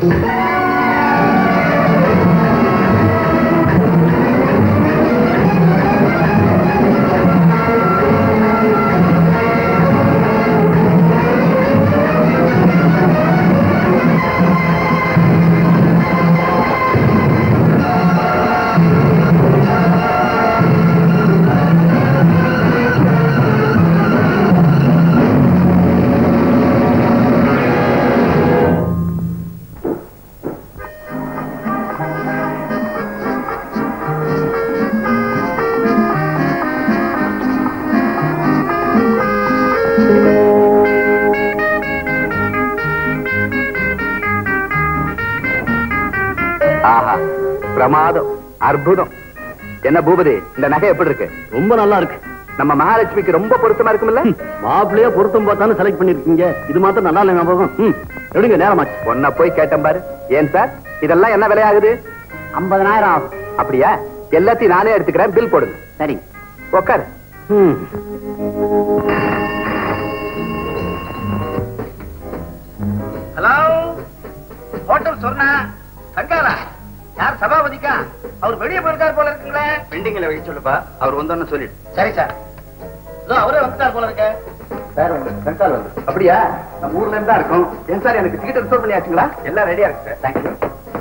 பிரமாதம், அற்புதம். என்ன பூபதி, இந்த நகை எப்படி இருக்கு? ரொம்ப நல்லா இருக்கு. நம்ம மகாலட்சுமிக்கு ரொம்ப பொருத்தமா இருக்கும்ல? மாப்பிள்ளையே பொருத்தம் பார்த்தாலும் செலக்ட் பண்ணிருக்கீங்க. இது மாத்திரம் நல்லா இல்லை ஞாபகம். எடுங்க, நேரமாச்சு. ஒன்ன போய் கேட்டேன் பாரு. ஏன் சார், இதெல்லாம் என்ன விலையாகுது? 50,000 ஆகும். அப்படியா? எல்லாத்தையும் நானே எடுத்துக்கிறேன், பில் போடுங்க. சரி, உட்காரு. ஹலோ, ஹோட்டல் சொன்னா தங்காரா? யார் சபாபதிக்கா? அவர் வெளியே போயிருக்காரு போல இருக்குங்களே. பெண்டிங்ல வைக்க சொல்லுப்பா, அவர் வந்தோன்னு சொல்லிடு. சரி சார், அவரே வந்துட்டார் போல இருக்க. அப்படியா? நம்ம ஊர்ல இருந்தா இருக்கும். ஏன் சார், எனக்கு டிக்கெட் ரிசர்வ் பண்ணியாச்சுங்களா? எல்லாம் ரெடியா இருக்கு sir. Thank you.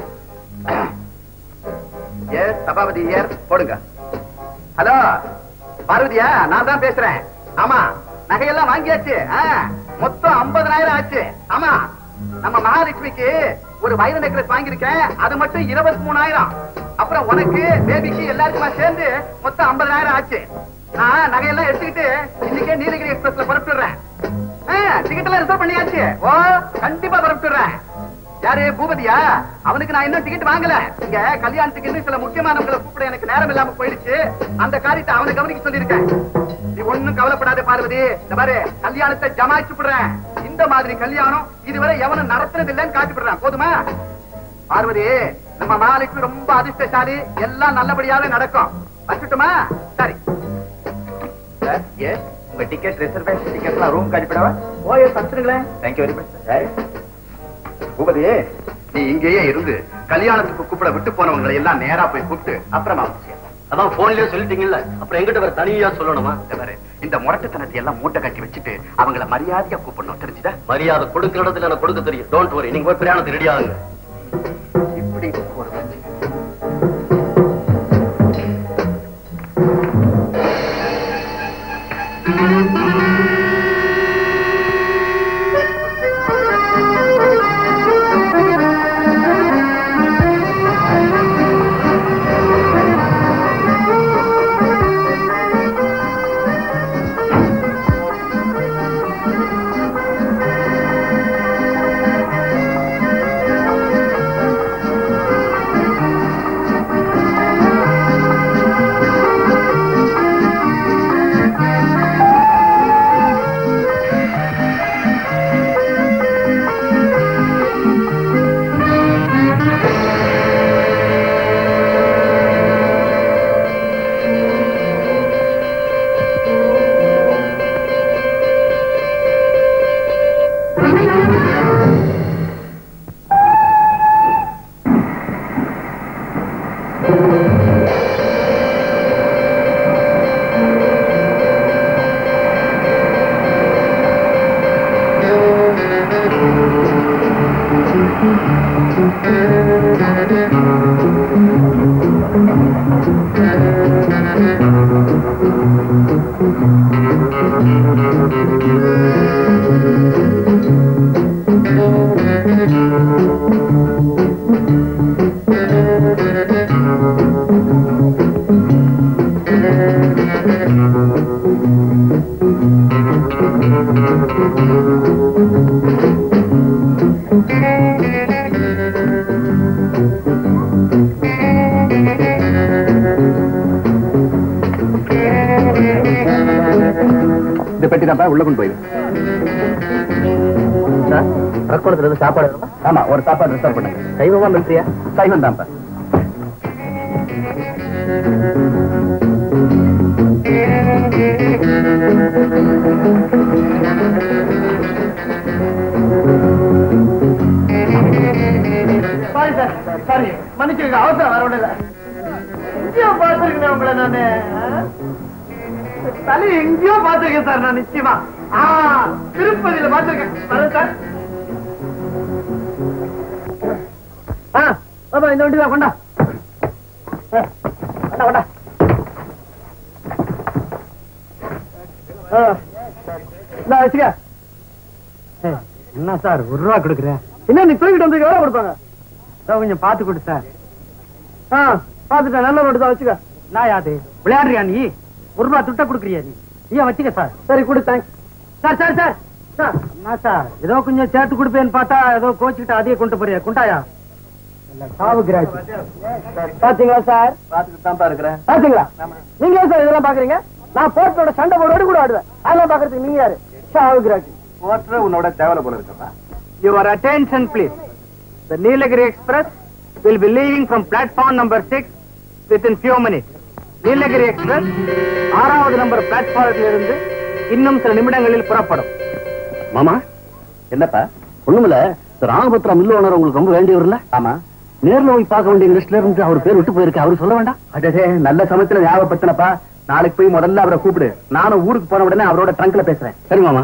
Yes Sabapathi, yes போடுங்க. ஹலோ பார்வதியா, நான் தான் பேசுறேன். ஆமா, நகையெல்லாம் வாங்கியாச்சு. மொத்தம் 50,000 ஆச்சு. ஆமா, நம்ம மகாலட்சுமிக்கு ஒரு வைர நெக்லஸ் வாங்கியிருக்கேன். அது மட்டும் 23,000. அப்புறம் உனக்கு, பேபிக்கு, எல்லாருக்குமா சேர்ந்து மொத்தம் 50,000 ஆச்சு. நான் நகையெல்லாம் எடுத்துக்கிட்டு இன்னைக்கே நீலகிரி எக்ஸ்பிரஸ்ல புறப்பட்டுறேன். டிக்கெட் எல்லாம் ரிசர்வ் பண்ணியாச்சு. ஓ, கண்டிப்பா புறப்பட்டுறேன். யாரு, பூபதியா? அவனுக்கு நான் இன்னும் டிக்கெட் வாங்கல. இங்க கல்யாணத்துக்கு இன்னும் சில முக்கியமானவங்களை கூப்பிட எனக்கு நேரம் இல்லாம போயிடுச்சு. அந்த காரியத்தை அவனை கவனிக்க சொல்லியிருக்கேன். நீ ஒண்ணும் கவலைப்படாத பார்வதி. இந்த மாதிரி கல்யாணத்தை ஜமாய்ச்சு விடுறேன். இந்த மாதிரி கல்யாணம் இதுவரை எவனும் நடத்துறது இல்லைன்னு காட்டி விடுறேன். போதுமா பார்வதி? நம்ம மகாலட்சுமி ரொம்ப அதிர்ஷ்டசாலி. எல்லாம் நல்லபடியாவே நடக்கும். வச்சுட்டுமா? சரி. உங்க டிக்கெட், ரிசர்வேஷன் டிக்கெட் எல்லாம் ரூம் காட்டிவிடவா? ஓ, தந்துருங்களேன். Thank you very much. பூபதி, நீ இங்கேயே இருந்து கல்யாணத்துக்கு கூப்பிட விட்டு போனவங்களை எல்லாம் நேரா போய் கூப்பிட்டு அப்புறமா அதான் போன்லயே சொல்லிட்டீங்கல்ல, அப்புறம் எங்கிட்ட வேற தனியா சொல்லணுமா? இந்த முரட்டுத்தனத்தை எல்லாம் மூட்டை கட்டி வச்சுட்டு அவங்கள மரியாதையா கூப்பிடணும். தெரிஞ்சுதா? மரியாதை கொடுக்கிற இடத்துல எனக்கு கொடுக்க தெரியும். டோன்ட் வரி, நீங்க போய் பிரயாணத்துக்கு ரெடி ஆகுங்க. இப்படி ஒரு உள்ள கொண்டு போய் சாப்பாடு. ஆமா, ஒரு சாப்பாடு ரிசர்வ் பண்ணுங்க. சைவமா மில்ட்ரியா? சைவம் தான்ப்பா. சாரி சார் சாரி மன்னிச்சுங்க அவசரம் வர ஒண்ணு எங்கேயோ பார்த்திருக்கேன் உங்களை நானு தலை எங்கேயோ பார்த்திருக்கேன் சார் நான் நிச்சயமா திருப்பதியில பார்த்திருக்கேன் வரேன் சார் இந்த வண்டி தான் கொண்டா கொண்டா வச்சுக்க என்ன சார் ₹1 கொடுக்குறேன் என்ன நீ தூக்கிட்டு வந்து எவ்வளவு கொடுப்பாங்க கொஞ்சம் பார்த்து கொடு சார் பார்த்துட்டேன் நல்ல ரோடு தான் வச்சுக்க நான் யாது விளையாடுறியா நீ ₹1 துட்ட கொடுக்குறியா நீ வச்சுக்க சார் சரி கொடு தேங்க்ஸ் சார் சார் சார் என்ன சார் ஏதோ கொஞ்சம் சேர்த்து கொடுப்பேன்னு பார்த்தா ஏதோ கோச்சுக்கிட்ட அதையே கொண்டு போறியா குண்டாயா பாத்தீங்களா சார் பாத்துக்கிட்டு தான் இருக்கிறேன் பாத்தீங்களா நீங்க சார் இதெல்லாம் பாக்குறீங்க நான் போர்ட்டோட சண்டை போட கூட ஆடுவேன் அதெல்லாம் பாக்குறதுக்கு நீங்க யாரு சாவுகிறாச்சு போர்ட்டர் உன்னோட தேவலை போல இருக்கா your attention please The Nilagiri Express will be leaving from platform number 6 within few minutes. Nilagiri Express 6வது நம்பர் பிளாட்ஃபார்மில் இருந்து இன்னும் சில நிமிடங்களில் புறப்படும். மாமா என்னப்பா ஒண்ணுமில்ல ராமபத்ரா மில் ஓனர் உங்களுக்கு ரொம்ப வேண்டியவர்ல ஆமா நேர்ல போய் பார்க்க வேண்டிய லிஸ்ட்ல இருந்து அவர் பேர் விட்டு போயிருக்கு அவரு சொல்ல வேண்டாம் அதே நல்ல சமயத்துல ஞாபகப்படுத்தினப்பா நாளைக்கு போய் முதல்ல அவரை கூப்பிடு நானும் ஊருக்கு போன உடனே அவரோட ட்ரங்க்ல பேசுறேன் சரி மாமா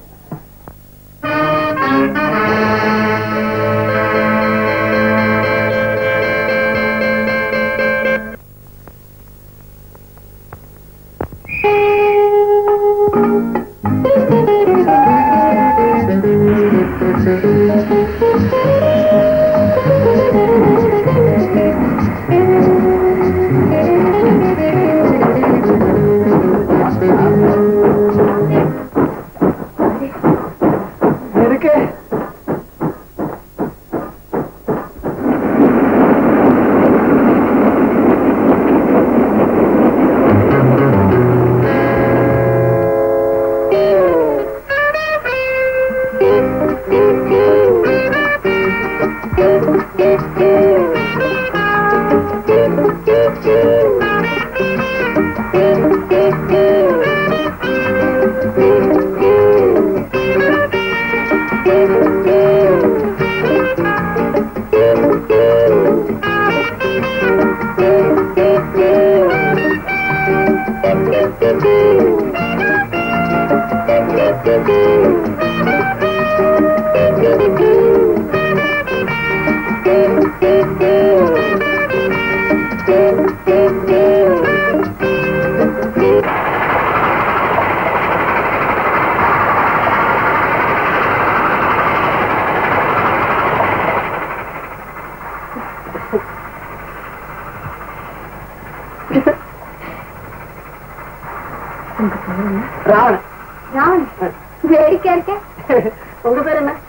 ராவணன் ராவணன் வேடிக்கையா இருக்க உங்க பேர் என்ன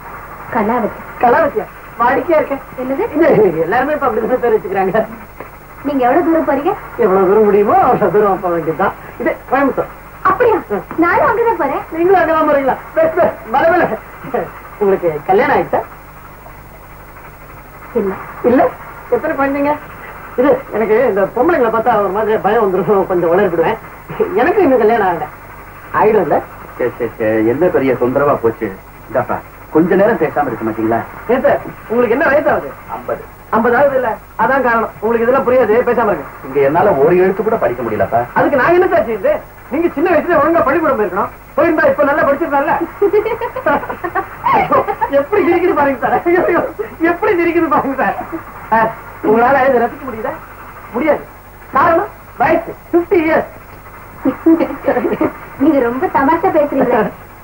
கலாவதி கலாவதியா வாடிக்கையா இருக்க என்னது எல்லாருமே இப்ப அப்படிதான் பேர் வச்சுக்கிறாங்க நீங்க எவ்வளவு தூரம் போறீங்க எவ்வளவு தூரம் முடியுமோ அவ்வளவு தூரம் போக வேண்டியதுதான் இது கோயம்புத்தூர் அப்படியா நானும் அங்கதான் போறேன் நீங்களும் அங்கதான் போறீங்களா மரபல உங்களுக்கு கல்யாணம் ஆயிடுச்சா இல்ல இல்ல எத்தனை குழந்தைங்க இது எனக்கு இந்த பொம்பளைங்களை பார்த்தா ஒரு மாதிரி பயம் வந்துடும் கொஞ்சம் வளர்ப்பிடுவேன் எனக்கு இன்னும் கல்யாணம் ஆகல ஆயிடும் இல்ல என்ன பெரிய தொந்தரவா போச்சு இதாப்பா கொஞ்ச நேரம் பேசாம இருக்க மாட்டீங்களா உங்களுக்கு என்ன வயசாகுது 50 ஆகுது இல்ல அதான் காரணம் உங்களுக்கு இதெல்லாம் புரியாது பேசாம இருக்கு இங்க என்னால ஒரு எழுத்து கூட படிக்க முடியலப்பா அதுக்கு நான் என்ன சார் செய்யுது நீங்க சின்ன வயசுல ஒழுங்கா பள்ளிக்கூடம் போயிருக்கணும் போயிருந்தா இப்ப நல்லா படிச்சிருந்தால எப்படி சிரிக்குது பாருங்க சார் எப்படி சிரிக்குது பாருங்க சார் உங்களால இதை ரசிக்க முடியுதா முடியாது காரணம் வயசு 50 இயர்ஸ் நீங்க ரொம்ப தமாஷா பேசுறீங்க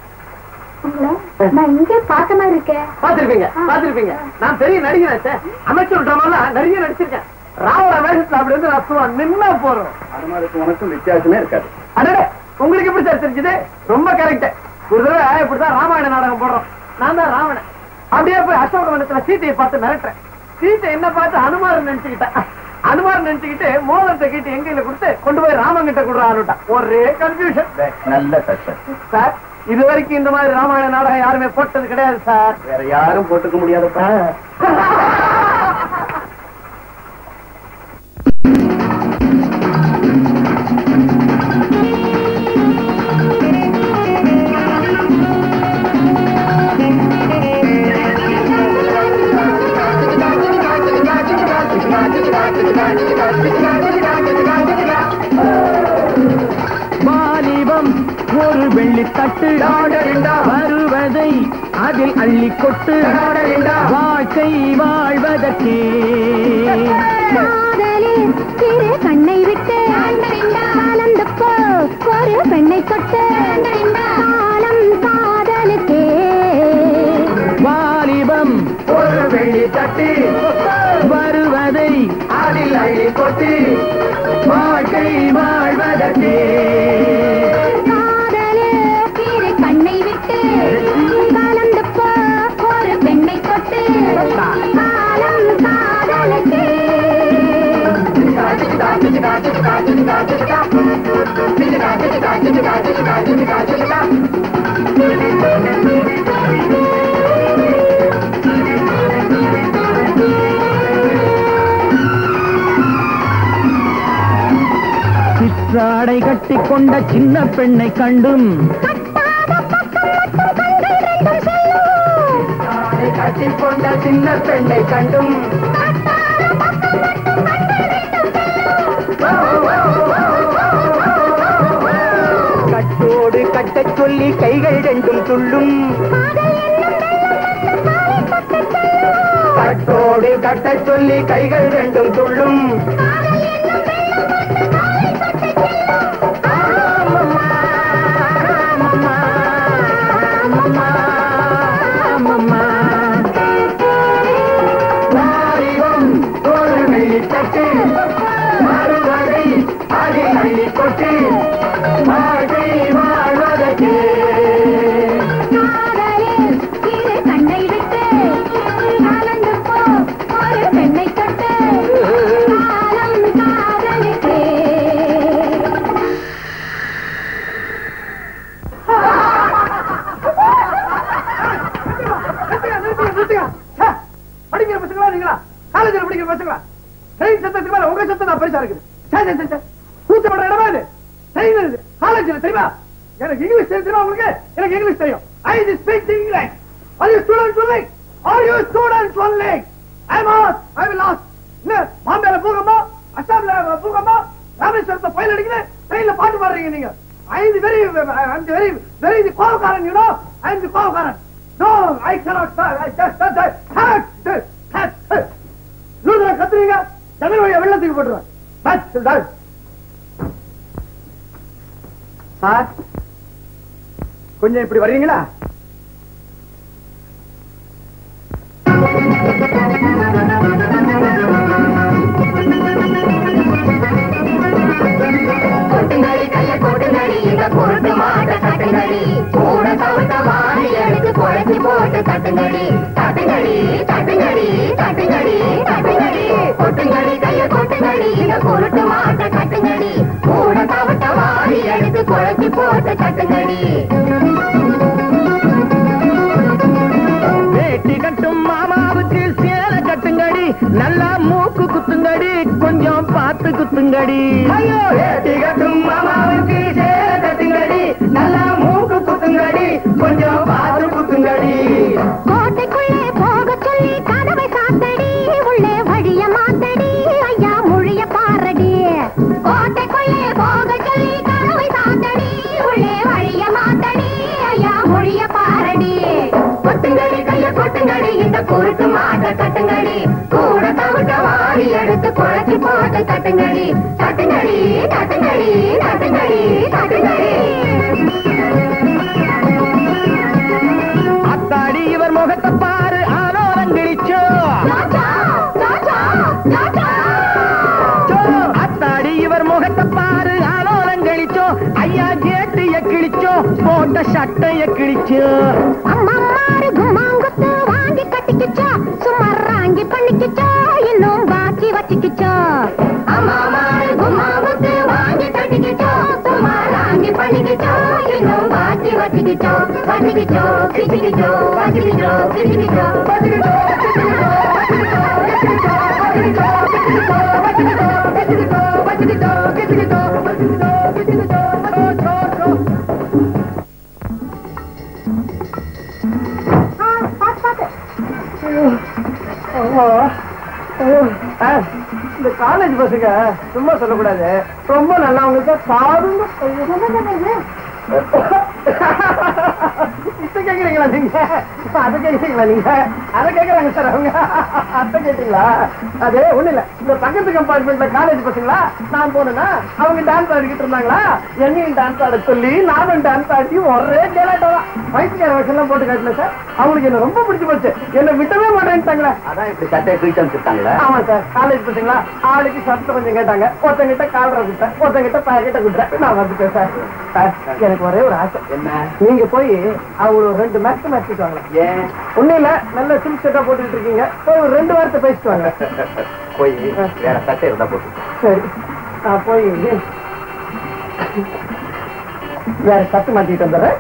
நான் இங்கே பார்த்த மாதிரி இருக்கேன் பாத்திருப்பீங்க நான் பெரிய நடிகர் அமைச்சர் டிராமாலாம் நிறைய நடிச்சிருக்கேன் ராவண வேஷத்துல அப்படி வந்து நான் நின்னா போறோம் அனுமாருக்கு உனக்கும் வித்தியாசமே இருக்காது அடே உங்களுக்கு எப்படி சார் தெரிஞ்சது ரொம்ப கரெக்ட் ஒரு தடவை இப்படிதான் ராமாயண நாடகம் போடுறோம் நான் தான் ராவணன் அப்படியே போய் அசோகவனத்துல சீத்தையை பார்த்து மிரட்டுறேன் சீத்தை என்ன பார்த்து அனுமாரம் நினைச்சுக்கிட்டு மோதிரத்தை கிட்ட எங்கையில கொடுத்து கொண்டு போய் ராமன் கிட்ட கொடுறாருட்டா ஒரே கன்ஃபியூஷன் நல்ல சார் இது வரைக்கும் இந்த மாதிரி ராமாயண நாடகம் யாருமே போட்டது கிடையாது சார் வேற யாரும் போட்டுக்க முடியாதப்பா வெள்ளி தட்டு வருவதை அதில் அள்ளி கொட்டு வாழ்க்கை வாழ்வதற்கே திரு கண்ணை விட்டு ஆனந்த போ ஒரு பெண்ணை தொட்டு காலம் காதலுக்கே வாலிபம் ஒரு வெள்ளி தட்டு வருவதை அதில் அள்ளி கொட்டு வாழ்க்கை வாழ்வதற்கே காதலே திரு கண்ணை விட்டு ஆனந்த போ ஒரு பெண்ணை தொட்டு காலம் காதலுக்கே சிற்றாடை கட்டிக்கொண்ட சின்ன பெண்ணை கண்டும் கட்டிக்கொண்ட சின்ன பெண்ணை கண்டும் கட்டோடு கட்டச் சொல்லி கைகள் ரெண்டும் துள்ளும் கட்டோடு கட்டச் சொல்லி கைகள் ரெண்டும் துள்ளும் கொஞ்சம் இப்படி வர்றீங்களா? கொட்டுங்கடி கைய கொட்டுங்கடி இந்த பொருட்டு மாட்ட கட்டுங்கடி கூட தவிர்த்த வாரி எடுத்து குழச்சி போட்டு தட்டுங்கடி தட்டுங்கடி தட்டுங்கடி தட்டுங்கடி தட்டுங்கடி கொட்டுங்கடி கைய கொட்டுங்கடி இந்த பொருட்டு மாட்ட கட்டுங்கடி கூட தவிர்த்த வாரி எடுத்து குழச்சி போட்டு தட்டுங்கடி வேட்டி கட்டும் மாமாவுக்கு சேலை கட்டுங்கடி நல்லா மூக்கு குத்துங்கடி கொஞ்சம் பார்த்து குத்துங்கடி வேட்டி கட்டும் மாமாவுக்கு சேலை கட்டுங்கடி நல்லா மூக்கு குத்துங்கடி கொஞ்சம் பார்த்து குத்துங்கடி கோட்டைக்குள்ளே போக சொல்லி கதவை சாத்தடி உள்ளே வழிய மாத்தடி ஐயா மொழிய பாரடி கோட்டைக்குள்ளே போக சொல்லி கதவை சாத்தடி உள்ளே வழிய மாத்தடி ஐயா மொழிய பாரடி கொட்டுங்கடி கைய கொட்டுங்கடி இந்த குருட்டு மாட்ட கட்டுங்கடி கூட தவிட்ட வாரி எடுத்து குழச்சி போட்டு தட்டுங்கடி தட்டுங்கடி தட்டுங்கடி தட்டுங்கடி தட்டுங்கடி அத்தாடி இவர் முகத்தை பாரு ஆலோலங்கிழிச்சோ அத்தாடி இவர் முகத்தை பாரு ஆலோலங்களிச்சோ ஐயா கேட்டிய கிழிச்சோ போட்ட சட்டைய கிழிச்சோ அம்மாரு குமாங்குத்து வாங்கி கட்டிக்கிச்சோ சுமராங்கி பண்ணிக்கிச்சோ இன்னும் பாக்கி வச்சுக்கிச்சோ அம்மாரு குமாங்குத்து வாங்கி கட்டிக்கிச்சோ சுமராங்கி பண்ணிக்கிச்சோ இன்னும் பாக்கி வச்சுக்கிச்சோ வச்சுக்கிச்சோ கிச்சிக்கிச்சோ வச்சுக்கிச்சோ கிச்சிக்கிச்சோ வச்சுக்கிச்சோ இந்த காலேஜ் பசங்க சும்மா சொல்லக்கூடாது, ரொம்ப நல்லா உங்களுக்கு பாருங்க. இப்ப கேக்குறீங்களா நீங்க? அதை கேக்குறீங்களா நீங்க? அதை கேக்குறாங்க சார் அவங்க. அதை கேட்டீங்களா? அது ஒண்ணு இல்ல, இந்த பக்கத்து கம்பார்ட்மெண்ட்ல காலேஜ் பசங்களா நான் போனேன்னா அவங்க டான்ஸ் ஆடிக்கிட்டு இருந்தாங்களா, என்னையும் டான்ஸ் ஆட சொல்லி நானும் டான்ஸ் ஆடி ஒரே கேளாட்டம். வயசுக்கார வயசுலாம் போட்டு காட்டல சார். அவங்களுக்கு என்ன ரொம்ப பிடிச்சு போச்சு, என்ன விட்டவே மாட்டேன்ட்டாங்களே. அதான் இப்படி சட்டையை தூக்கி அனுப்பிச்சிருக்காங்களே. ஆமா சார், காலேஜ் பசங்களா ஆளுக்கு ஷர்ட் கொஞ்சம் கேட்டாங்க. ஒருத்தங்கிட்ட காலரை விட்டேன், ஒருத்தங்கிட்ட பாக்கெட்டை விட்டேன். நான் வந்துட்டேன் சார். சார் எனக்கு ஒரே ஒரு ஆசை. என்ன? நீங்க போய் அவங்கள 2 மேட்ச் மாத்திட்டு வாங்க. ஏன்? ஒண்ணும் இல்ல, நல்ல சில்க் ஷர்ட்டா போட்டுட்டு இருக்கீங்க, போய் ஒரு 2 வாரத்தை பேசிட்டு வாங்க. போய் வேற சட்டை இருந்தா போட்டு. சரி, நான் போய் வேற சட்டு மாத்திட்டு வந்துடுறேன்.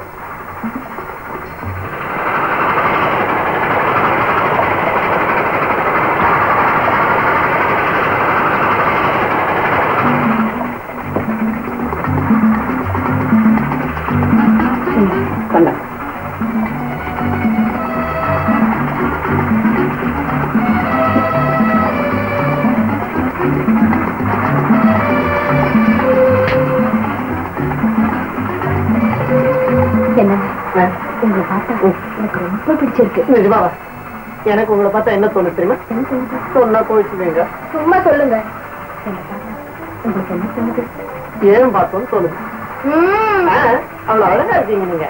உங்களை பார்த்தா எனக்கு ரொம்ப பிடிச்சிருக்கு. நிஜமாவா? எனக்கு உங்களை பார்த்தா என்ன தோணு தெரியுமா? சொன்னா கோவிச்சுவீங்க. சும்மா சொல்லுங்க. உங்களுக்கு என்ன தோணுது? ஏன் பார்த்தோன்னு தோணுது. அவ்வளவு அழகா இருக்கீங்க நீங்க.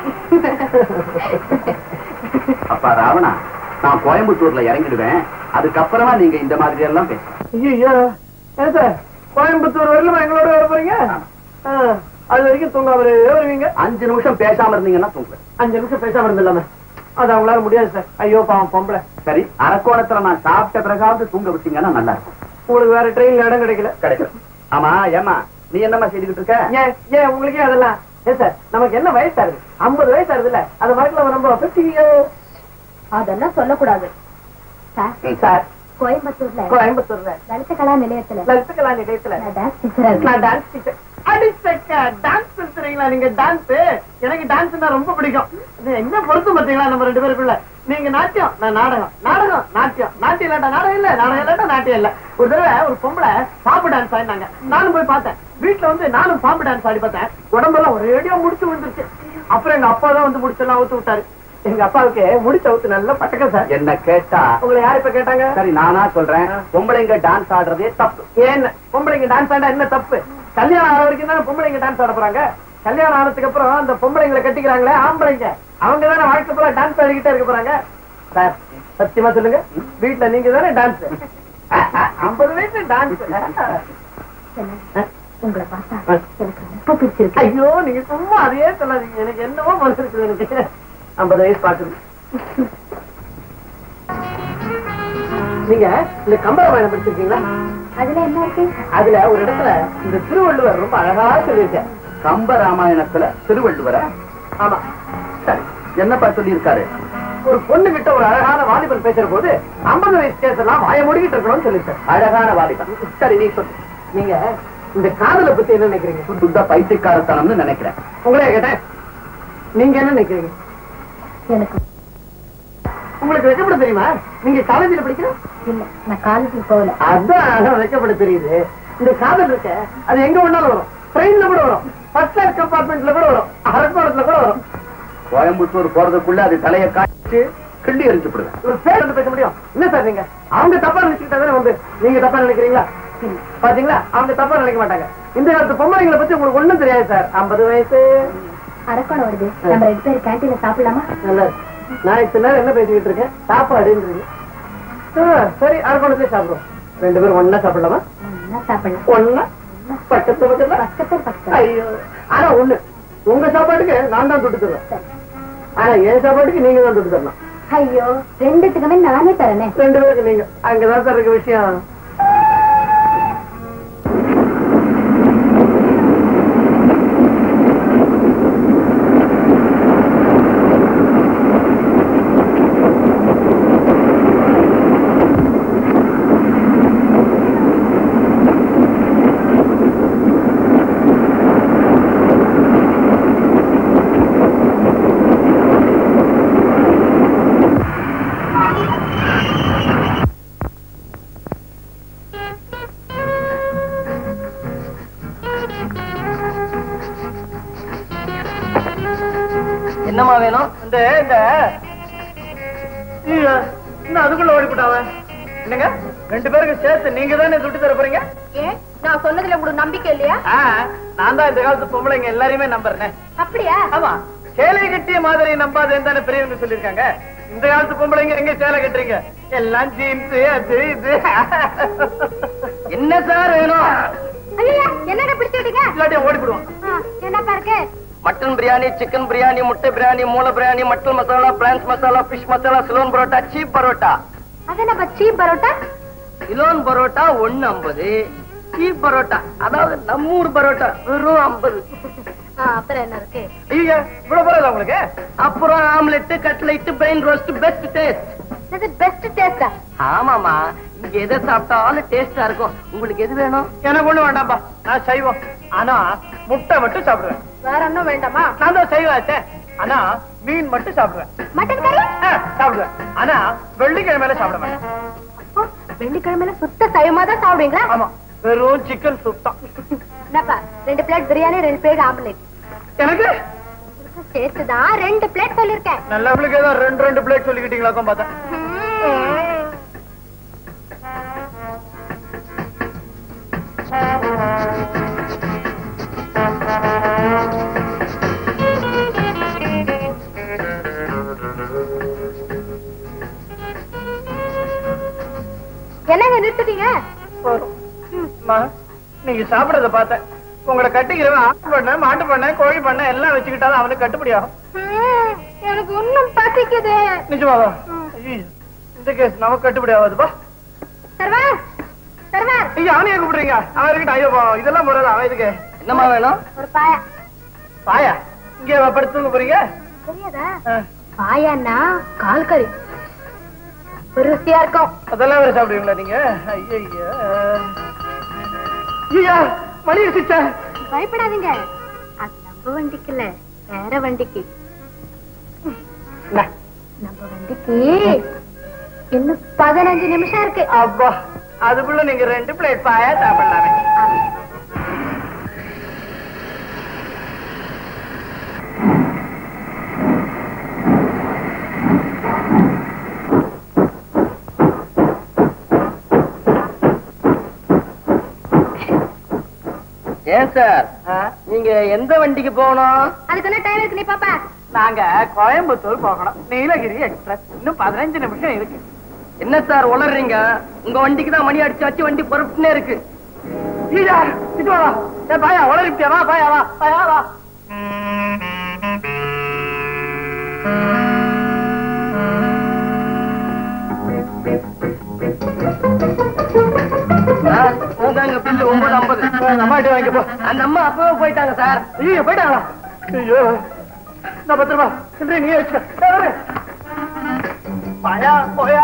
அப்பா ராவணா, நான் கோயம்புத்தூர்ல இறங்கிடுவேன், அதுக்கப்புறமா நீங்க இந்த மாதிரி எல்லாம் பேசுறேன். ஐயோ, ஏன் சார் கோயம்புத்தூர் வரலும் எங்களோட வர போறீங்க? அது வரைக்கும் தூங்காமலே வருவீங்க. 5 நிமிஷம் பேசாம இருந்தீங்கன்னா தூங்குவேன். 5 நிமிஷம் பேசாம இருந்தில்லாம அது அவங்களால முடியாது சார். ஐயோ பாவம் பொம்பளை. சரி, அரக்கோணத்துல நான் சாப்பிட்ட பிறகாவது தூங்க விட்டீங்கன்னா நல்லா இருக்கும். உங்களுக்கு வேற ட்ரெயின்ல இடம் கிடைக்கல. கிடைக்கும். ஆமா ஏமா, நீ என்னமா செய்துகிட்டு இருக்க? ஏன் உங்களுக்கே அதெல்லாம்? ஏன் சார், நமக்கு என்ன வயசு ஆகுது? 50 வயசு ஆகுது இல்ல, அது மறக்கல நம்ம 50 அதெல்லாம் சொல்லக்கூடாது சார். கோயம்புத்தூர்ல லலித கலா நிலையத்துல நான் டான்ஸ் டீச்சர். டான்ஸ் பேசுறீங்களா நீங்க? டான்ஸ் எனக்கு டான்ஸ்னா ரொம்ப பிடிக்கும். என்ன பொறுத்து பாத்தீங்களா நம்ம 2 பேருக்குள்ள? நீங்க நாட்டியம், நான் நாடகம், நாடகம் நாட்டியம், நாட்டியம் இல்லாட்டா நாடகம் இல்ல, நாடகம் இல்லாட்டா நாட்டியம் இல்ல. ஒரு தடவை ஒரு பொம்பளை பாம்பு டான்ஸ் ஆடினாங்க. நானும் போய் பார்த்தேன். வீட்டுல வந்து நானும் பாம்பு டான்ஸ் ஆடி பார்த்தேன். உடம்பெல்லாம் ஒரேடியா முடிச்சு விழுந்துருச்சு. அப்புறம் எங்க அப்பா தான் வந்து முடிச்செல்லாம் அவுத்து விட்டாரு. எங்க அப்பாவுக்கு முடிச்ச அவுத்து நல்ல பட்டக்க சார். என்ன கேட்டா? உங்களை யார் இப்ப கேட்டாங்க? சரி, நானா சொல்றேன், பொம்பளைங்க டான்ஸ் ஆடுறதே தப்பு. ஏன் பொம்பளைங்க டான்ஸ் ஆடா என்ன தப்பு? கல்யாணம் ஆன வரைக்கும் தானே பொம்பளைங்க டான்ஸ் ஆட போறாங்க. கல்யாணம் ஆனதுக்கு அப்புறம் அந்த பொம்பளைங்களை கட்டிக்கிறாங்களே ஆம்பளைங்க, அவங்க தானே வாழ்க்கை போல டான்ஸ் ஆடிக்கிட்டே இருக்க போறாங்க. சார் சத்தியமா சொல்லுங்க, வீட்டுல நீங்க தானே டான்ஸ்? 50 வயசு டான்ஸ். உங்களை பார்த்தா எனக்கு ரொம்ப பிடிச்சிருக்கு. ஐயோ, நீங்க சும்மா அதையே சொல்லாதீங்க. எனக்கு என்னவோ மனசு இருக்குது. எனக்கு 50 வயசு பாக்குது. நீங்க இந்த கம்பராமாயணம் படிச்சிருக்கீங்களா? அதுல என்ன இருக்கு? அதுல ஒரு இடத்துல இந்த திருவள்ளுவர் ரொம்ப அழகா சொல்லியிருக்காரு. கம்ப ராமாயணத்துல திருவள்ளுவர? ஆமா. சரி, என்னப்பா சொல்லியிருக்காரு? ஒரு பொண்ணு கிட்ட ஒரு அழகான வாலிபன் பேசுற போது 50 வயசு கேசெல்லாம் வாய மூடிக்கிட்டு இருக்கணும்னு சொல்லியிருக்காரு. அழகான வாலிபன். சரி, நீ சொல்லு. நீங்க இந்த காதலை பத்தி என்ன நினைக்கிறீங்க? சுத்த பைத்தியக்காரத்தனம்னு நினைக்கிறேன். உங்களே கேட்டேன், நீங்க என்ன நினைக்கிறீங்க? எனக்கு உங்களுக்கு வைக்கப்பட தெரியுமா? நீங்க காலேஜில் படிக்கிற? இல்ல, நான் காலேஜுக்கு போகல. அதான் வைக்கப்பட தெரியுது. இந்த காதல் இருக்க அது எங்க வேணாலும் வரும். ட்ரெயின்ல கூட வரும், ஃபர்ஸ்ட் கிளாஸ் கம்பார்ட்மெண்ட்ல கூட வரும், அரக்கோணத்துல கூட வரும். கோயம்புத்தூர் போறதுக்குள்ள அது தலையை காய்ச்சி கிண்டி எரிஞ்சுப்படுது. ஒரு பேர் வந்து பேச முடியும்? என்ன சார் நீங்க? அவங்க தப்பா நினைச்சுக்கிட்டாதானே வந்து நீங்க தப்பா நினைக்கிறீங்களா? பாத்தீங்களா, அவங்க தப்பா நினைக்க மாட்டாங்க. இந்த காலத்து பொம்பளைங்களை பத்தி உங்களுக்கு ஒண்ணும் தெரியாது சார். 50 வயசு அரக்கோணம் வருது, நம்ம 2 பேரும் கேண்டீன்ல சாப்பிடலாமா? நல்லா இருக்கு. நான் இத்தனை நேரம் என்ன பேசிக்கிட்டு இருக்கேன்? சாப்பாடுன்றீங்க. சரி, அரக்கோணத்திலே சாப்பிடுவோம். 2 பேரும் ஒன்னா சாப்பிடலாமா? சாப்பிடலாம். ஒன்னா பக்கத்து பக்கத்துல. ஐயோ, ஆனா ஒண்ணு, உங்க சாப்பாட்டுக்கு நான் தான் தொட்டு தருவேன். ஆனா என் சாப்பாட்டுக்கு நீங்க தான் தொட்டு தரணும். ஐயோ, 2த்துக்குமே நானே தரேனே. 2 பேருக்கு நீங்க. அங்கதான் சார் இருக்க விஷயம். என்னமா வேணும்? இந்த அதுக்குள்ள ஓடிவிட்டாவ. என்னங்க 2 பேருக்கு சேர்த்து நீங்க தானே துட்டு தர போறீங்க? ஏன் நான் சொன்னதுல உங்களுக்கு நம்பிக்கை இல்லையா? நான் தான் இந்த காலத்து பொம்பளைங்க எல்லாரையுமே நம்புறேன். அப்படியா? ஆமா, சேலை கட்டிய மாதிரி நம்பாதேன்னு தானே பெரியவங்க சொல்லிருக்காங்க. இந்த காலத்து பொம்பளைங்க எங்க சேலை கட்டுறீங்க? எல்லாம் ஜீன்ஸ் அது இது. என்ன சார் வேணும்? ஐயா என்னங்க பிடிச்சிட்டீங்க? இல்லாட்டி ஓடிடுவோம். என்னப்பா இருக்கு? மட்டன் பிரியாணி, சிக்கன் பிரியாணி, முட்டை பிரியாணி, மூளை biryani, mutton masala, prawns masala, fish masala, Ceylon parotta, cheap parotta. அது என்னப்பா சீப் பரோட்டா? சிலோன் பரோட்டா 1.50, சீப் பரோட்டா அதாவது நம்ம ஊர் பரோட்டா வெறும் 50. அப்புறம் என்ன இருக்கு? ஐயா இவ்வளவு பரவாயில்ல உங்களுக்கு. அப்புறம் omelette, cutlet, brain roast, best taste. இது பெஸ்ட் டேஸ்டா? ஆமாமா, இங்க எதை சாப்பிட்டாலும் டேஸ்டா இருக்கும். உங்களுக்கு எது வேணும்? எனக்கு ஒண்ணு வேண்டாம்பா, நான் சைவம். ஆனா முட்டை மட்டும் சாப்பிடுவேன். வேற ஒண்ணும் வேண்டாமா? நான் தான் சைவாச்சே. ஆனா மீன் மட்டும் சாப்பிடுவேன். மட்டன் கறி சாப்பிடுவேன். ஆனா வெள்ளிக்கிழமையில சாப்பிட மாட்டேன். வெள்ளிக்கிழமையில சுத்த சைவமா தான் சாப்பிடுவீங்களா? ஆமா, வெறும் சிக்கன் சூப் தான். என்னப்பா 2 பிளேட் பிரியாணி, 2 பிளேட் ஆம்லெட். எனக்கு சேர்த்துதான் 2 பிளேட் சொல்லிருக்கேன். நல்லவளுக்கு ஏதோ 2 பிளேட் சொல்லிக்கிட்டீங்களாக்கும் பார்த்தேன். என்னங்க நிறுத்திட்டீங்க? நீங்க சாப்பிடறத பார்த்தேன். உங்களை கட்டிக்கிறவன் ஆட்டு பண்ண, மாட்டு பண்ண, கோழி பண்ண எல்லாம் வச்சுக்கிட்டாலும் அவனுக்கு கட்டுப்படியாகும். எனக்கு இன்னும் பசிக்குது. நிஜமாவா? இந்த கேஸ் நமக்கு கட்டுப்படி ஆகாதுப்பா. சர்வர் சர்வர் ஐயா அவனையே கூப்பிடுறீங்க? அவன் இருக்கட்டும். ஐயோ இதெல்லாம் போறாது. அவன் இதுக்கு என்னமா வேணும்? ஒரு பாயா. பாயா? இங்க படுத்து தூங்க போறீங்க? தெரியாதா? பாயான்னா கால் கறி ருசியா இருக்கும். அதெல்லாம் வேற சாப்பிடுவீங்களா நீங்க? ஐயா மணி அடிச்சுச்சா? பயப்படாதீங்க, அது நம்ம வண்டிக்கு இல்ல, வேற வண்டிக்கு. நம்ம வண்டிக்கு இன்னும் 15 நிமிஷம் இருக்கு. அப்பா, அதுக்குள்ள நீங்க 2 பிளேட் பாயா சாப்பிடலாமே. ஏன் சார், நீங்க எந்த வண்டிக்கு போகணும்? அதுக்கு என்ன டைம் இருக்கு? நீ பாப்பா. நாங்க கோயம்புத்தூர் போகணும். நீலகிரி எக்ஸ்பிரஸ். இன்னும் 15 நிமிஷம் இருக்கு. என்ன சார் உளறீங்க? உங்க வண்டிக்கு தான் மணி அடிச்சாச்சு, வண்டி பொறுப்புனே இருக்கு. பாயா உளறிட்டியா? வா பாயா, வா பாயா வா. உங்க பில்லு 9.50. அம்மாட்டி வாங்கி போ. அந்த அம்மா அப்பவே போயிட்டாங்க சார். ஐயோ போயிட்டாங்களா? ஐயோ நான் 10 ரூபா சில்லறை நீ வச்சுக்க. பாயா போயா.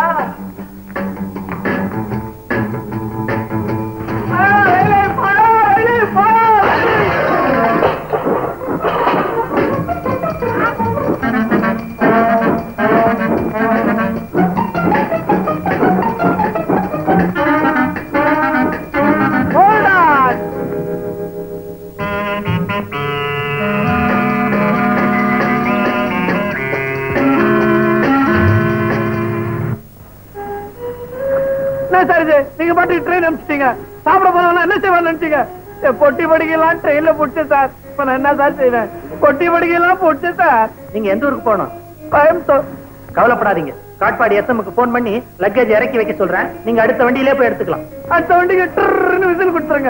நீங்க பாட்டு ட்ரெயின் அனுப்பிச்சிட்டீங்க. சாப்பிட போனா என்ன செய்வான்னு நினைச்சீங்க? பொட்டி படிக்கலாம் ட்ரெயின்ல புடிச்சு சார். இப்ப நான் என்ன சார் செய்வேன்? பொட்டி படிக்கலாம் புடிச்சு சார். நீங்க எந்த ஊருக்கு போகணும்? கோயம்புத்தூர். கவலைப்படாதீங்க, காட்பாடி எஸ்எம்க்கு போன் பண்ணி லக்கேஜ் இறக்கி வைக்க சொல்றேன். நீங்க அடுத்த வண்டியிலே போய் எடுத்துக்கலாம். அடுத்த வண்டிக்கு ட்ருன்னு விசில் கொடுத்துருங்க.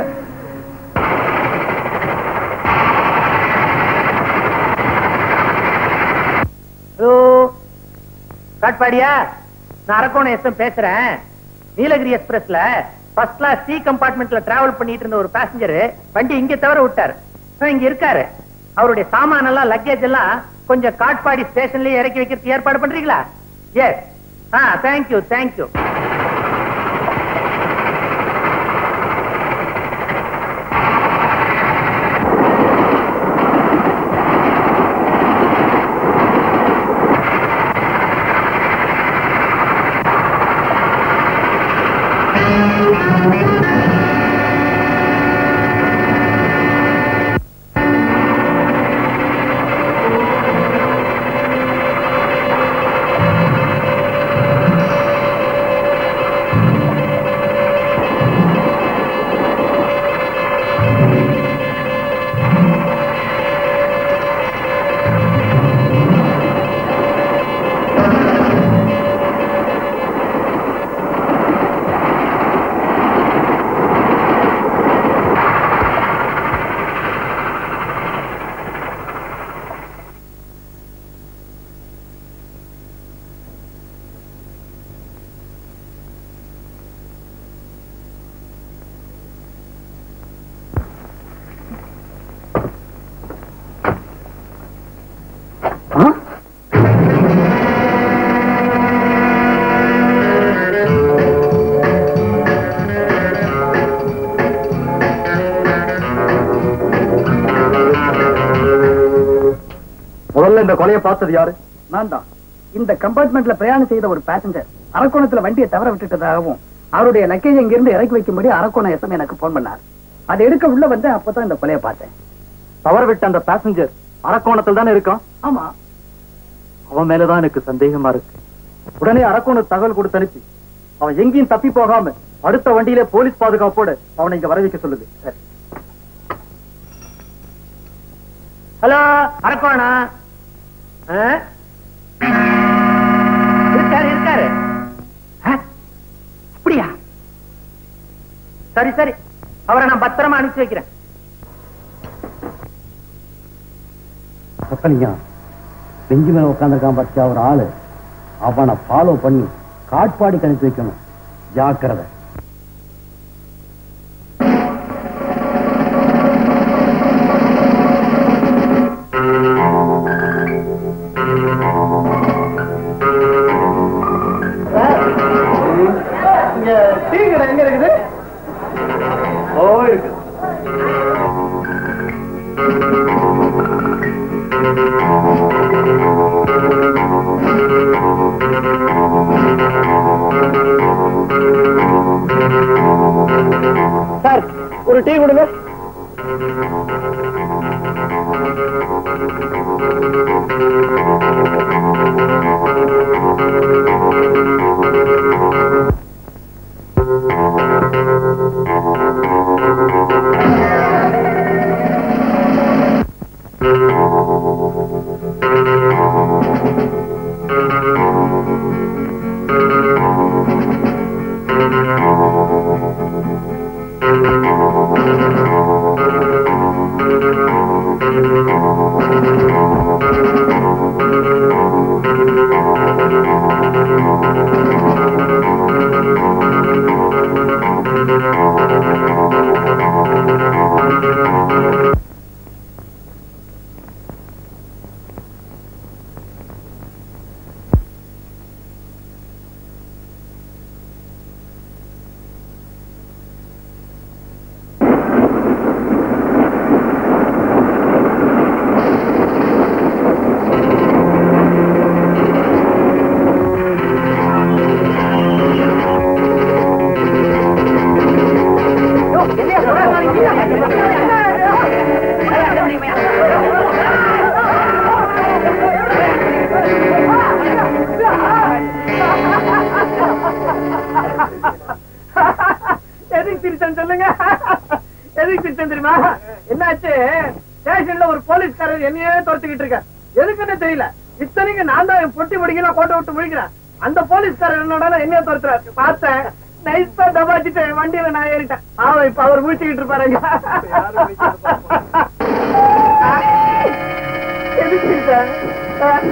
காட்பாடியா? நான் அரக்கோணம் எஸ்எம் பேசுறேன். நீலகிரி எக்ஸ்பிரஸ்ல ஃபர்ஸ்ட் கிளாஸ் சி கம்பார்ட்மெண்ட்ல டிராவல் பண்ணிட்டு இருந்த ஒரு பேசஞ்சர் வண்டி இங்க தவற விட்டாரு. இங்க இருக்காரு. அவருடைய சாமான எல்லாம் லக்கேஜ் எல்லாம் கொஞ்சம் காட்பாடி ஸ்டேஷன்லயே இறக்கி வைக்கிறதுக்கு ஏற்பாடு பண்றீங்களா? எஸ். Thank you thank you. முதல்ல இந்த கொலையை பார்த்தது யாரு? நான் தான். இந்த கம்பார்ட்மெண்ட்ல பிரயாணம் செய்த ஒரு பேசஞ்சர் அரக்கோணத்துல வண்டியை தவற விட்டுட்டதாகவும் அவருடைய லக்கேஜ் இங்கிருந்து இறக்கி வைக்கும்படி அரக்கோணம் எஸ்எம் எனக்கு போன் பண்ணார். அதை எடுக்க உள்ள வந்து அப்பதான் இந்த கொலையை பார்த்தேன். தவற விட்ட அந்த பேசஞ்சர் அரக்கோணத்தில் தானே இருக்கான்? ஆமா. அவன் மேலதான் எனக்கு சந்தேகமா இருக்கு. உடனே அரக்கோணம் தகவல் கொடுத்து அனுப்பி அவன் எங்கேயும் தப்பி போகாம அடுத்த வண்டியில போலீஸ் பாதுகாப்போடு அவனை இங்க வர வைக்க சொல்லுது. சரி. ஹலோ, அரக்கோணம். இருக்காரு இருக்காரு. அப்படியா? சரி சரி, அவரை நான் பத்திரமா அனுப்பிச்சு வைக்கிறேன். பெஞ்சு மேல உட்காந்துருக்கான் பச்சா ஒரு ஆளு. அவனை ஃபாலோ பண்ணி காட்பாடி கணிச்சு வைக்கணும். ஜாக்கிரதை. டீ கடை எங்க இருக்குது? ஓ இருக்கு. சார், ஒரு டீ கொடுங்க. என்னாச்சு? ஸ்டேஷன்ல ஒரு போலீஸ்காரர் என்னையே துரத்துக்கிட்டு இருக்க. எதுக்குன்னு தெரியல. இத்தனைக்கு நான் தான் பொட்டி முடிக்கலாம் கோட்டை விட்டு முடிக்கிறேன். அந்த போலீஸ்காரர் என்னோட என்னைய துரத்துறாரு. பார்த்தேன், நைஸா தபாச்சிட்டு வண்டியில நான் ஏறிட்டேன். இப்ப அவர் முடிச்சுக்கிட்டு இருப்பாருங்க. எதுக்கு சார்?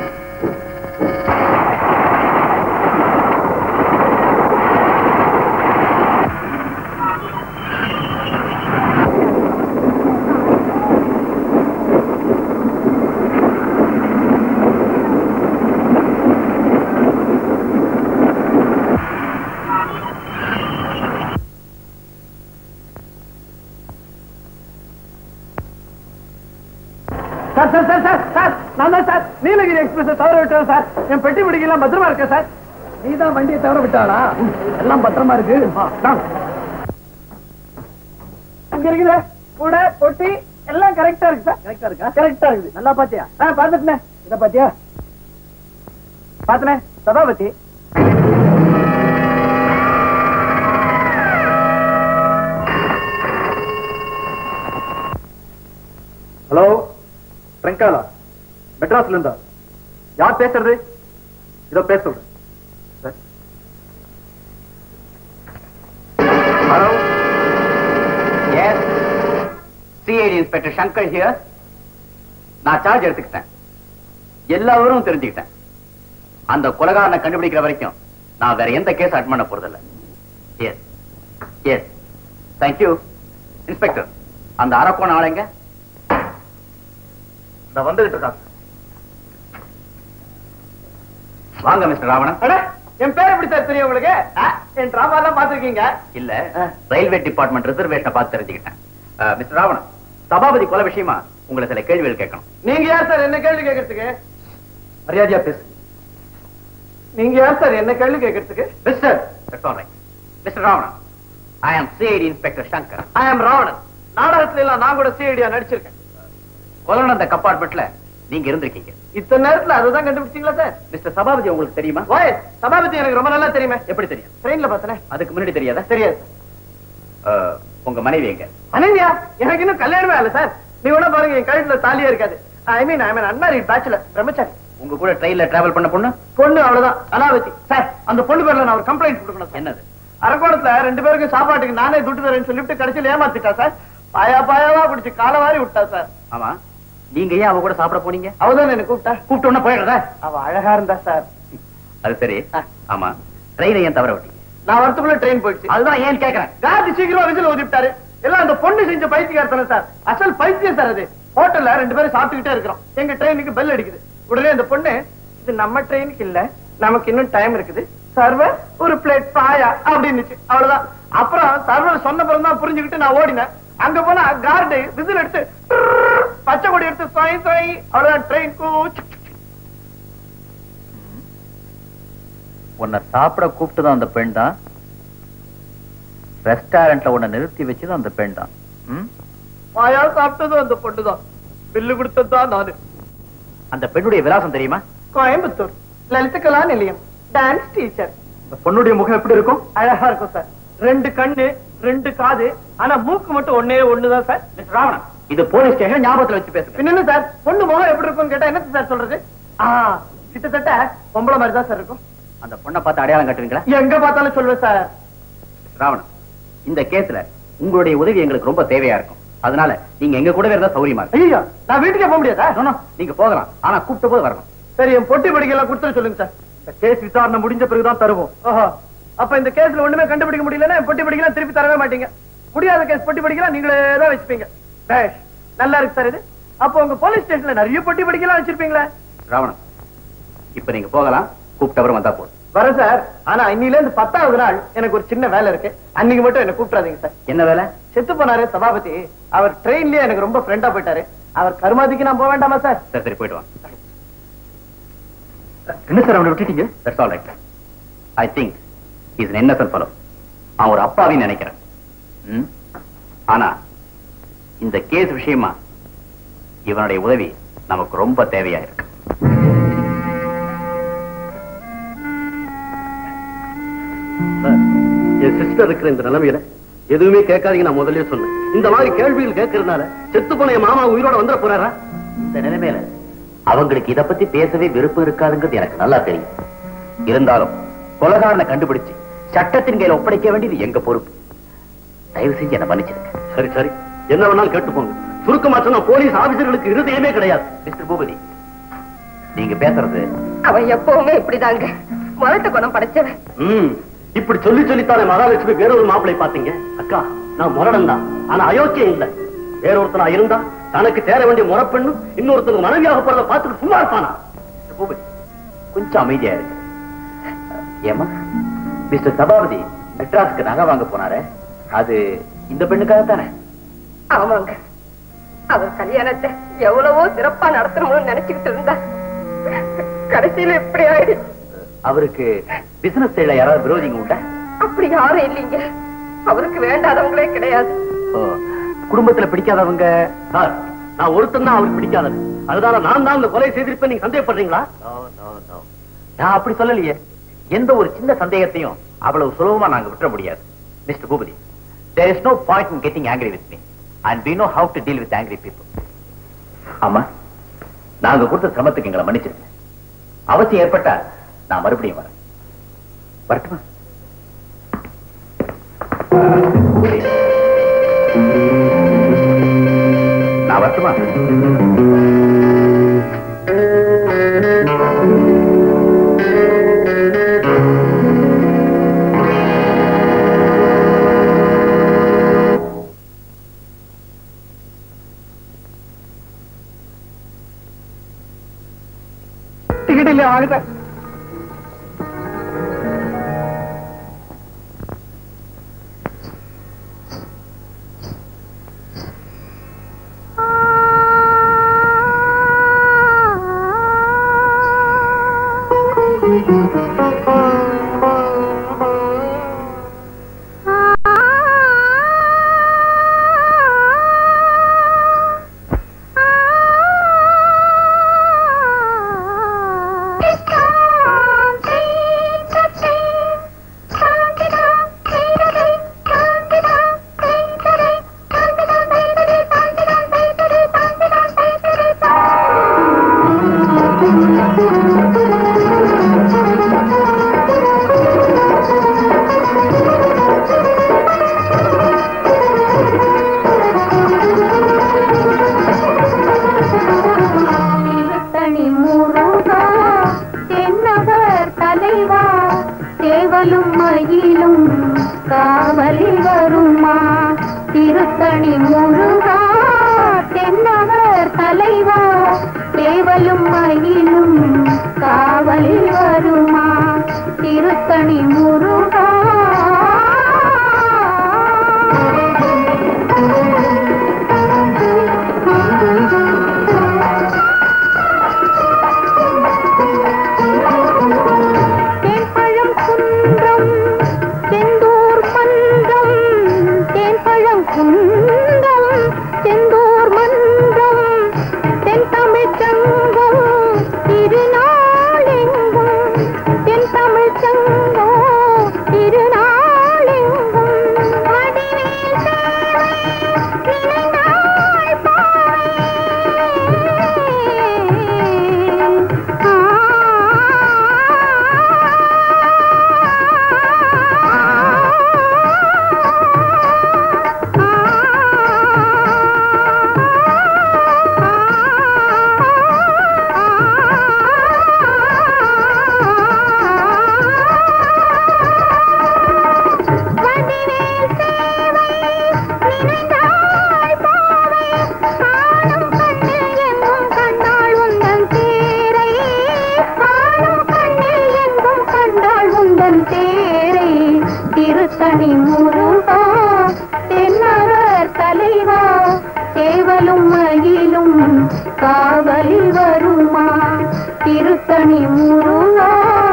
நீலகிரி எக்ஸ்பிரஸ் தவற விட்டோம் சார். என் பெட்டி முடிக்கலாம் பத்திரமா இருக்க சார். நீதான் வண்டியை தவற விட்டாளா? எல்லாம் பத்திரமா இருக்கு. இங்க இருக்குது கூட பொட்டி எல்லாம் கரெக்டா இருக்கு சார். கரெக்டா இருக்கா? கரெக்டா இருக்குது. நல்லா பாத்தியா? பாத்துட்டேன். இத பாத்தியா? பாத்துனே சபாபதி. ஹலோ, ட்ரங்காலா, மெட்ராஸ்ல இருந்தா யார் பேசுறது? இதோ பேச சொல்றேன். Hello, yes, CID inspector Shankar here. நான் சார்ஜ் எடுத்துக்கிட்டேன். எல்லா விவரமும் தெரிஞ்சுக்கிட்டேன். அந்த கொலைகாரனை கண்டுபிடிக்கிற வரைக்கும் நான் வேற எந்த கேஸ் அட் பண்ண போறதில்லை. S S, thank you. இன்ஸ்பெக்டர், அந்த அரக்கோண ஆளுங்க நான் வந்துகிட்டு இருக்காங்க. வாங்க மிஸ்டர் ராவணன். என் பேர் எப்படி சார் தெரியும் உங்களுக்கு? என் டிராமா எல்லாம் பாத்துருக்கீங்க? இல்ல, ரயில்வே டிபார்ட்மெண்ட் ரிசர்வேஷனை பார்த்து தெரிஞ்சுக்கிட்டேன். மிஸ்டர் ராவணன், சபாபதி கொலை விஷயமா உங்களை சில கேள்விகள் கேட்கணும். நீங்க யார் சார் என்ன கேள்வி கேட்கறதுக்கு? மரியாதையா பேசு. நீங்க யார் சார் என்ன கேள்வி கேட்கறதுக்கு? Mister, That's all right. Mr. Ravanan, I am CID Inspector Shankar. I am Ravanan. நாடகத்துல எல்லாம் நான் கூட சிஐடியா நடிச்சிருக்கேன். கொலன் அந்த கம்பார்ட்மெண்ட்ல நீங்க இருந்திருக்கீங்க. இத்தனை நேரத்துல அதுதான் கண்டுபிடிச்சீங்களா சார்? மிஸ்டர் சபாபதி உங்களுக்கு தெரியுமா? ஓய், சபாபதி எனக்கு ரொம்ப நல்லா தெரியுமே. எப்படி தெரியும்? ட்ரெயின்ல பார்த்தனே. அதுக்கு முன்னாடி தெரியாதா? தெரியாது சார். உங்க மனைவி எங்க? அனன்யா, எனக்கு இன்னும் கல்யாணமே ஆகல சார். நீ வேணா பாருங்க, என் கழுத்துல தாலியே இருக்காது. ஐ மீன் அன்மேரிட் பேச்சுலர், பிரம்மச்சாரி. உங்க கூட ட்ரெயின்ல டிராவல் பண்ண பொண்ணு? பொண்ணு அவ்வளவுதான், அலாவதி. சார், அந்த பொண்ணு பேர்ல நான் ஒரு கம்ப்ளைண்ட் கொடுக்கணும் சார். என்னது? அரக்கோணத்துல 2 பேருக்கும் சாப்பாட்டுக்கு நானே துட்டு தரேன்னு சொல்லிட்டு கடைசியில் ஏமாத்திட்டா சார். பாயாவா பிடிச்சு காலவாரி விட்டா சார். ஆமா, நீங்க ஏன் அவ கூட சாப்பிட போனீங்க? அவதான் என்ன கூப்பிட்டா. கூப்பிட்டு ஒண்ணு போயிடுறதா? அவ அழகா இருந்தா சார். அது சரி. ஆமா, ட்ரெயினை ஏன் தவற விட்டீங்க? நான் வரத்துக்குள்ள ட்ரெயின் போயிடுச்சு. அதுதான் ஏன் கேக்குறேன். காந்தி சீக்கிரமா விசில் ஊதிவிட்டாரு. எல்லாம் அந்த பொண்ணு செஞ்ச பைத்தியக்காரத்தனம் சார். அசல் பைத்தியம் சார் அது. ஹோட்டல்ல 2 பேரும் சாப்பிட்டுக்கிட்டே இருக்கிறோம். எங்க ட்ரெயினுக்கு பெல் அடிக்குது. உடனே அந்த பொண்ணு, இது நம்ம ட்ரெயினுக்கு இல்ல, நமக்கு இன்னும் டைம் இருக்குது, சர்வர் ஒரு பிளேட் பாயா அப்படின்னுச்சு. அவ்வளவுதான். அப்புறம் சர்வர் சொன்ன பிறகு தான் புரிஞ்சுக்கிட்டு நான் ஓடினேன். அங்க போனா கார்டு விசில் எடுத்து பச்சை கொடி எடுத்து அவ்வளவுதான் ட்ரெயின். உன்னை சாப்பிட கூப்பிட்டுதான் அந்த பெண் தான். ரெஸ்டாரண்ட்ல உன்னை நிறுத்தி வச்சது அந்த பெண் தான். பாயா சாப்பிட்டதும் அந்த பொண்ணுதான். பில்லு கொடுத்ததுதான் நானு. அந்த பெண்ணுடைய விலாசம் தெரியுமா? கோயம்புத்தூர் லலிதகலா நிலையம், டான்ஸ் டீச்சர். பொண்ணுடைய முகம் எப்படி இருக்கும்? அழகா இருக்கும் சார். 2 கண்ணு 2 காது, ஆனா மூக்கு மட்டும் ஒண்ணுதான் சார். மிஸ்டர் ராவணன், இது போலீஸ் ஸ்டேஷன், ஞாபகத்துல வச்சு பேசுங்க. என்ன சார், பொண்ணு முகம் எப்படி இருக்கும்னு கேட்டா என்ன சார் சொல்றது? கிட்டத்தட்ட பொம்பளை மாதிரி தான் சார் இருக்கும். அந்த பொண்ணை பார்த்து அடையாளம் கட்டுவீங்களா? எங்க பார்த்தாலும் சொல்லுவேன் சார். ராவணன், இந்த கேஸ்ல உங்களுடைய உதவி எங்களுக்கு ரொம்ப தேவையா இருக்கும். அதனால நீங்க எங்க கூடவே இருந்தா சௌரியமா இருக்கும். ஐயோ, நான் வீட்டுக்கே போக முடியாதா? நீங்க போகலாம், ஆனா கூப்பிட்ட போது வரணும். சரி, என் பொட்டி படிக்கலாம் கொடுத்துட்டு சொல்லுங்க சார். இந்த கேஸ் விசாரணை முடிஞ்ச பிறகுதான் தருவோம். ஓஹோ, அப்ப இந்த கேஸ்ல ஒண்ணுமே கண்டுபிடிக்க முடியலன்னா பொட்டி படிக்கலாம் திருப்பி தரவே மாட்டீங்க. முடியாத கேஸ் பொட்டி படிக்கலாம் நீங்களே தான் வச்சுப்பீங்க. பேஷ், நல்லா இருக்கு சார் இது. அப்போ உங்க போலீஸ் ஸ்டேஷன்ல நிறைய பொட்டி படிக்கலாம் வச்சிருப்பீங்களா? ராவணன், இப்ப நீங்க போகலாம், கூப்பிட்டவரும் வந்தா போதும். வரேன் சார். ஆனா இன்னில இருந்து 10வது நாள் எனக்கு ஒரு சின்ன வேலை இருக்கு. அன்னைக்கு மட்டும் என்ன கூப்பிடாதீங்க சார். என்ன வேலை? செத்து போனாரு சபாபதி. அவர் ட்ரெயின்லயே எனக்கு ரொம்ப ஃப்ரெண்டா போயிட்டாரு. அவர் கருமாதிக்கு நான் போக வேண்டாமா சார்? சரி சரி, போயிட்டு வாங்க. என்ன சார் அவனை விட்டுட்டீங்க? That's all right. I think he's an innocent fellow. அவன் ஒரு அப்பாவின்னு நினைக்கிறேன். ஆனா இந்த கேஸ் விஷயமா இவனுடைய உதவி நமக்கு ரொம்ப தேவையா இருக்கு. என் சிஸ்டர் இருக்கிற இந்த நிலைமையில எதுவுமே கேட்காதீங்க, நான் முதல்ல சொன்னேன். இந்த மாதிரி கேள்விகள் கேட்கறதுனால செத்து போன என் மாமா உயிரோட வந்துட போறாரா? இந்த நிலைமையில அவங்களுக்கு இத பத்தி பேசவே விருப்பம் இருக்காதுங்கிறது எனக்கு நல்லா தெரியும். இருந்தாலும் கொலைகாரனை கண்டுபிடிச்சு சட்டத்தின் கையில ஒப்படைக்க வேண்டியது எங்க பொறுப்பு. தயவு செஞ்சு என்ன மன்னிச்சிருக்க. சரி சரி, என்ன வேணாலும் கேட்டுப்போங்க. சுருக்கமா சொன்னா போலீஸ் ஆபீசர்களுக்கு இருதயமே கிடையாது. மிஸ்டர் பூபதி, நீங்க பேசுறது அவன் எப்பவுமே இப்படிதாங்க, முரட்டு குணம் படைச்சவன். இப்படி சொல்லி சொல்லித்தானே மகாலட்சுமி வேறொரு மாப்பிளை பாத்தீங்க. அக்கா, நான் முரடன் தான், ஆனா அயோக்கியம் இல்ல. வேறொருத்தனா இருந்தா தனக்கு சேர வேண்டிய முறப்பெண்ணு இன்னொருத்தருக்கு மனைவியாக போறத பார்த்துட்டு சும்மா இருப்பானா? பூபதி, கொஞ்சம் அமைதியா இருக்கு. ஏமா, மிஸ்டர் சபாபதி மெட்ராஸுக்கு நகை வாங்க போனாரு, அது இந்த பெண்ணுக்காக தானே? ஆமாங்க, அவர் கல்யாணத்தை எவ்வளவோ சிறப்பா நடத்தணும்னு நினைச்சுக்கிட்டு இருந்தா கடைசியில எப்படி ஆயிடுச்சு. அவருக்கு பிசினஸ் சைடுல யாராவது விரோதிங்க உண்டா? அப்படி யாரும் இல்லைங்க, அவருக்கு வேண்டாதவங்களே கிடையாது. குடும்பத்துல பிடிக்காதவங்க? நான் ஒருத்தன் தான் அவருக்கு பிடிக்காதது. அதனால நான் தான் இந்த கொலை செய்திருப்பேன் நீங்க சந்தேகப்படுறீங்களா? நான் அப்படி சொல்லலையே. எந்த ஒரு சின்ன சந்தேகத்தையும் அவ்வளவு சுலபமா நாங்க விட்டுற முடியாது. Mister Boopathi, there is no point in getting angry with me and we know how to deal with angry people. ஆமா, நாங்க கொடுத்த சிரமத்துக்கு எங்களை மன்னிச்சிருங்க. அவசியம் ஏற்பட்டா நான் மறுபடியும் வரேன். வரட்டுமா? நான் வரட்டுமா? டிக்கெட் இல்ல, வாங்க. திருத்தணி முருகா தென்னவர் தலைவா தேவலும் மயிலும் காவலில் வருமா திருத்தணி முருகா திருத்தணி முருகா தென்னவர் தலைவா தேவலும் மயிலும் காவலில் வருமா திருத்தணி முருகா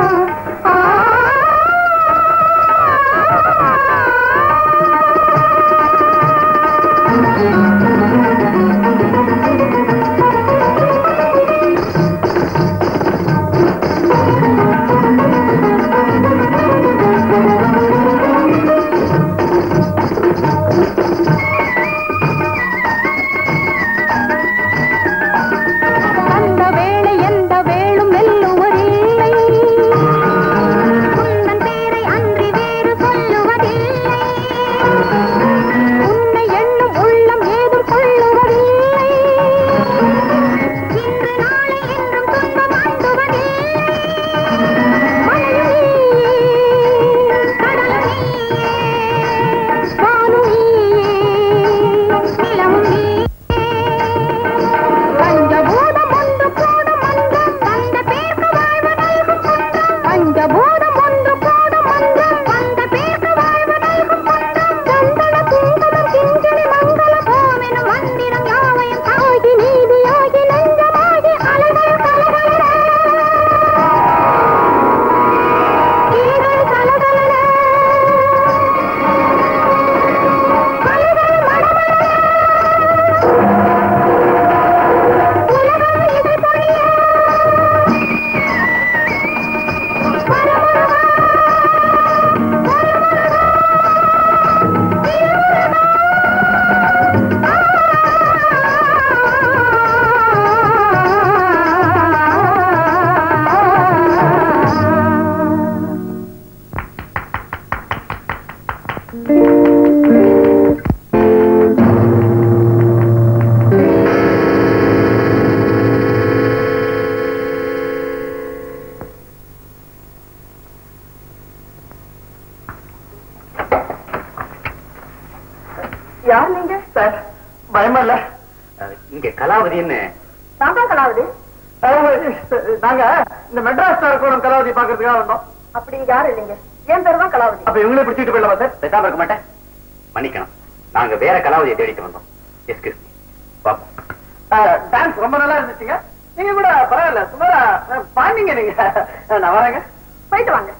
யார் நீங்க சார்? பயமா இல்ல? இங்க கலாவதி என்ன? நான் தான் கலாவதி. நாங்க இந்த மெட்ராஸ் கூட கலாவதி பாக்குறதுக்காக வந்தோம். அப்படி யாரும் இல்லைங்க, என் பேர் தான் கலாவதி. அப்ப இவங்களே பிடிச்சிட்டு போயிடலாமா சார்? பேசாம இருக்க மாட்டேன். மன்னிக்கணும், நாங்க வேற கலாவதியை தேடிட்டு வந்தோம். எஸ்கியூஸ் பாப்போம். டான்ஸ் ரொம்ப நல்லா இருந்துச்சுங்க. நீங்க கூட பரவாயில்ல, சுமாரா பாண்டிங்க நீங்க. நான் வரேங்க. போயிட்டு வாங்க.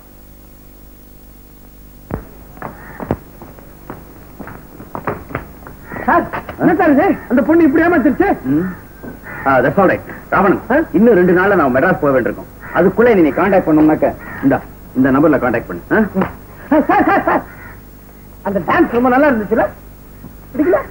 சார் என்ன சார் இது? அந்த பொண்ணு இப்படி ஏமாத்திருச்சு. ராவணன், இன்னும் 2 நாள்ல நான் மெட்ராஸ் போக வேண்டியிருக்கோம். அதுக்குள்ள நீ கான்டாக்ட் பண்ணோம்னாக்க இந்த நம்பர்ல கான்டாக்ட் பண்ணு. அந்த டான்ஸ் ரொம்ப நல்லா இருந்துச்சுல? பிடிக்கல?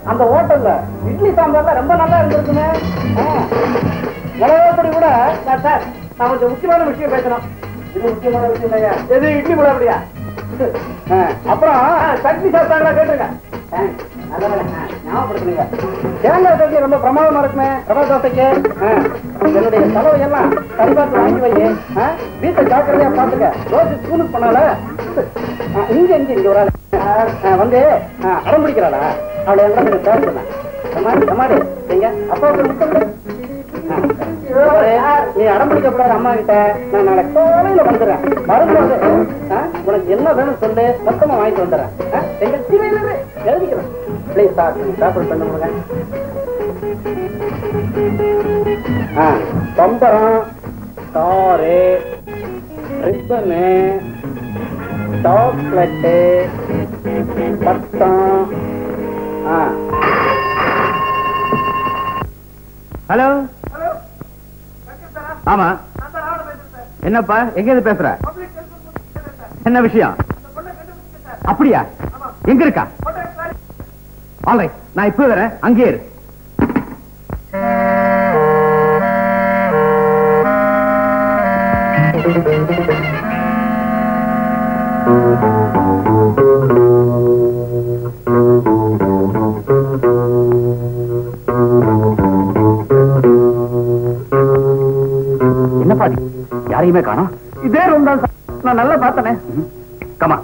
அந்த ஹோட்டல்ல இட்லி சாம்பார்ல ரொம்ப நல்லா இருந்திருக்குமே. மிளகாப்பொடி கூட சார் நான் கொஞ்சம் முக்கியமான விஷயம் பேசணும். இது முக்கியமான விஷயம் இல்லையா? எது இட்லி கூட அப்படியா? அப்புறம் சட்னி சாப்பிட்டாங்களா கேட்டுருங்க. ஞாபகப்படுத்துங்க. தேங்காய் சட்னி ரொம்ப பிரமாதமா இருக்குமே ரவா தோசைக்கு. என்னுடைய செலவு எல்லாம் சரிபார்த்து வாங்கி வை. வீட்டை ஜாக்கிரதையா பாத்துக்க. தோசை ஸ்கூலுக்கு பண்ணால இங்க ஒரு ஆள் வந்து அடம் பிடிக்கிறாளா? அவளை எல்லாம் கொஞ்சம் பேர் சொன்ன சமாடி நீங்க அப்பாவுக்கு முத்தம் நீ அடம் பிடிக்க கூடாது அம்மா கிட்ட. நான் நாளை காலையில வந்துடுறேன். வரும்போது உனக்கு என்ன வேணும் சொல்லு, மொத்தமா வாங்கிட்டு வந்துடுறேன். எழுதிக்கிறேன். பிளீஸ் சார் சாப்பிட பண்ணுங்க. பம்பரம், காரு, ரிப்பனு, சாக்லேட்டு, பட்டம். ஹலோ. ஆமா. என்னப்பா எங்க இருந்து பேசுற? என்ன விஷயம்? அப்படியா? எங்க இருக்கா? ஆல்ரைட், நான் இப்ப வரேன். அங்கே இரு. என்னப்பா யாரையுமே காணோம். இதே ரூம் தான் நான் நல்லா பார்த்தனே. கமா.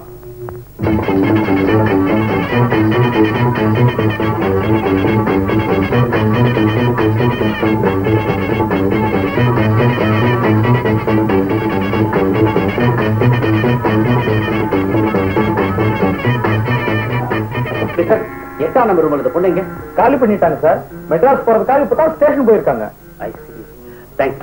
எட்டாம் நம்பர் ரூம் பொண்ணுங்க காலி பண்ணிட்டாங்க சார். மெட்ராஸ் போறதுக்காக இப்பதான் ஸ்டேஷன் போயிருக்காங்க. தேங்க்ஸ்.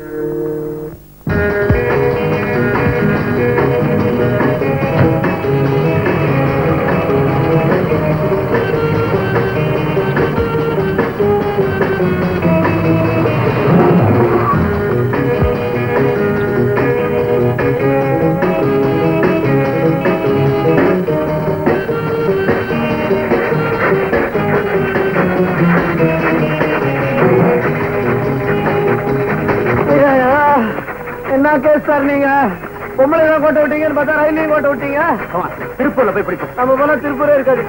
என்ன கேஸ் சார் நீங்க? பொம்பளை தான் கோட்டை விட்டீங்கன்னு பார்த்தா ரயிலையும் கோட்டை விட்டீங்க. திருப்பூர்ல போய் படிப்போம். நம்ம போல திருப்பூரே இருக்காது.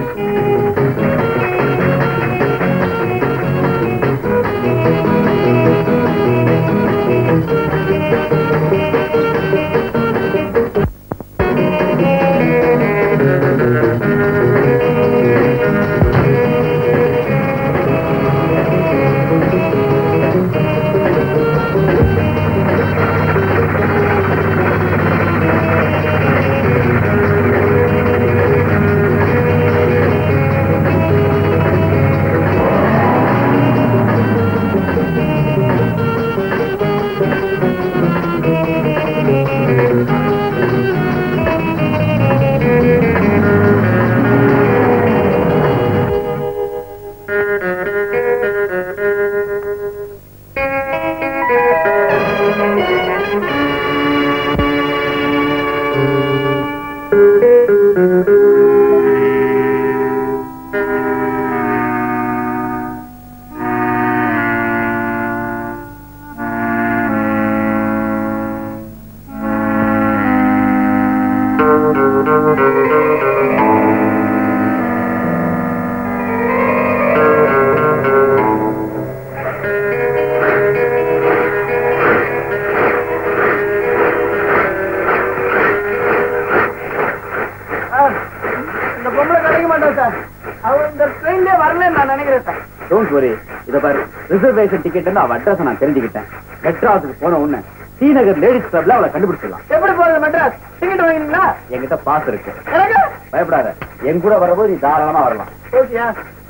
ரிசர்வேஷன் டிக்கெட் அவ அட்ரஸ் நான் தெரிஞ்சுக்கிட்டேன். மெட்ராஸுக்கு போன உடனே டி நகர் லேடிஸ் கிளப்ல அவளை கண்டுபிடிச்சிடலாம். எப்படி போறது மெட்ராஸ்? டிக்கெட் வாங்கினீங்களா? என்கிட்ட பாஸ் இருக்கு. பயப்படாத, என் கூட வரும்போது நீ தாராளமா வரலாம். ஓகேயா?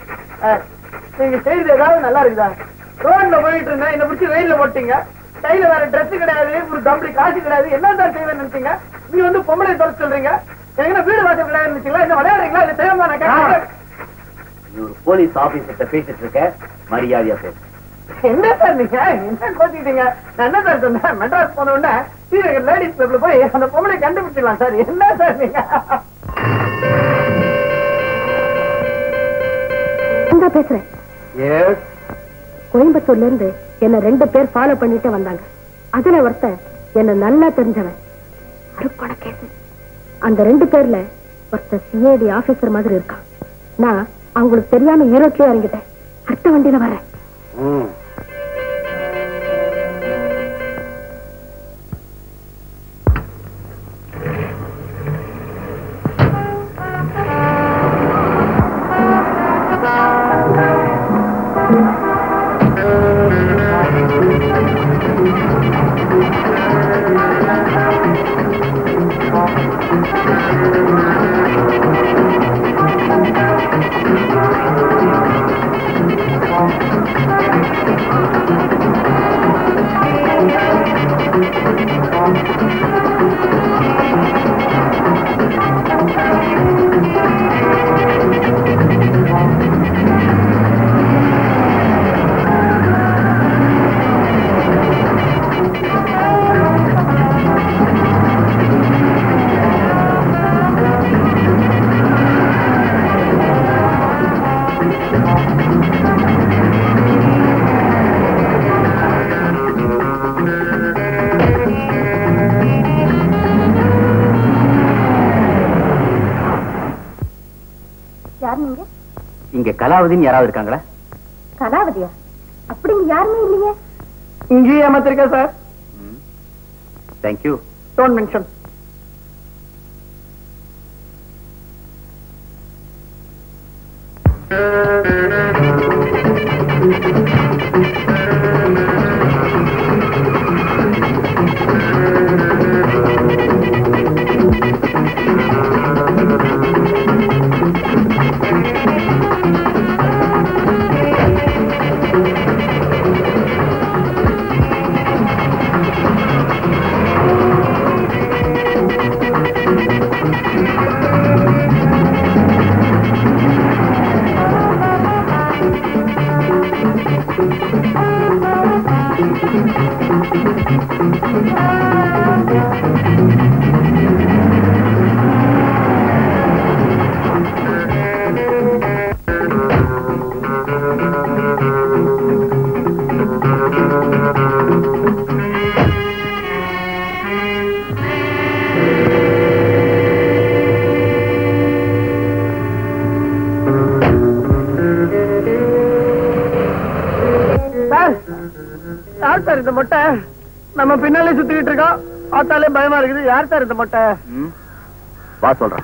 நீங்க செய்யறது ஏதாவது நல்லா இருக்குதா? ரோட்ல போயிட்டு இருந்தேன், என்ன பிடிச்சி ரயில்ல போட்டீங்க. கையில வேற ட்ரெஸ் கிடையாது, ஒரு தம்பி காசு கிடையாது. என்ன தான் செய்வேன்னு நினைச்சீங்க? நீ வந்து பொம்பளை தொலை சொல்றீங்க. எனக்கு வீடு வாசல் கிடையாது நினைச்சீங்களா? என்ன விளையாடுறீங்களா? இல்ல செய்யாம நான் கேட்கிறேன். நீ ஒரு போலீஸ் ஆபீசர்கிட்ட பேசிட்டு இருக்க, மரியாதையா பேசு. என்ன சார் நீங்க என்ன கோச்சிக்கிட்டீங்க? நான் என்ன சார் சொன்னேன்? மெட்ராஸ் போன உடனே லேடிஸ் கிளப்ல போய் அந்த பொம்பளை கண்டுபிடிச்சிடலாம் சார். என்ன சார் நீங்க? நான் பேசுறேன். கோயம்புத்தூர்ல இருந்து என்ன 2 பேர் ஃபாலோ பண்ணிட்டு வந்தாங்க. அதுல ஒருத்தன் என்ன நல்லா தெரிஞ்சவன். அருப்பண கேஸ். அந்த 2 பேர்ல ஒருத்தர் சிஐடி ஆபீசர் மாதிரி இருக்கான். நான் அவங்களுக்கு தெரியாம ஈரோட்லயே இறங்கிட்டேன். அடுத்த வண்டியில வரேன். இங்க கலாவதின்னு யாராவது இருக்காங்களா? கலாவதியா? அப்படி யாருமே இல்லையே. இங்கேயே ஏமாத்திருக்கா சார். தேங்க்யூ. Don't mention. யார் சார் இந்த மொட்டை? நம்ம பின்னாலே சுத்திக்கிட்டு இருக்கோம். பார்த்தாலே பயமா இருக்குது. யார் சார் இந்த மொட்டை? வா சொல்றேன்.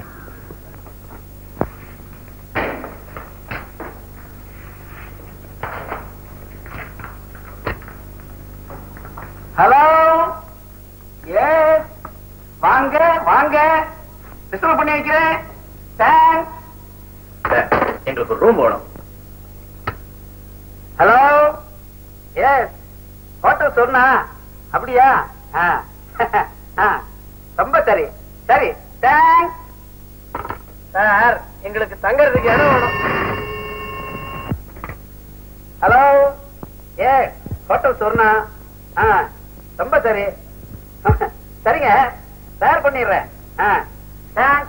ஹலோ, எஸ், வாங்க வாங்க, ரிசர்வ் பண்ணி வைக்கிறேன். தேங்க்ஸ். எங்களுக்கு ஒரு ரூம் வேணும். ஹலோ, எஸ், ஹோட்டல் சொன்னா அப்படியா? ரொம்ப சரி சரி, தேங்க்ஸ். சார், எங்களுக்கு தங்கறதுக்கு இடம் வேணும். ஹலோ, எஸ், ஹோட்டல் சொன்னா ரொம்ப சரி. சரிங்க, தயார் பண்ணிடுறேன். தேங்க்ஸ்.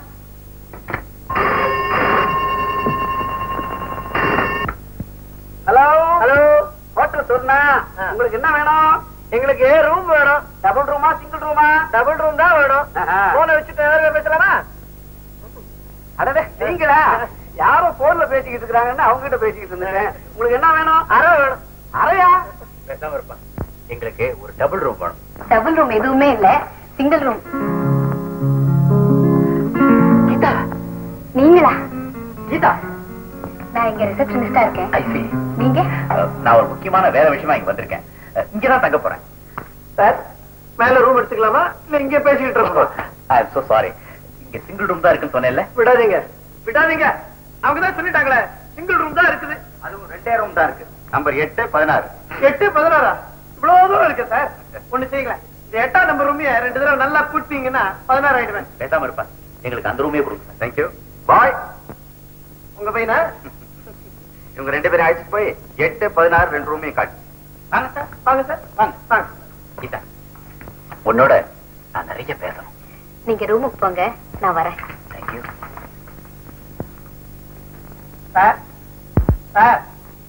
ஹலோ ஹலோ, ஹோட்டல் சொன்னா உங்களுக்கு என்ன வேணும்? எங்களுக்கு ரூம் வேணும். டபுள் ரூமா சிங்கிள் ரூமா? டபுள் ரூம் தான் வேணும். போனை வச்சுட்டு பேசலாமா? அடடே, நீங்களா? யாரோ போன்ல பேசிக்கிட்டு இருக்காங்கன்னு அவங்க கிட்ட பேசிக்கிட்டு இருந்தேன். உங்களுக்கு என்ன வேணும்? அறை வேணும். அறையா? பேசாம இருப்பா. எங்களுக்கு ஒரு டபுள் ரூம் வேணும். டபுள் ரூம் எதுவுமே இல்ல, சிங்கிள் ரூம். கீதா, நீங்களா? கீதா, நான் இங்க ரிசப்ஷனிஸ்டா இருக்கேன். I see. நீங்க? நான் ஒரு முக்கியமான வேலை விஷயமா இங்க வந்திருக்கேன். இங்கதான் தங்க போறேன். சார், மேல ரூம் எடுத்துக்கலாமா இல்ல இங்க பேசிக்கிட்டு இருக்கோம்? I am so sorry. இங்க சிங்கிள் ரூம் தான் இருக்குன்னு சொன்னேன்ல. விடாதீங்க விடாதீங்க, அவங்க தான் சொல்லிட்டாங்களே சிங்கிள் ரூம் தான் இருக்குது. அதுவும் 2 ரூம் தான் இருக்கு. நம்பர் 8, 16. 8, 16 இவ்வளவு தூரம் இருக்கு சார். ஒண்ணு செய்யுங்களேன், இந்த 8ஆம் நம்பர் ரூமைய 2 தடவை நல்லா கூட்டினீங்கன்னா 16 ஆயிடுவேன். பேசாம இருப்பா. எங்களுக்கு அந்த ரூமே கொடுங்க. தேங்க்யூ. பாய். உங்க பையனா? இவங்க 2 பேரும் அழைச்சிட்டு போய் 8, 16 2 ரூமையும் காட்டு. வாங்க சார், வாங்க சார், வாங்க வாங்க. கீதா, உன்னோட நான் நிறைய பேசணும். நீங்க ரூமுக்கு போங்க, நான் வரேன். தேங்க்யூ. Sir, sir.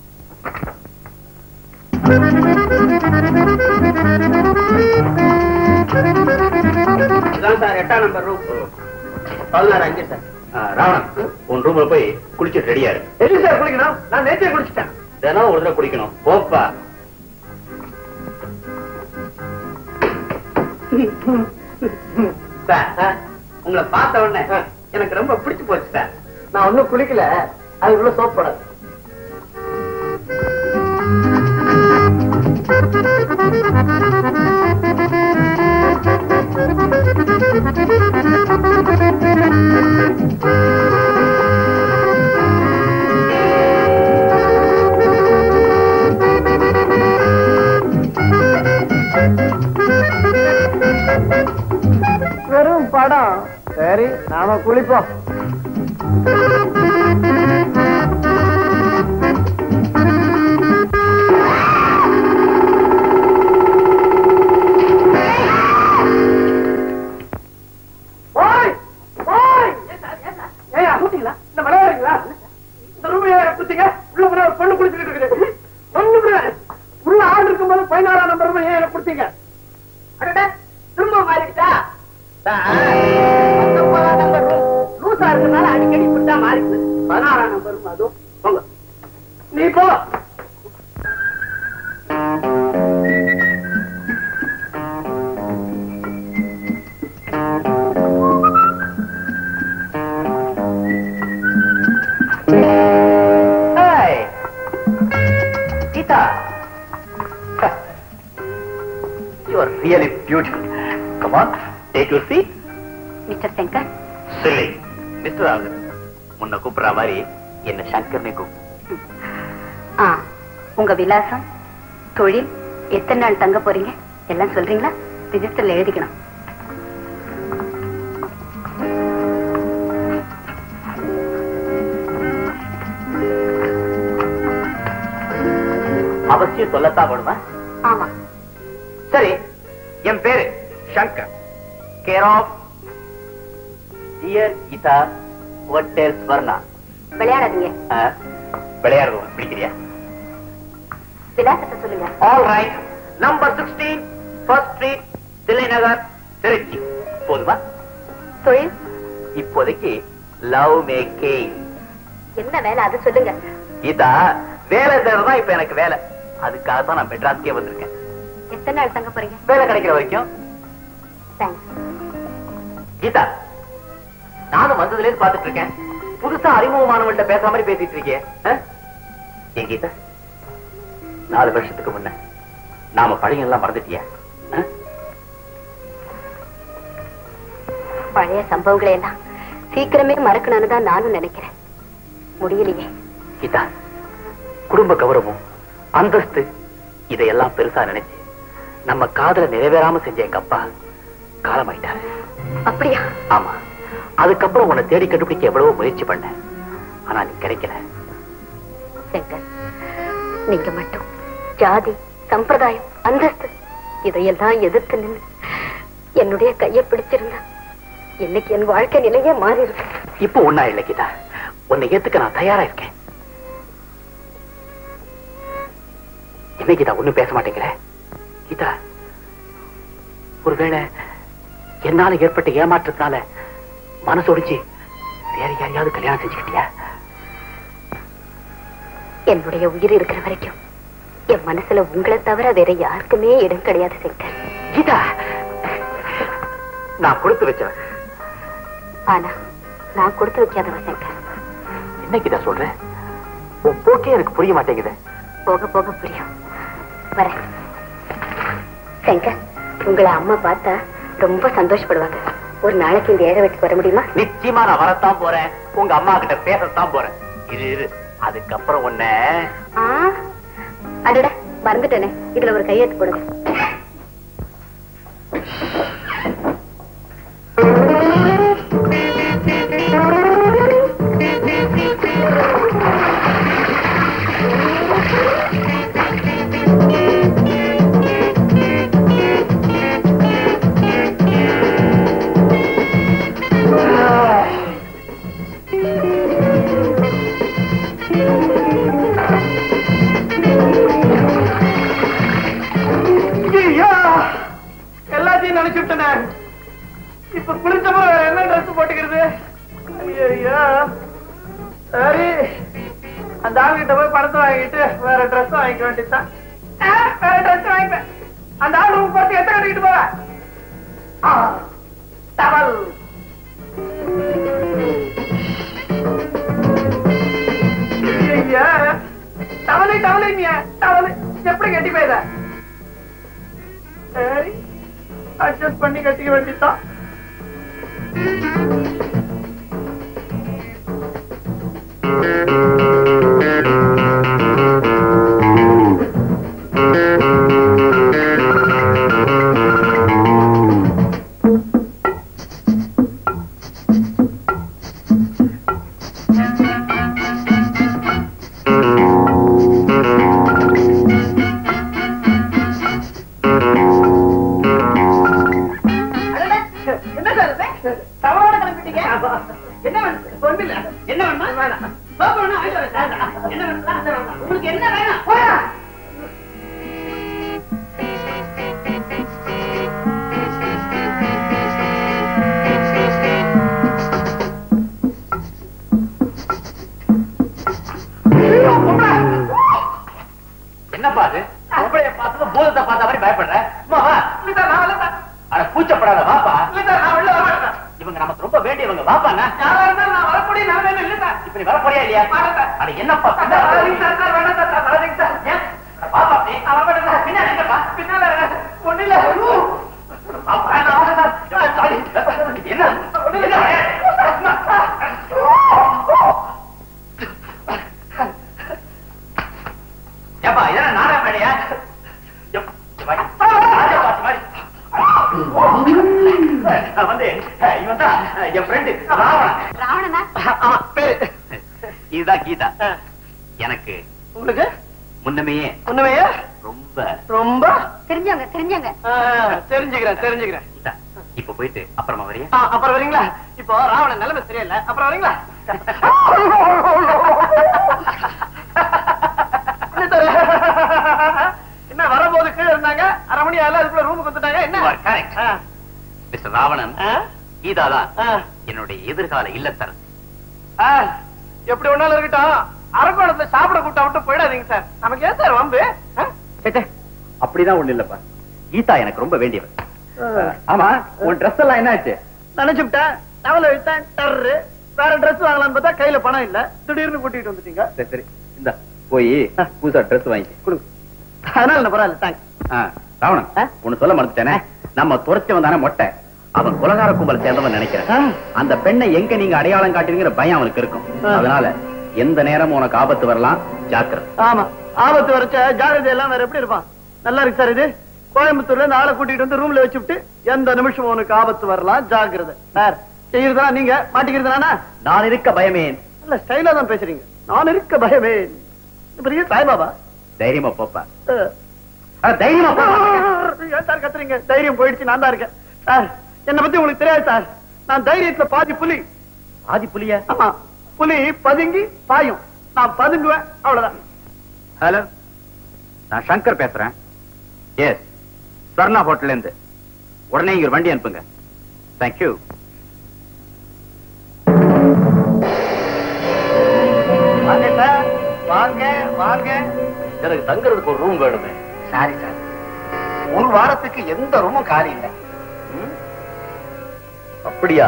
சார் 8ஆம் நம்பர் ரூம் 16 சார். ராவணன், உன் ரூம்ல போய் குளிச்சுட்டு ரெடியா இரு. எது சார் குளிக்கணும்? நான் நேற்றே குளிச்சுட்டேன். தினம் ஒரு தடவை குளிக்கணும். போப்பா. சார், உங்களை பார்த்த உடனே எனக்கு ரொம்ப பிடிச்சு போச்சு சார். நான் ஒன்னும் குளிக்கல, அதுக்குள்ள சோப் போடாது. வெறும் படம். சரி, நாம குளிப்போம். உள்ள ஆள் இருக்கும்போது 16ஆம் நம்பர் ஏன் எனக்கு கொடுத்தீங்க? திரும்ப மாறிடுச்சா? 19ஆம் நம்பர் லூசா இருக்கனால அடிக்கடி விட்டா மாறிடுது. 16ஆம் நம்பர் அதுவும் போங்க. நீ போ. You are really beautiful. Come on, take your seat. Mister Shankar. Silly. Mr. Rajan, முன்ன கூப்பிடுற மாதிரி என்ன சங்கர்னே கூப்பிடு. உங்க விலாசம், தொழில், எத்தனை நாள் தங்க போறீங்க எல்லாம் சொல்றீங்களா? ரிஜிஸ்டர்ல எழுதிக்கணும். அவசியம் சொல்லத்தான் வேணுமா? ஆமா. சரி, என் பேரு Shankar. Care of dear Geetha hotel Swarna. விளையாடாதீங்க. விளையாடுவோம். பிடிக்கிறியா? விலாசத்தை சொல்லுங்க. All right. Number 16 first street, Thillai Nagar, Trichy. போதுமா? தொழில் இப்போதைக்கு லவ் மேக்கிங். என்ன வேலை அது சொல்லுங்க. கீதா, வேலை தேவைதான் இப்ப எனக்கு வேலை. அதுக்காக தான் நான் மெட்ராஸ்க்கே வந்திருக்கேன். எத்தனை நாள் தங்க போறீங்க? வேலை கிடைக்கிற வரைக்கும். தேங்க்ஸ். கீதா, நானும் வந்ததுல இருந்து பாத்துட்டு இருக்கேன். புதுசா அறிமுகமானவன்கிட்ட பேசுற மாதிரி பேசிட்டு இருக்கேன். ஏன் கீதா, 4 வருஷத்துக்கு முன்ன நாம பழைய எல்லாம் மறந்துட்டியா? பழைய சம்பவங்களை எல்லாம் சீக்கிரமே மறக்கணும்னு தான் நானும் நினைக்கிறேன். முடியலையே. கீதா, குடும்ப கௌரவம், அந்தஸ்து, இதையெல்லாம் பெருசா நினைச்சு நம்ம காதல நிறைவேறாம செஞ்ச எங்க அப்பா காலமாயிட்டாரு. அப்படியா? ஆமா. அதுக்கப்புறம் உன்னை தேடி கண்டுபிடிக்க எவ்வளவோ முயற்சி பண்ணேன். ஆனா நீ கிடைக்கல. சங்கர், நீங்க மட்டும் ஜாதி, சம்பிரதாயம், அந்தஸ்து இதையெல்லாம் எதிர்த்து நின்று என்னுடைய கையை பிடிச்சிருந்தா இன்னைக்கு என் வாழ்க்கை நிலையே மாறி இருக்கு. இப்ப ஒன்னா இல்லை கீதா, உன்னை ஏத்துக்க நான் தயாரா இருக்கேன். என்ன கீதா ஒண்ணும் பேச மாட்டேங்கிற? கீதா, ஒருவேளை என்னால ஏற்பட்ட ஏமாற்றத்தினால மனசொடிச்சு வேற யாரையாவது கல்யாணம் செஞ்சுக்கிட்டியா? என்னுடைய உயிர் இருக்கிற வரைக்கும் என் மனசுல உங்களை தவிர வேற யாருக்குமே இடம் கிடையாது சங்கர். கீதா, நான் கொடுத்து வச்சவன். ஆனா நான் கொடுத்து வைக்காதவ சங்கர். என்ன கீதா சொல்ற? உன் போக்கே எனக்கு புரிய மாட்டேங்குது. போக போக புரியும். வர சங்கர், உங்களை அம்மா பார்த்தா ரொம்ப சந்தோஷப்படுவாங்க. ஒரு நாளைக்கு இந்த ஏழை வீட்டுக்கு வர முடியுமா? நிச்சயமா நான் வரத்தான் போறேன். உங்க அம்மா கிட்ட பேசத்தான் போறேன். இரு, அதுக்கப்புறம் உன்ன. அடடா, மறந்துட்டேனே. இதுல ஒரு கையெழுத்து போடுங்க. நினைச்சுட்டேன். இப்ப குளிச்சப்போ வேற என்ன ட்ரெஸ் போட்டுக்கிறது? ஐயோ சரி, அந்த ஆளுகிட்ட போய் பணத்தை வாங்கிட்டு வேற ட்ரெஸ் வாங்கிக்க வேண்டியதுதான். வேற ட்ரெஸ் வாங்கிப்பேன். அந்த ஆள் ரூம் பார்த்து எத்தனை கட்டிட்டு போற? டவல். டவலு டவலு டவலு எப்படி கட்டி போயிட? சரி, அட்ஜஸ்ட் பண்ணி கட்டிக்க வேண்டியதுதான். என்னப்பா அது? உங்களைய பார்த்தது பூதத்தை பார்த்த மாதிரி பயப்படுற? பூச்சப்படாத வாப்பா. இவங்க நமக்கு ரொம்ப வேண்டியவங்க வாப்பா. இப்ப நீ வர போறியா இல்லையா? அட என்னப்பா ஏப்பா இதெல்லாம் நாடா மேடையா? வந்து இவன் தான் என் ஃப்ரெண்டு ராவணனா? இதுதான் கீதா. எனக்கு உங்களுக்கு முன்னமையே ரொம்ப ரொம்ப தெரிஞ்சவங்க தெரிஞ்சுக்கிறேன். கீதா, இப்ப போயிட்டு அப்புறமா வரியா? அப்புறம் வரீங்களா? இப்போ ராவணன் நிலைமை சரியில்லை, அப்புறம் வரீங்களா? என்ன வரும்போது கீழே இருந்தாங்க, அரை மணி ஆகல, அதுக்குள்ள ரூமுக்கு வந்துட்டாங்க. என்ன மிஸ்டர் ராவணன், கீதாதான் என்னுடைய எதிர்கால இல்லத்தரசி. எப்படி ஒன்னாலும் இருக்கட்டும், அரக்கோணத்துல சாப்பிட கூட்டா விட்டு போயிடாதீங்க சார். நமக்கு ஏன் சார் வம்பு? அப்படிதான் ஒண்ணு இல்லப்பா, கீதா எனக்கு ரொம்ப வேண்டியவன். ஆமா, உன் ட்ரெஸ் எல்லாம் என்ன ஆச்சு? நினைச்சுட்டேன், டவல விட்டேன், டர்ரு வேற ட்ரெஸ் வாங்கலாம்னு பார்த்தா கையில பணம் இல்ல, திடீர்னு கூட்டிட்டு வந்துட்டீங்க. சரி சரி, இந்த போய் புதுசா ட்ரெஸ் வாங்கி கொடுங்க. அதனால என்ன பரவாயில்ல, தேங்க்ஸ். ராவணன், ஒண்ணு சொல்ல மறந்துட்டேனே, நம்ம துரைச்சவன் தானே மொட்டை, அவன் குலகார கும்பல சேர்ந்தவன் நினைக்கிறேன். அந்த பெண்ணை எங்க நீங்க அடையாளம் காட்டுறீங்கிற பயம் அவனுக்கு இருக்கும். அதனால எந்த நேரமும் உனக்கு ஆபத்து வரலாம், ஜாக்கிரதை. ஆமா, ஆபத்து வரச்ச ஜாகிரதை எல்லாம் வேற எப்படி இருப்பான்? நல்லா இருக்கு சார். இது கோயம்புத்தூர்ல இருந்து ஆளை கூட்டிட்டு வந்து ரூம்ல வச்சுட்டு எந்த நிமிஷம் உனக்கு ஆபத்து வரலாம், ஜாகிரதை. சார் செய்யறதா நீங்க மாட்டிக்கிறதுனா? நான் இருக்க பயமே. இல்ல, ஸ்டைலா தான் பேசுறீங்க. நான் இருக்க பயமே. பெரிய சாய்பாபா. தைரியமா போப்பா, தைரியமா போ. ஏன் சார் கத்துறீங்க? தைரியம் போயிடுச்சு, நான் தான் இருக்கேன் சார். என்ன பத்தி உங்களுக்கு தெரியாது சார், நான் தைரியத்துல பாதி புலி. ஆதி புலியா? ஆமா, புலி பதுங்கி பாயும், நான் பதுங்குவேன், அவ்வளவுதான். ஹலோ, நான் சங்கர் பேசுறேன். எஸ், சர்ணா ஹோட்டல்ல இருந்து. உடனே இங்க ஒரு வண்டி அனுப்புங்க. தேங்க்யூ. வாங்க சார், வாங்க வாங்க. எனக்கு தங்குறதுக்கு ஒரு ரூம் வேணுமே. சாரி சார், ஒரு வாரத்துக்கு எந்த ரூமும் காலி இல்லை. அப்படியா?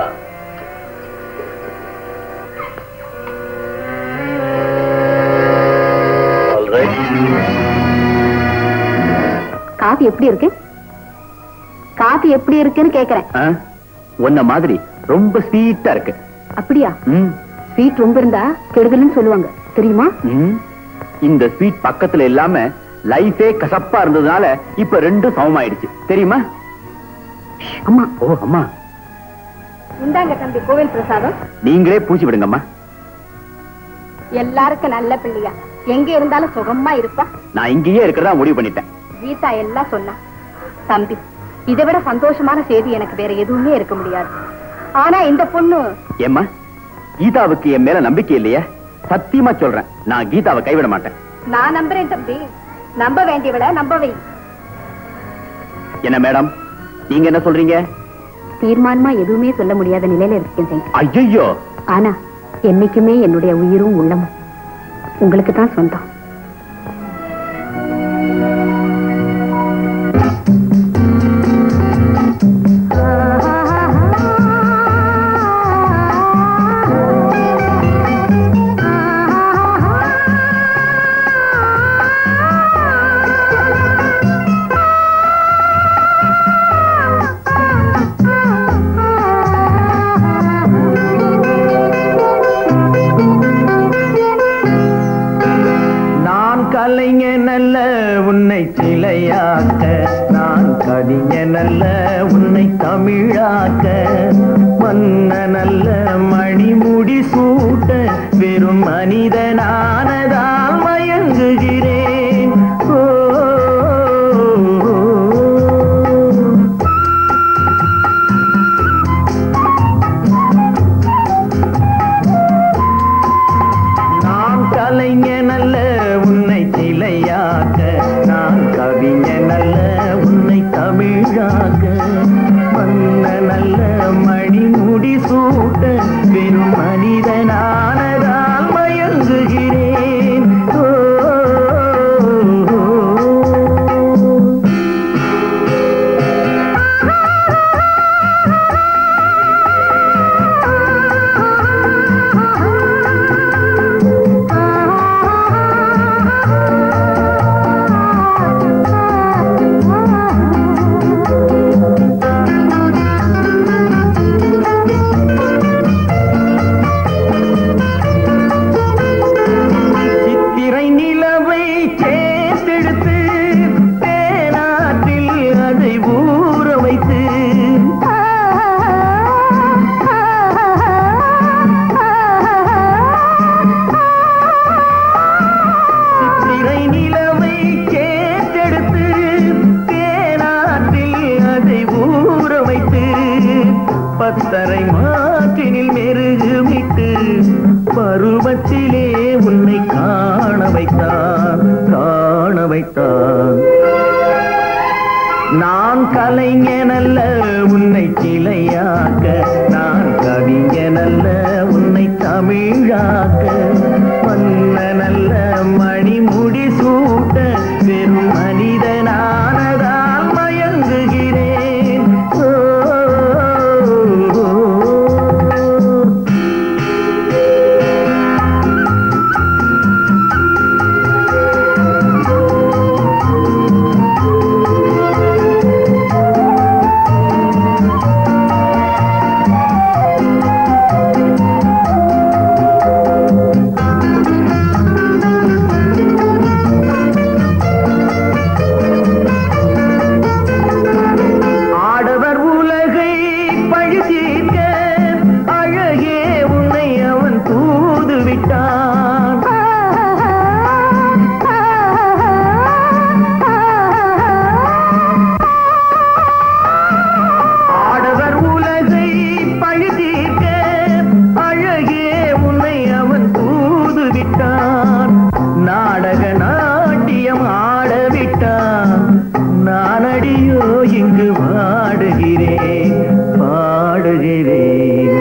காபி எப்படி இருக்கு? காபி எப்படி இருக்குன்னு கேக்குறேன். உன்ன மாதிரி ரொம்ப ஸ்வீட்டா இருக்கு. அப்படியா? ஸ்வீட் ரொம்ப இருந்தா கெடுதல்னு சொல்லுவாங்க, தெரியுமா? இந்த ஸ்வீட் பக்கத்துல இல்லாம லைஃபே கசப்பா இருந்ததுனால இப்ப ரெண்டும் சமமாயிடுச்சு, தெரியுமா? அம்மா. ஓ அம்மா, இந்தாங்க தம்பி கோவில் பிரசாதம். நீங்களே பூச்சி விடுங்கம்மா. எல்லாருக்கும் நல்ல பிள்ளையா, எங்க இருந்தாலும் சுகமா இருப்பா. நான் இங்கேயே இருக்கிறதா முடிவு பண்ணிட்டேன். கீதா எல்லாம் சொன்னா. தம்பி, இதை விட சந்தோஷமான செய்தி எனக்கு வேற எதுவுமே இருக்க முடியாது. ஆனா இந்த பொண்ணு. ஏம்மா, கீதாவுக்கு என் மேல நம்பிக்கை இல்லையா? சத்தியமா சொல்றேன், நான் கீதாவை கைவிட மாட்டேன். நான் நம்புறேன் தம்பி, நம்ப வேண்டியவளை நம்ப வை. என்ன மேடம், நீங்க என்ன சொல்றீங்க? தீர்மானமா எதுவுமே சொல்ல முடியாத நிலையில இருக்கேன். ஐயோ! ஆனா என்னைக்குமே என்னுடைய உயிரும் உள்ளமும் உங்களுக்கு தான் சொந்தம். கலைஞனல்ல உன்னை சிலையாக்க, நான் கவிஞனல்ல உன்னை தமிழாக்க, மன்னனல்ல மணிமுடி சூட்ட, வெறும் மனிதனானதால் மயங்குகிறேன். நான் கலைஞனல்ல உன்னை சிலையாக்க, நான் கவிஞனல்ல உன்னை தமிழாக்க, மன்னனல்ல மணிமுடி சூட்ட, வெறும் மனிதனானதால் மயங்குகிறேன். பத்தரை மாற்றினில் மெருகுமிட்டு பருவத்திலே உன்னை காண வைத்தான், காண வைத்தான். நான் கலைஞனல்ல உன்னை சிலையாக்க, நான் கவிஞனல்ல உன்னை தமிழாக்க, மன்னனல்ல மணிமுடி சூட்ட, வெறும் மனிதனானதால் மயங்குகிறேன். நாடக நாட்டியம் ஆடவிட்டான், நானடியோ இங்கு வாடுகிறேன், பாடுகிறேன்.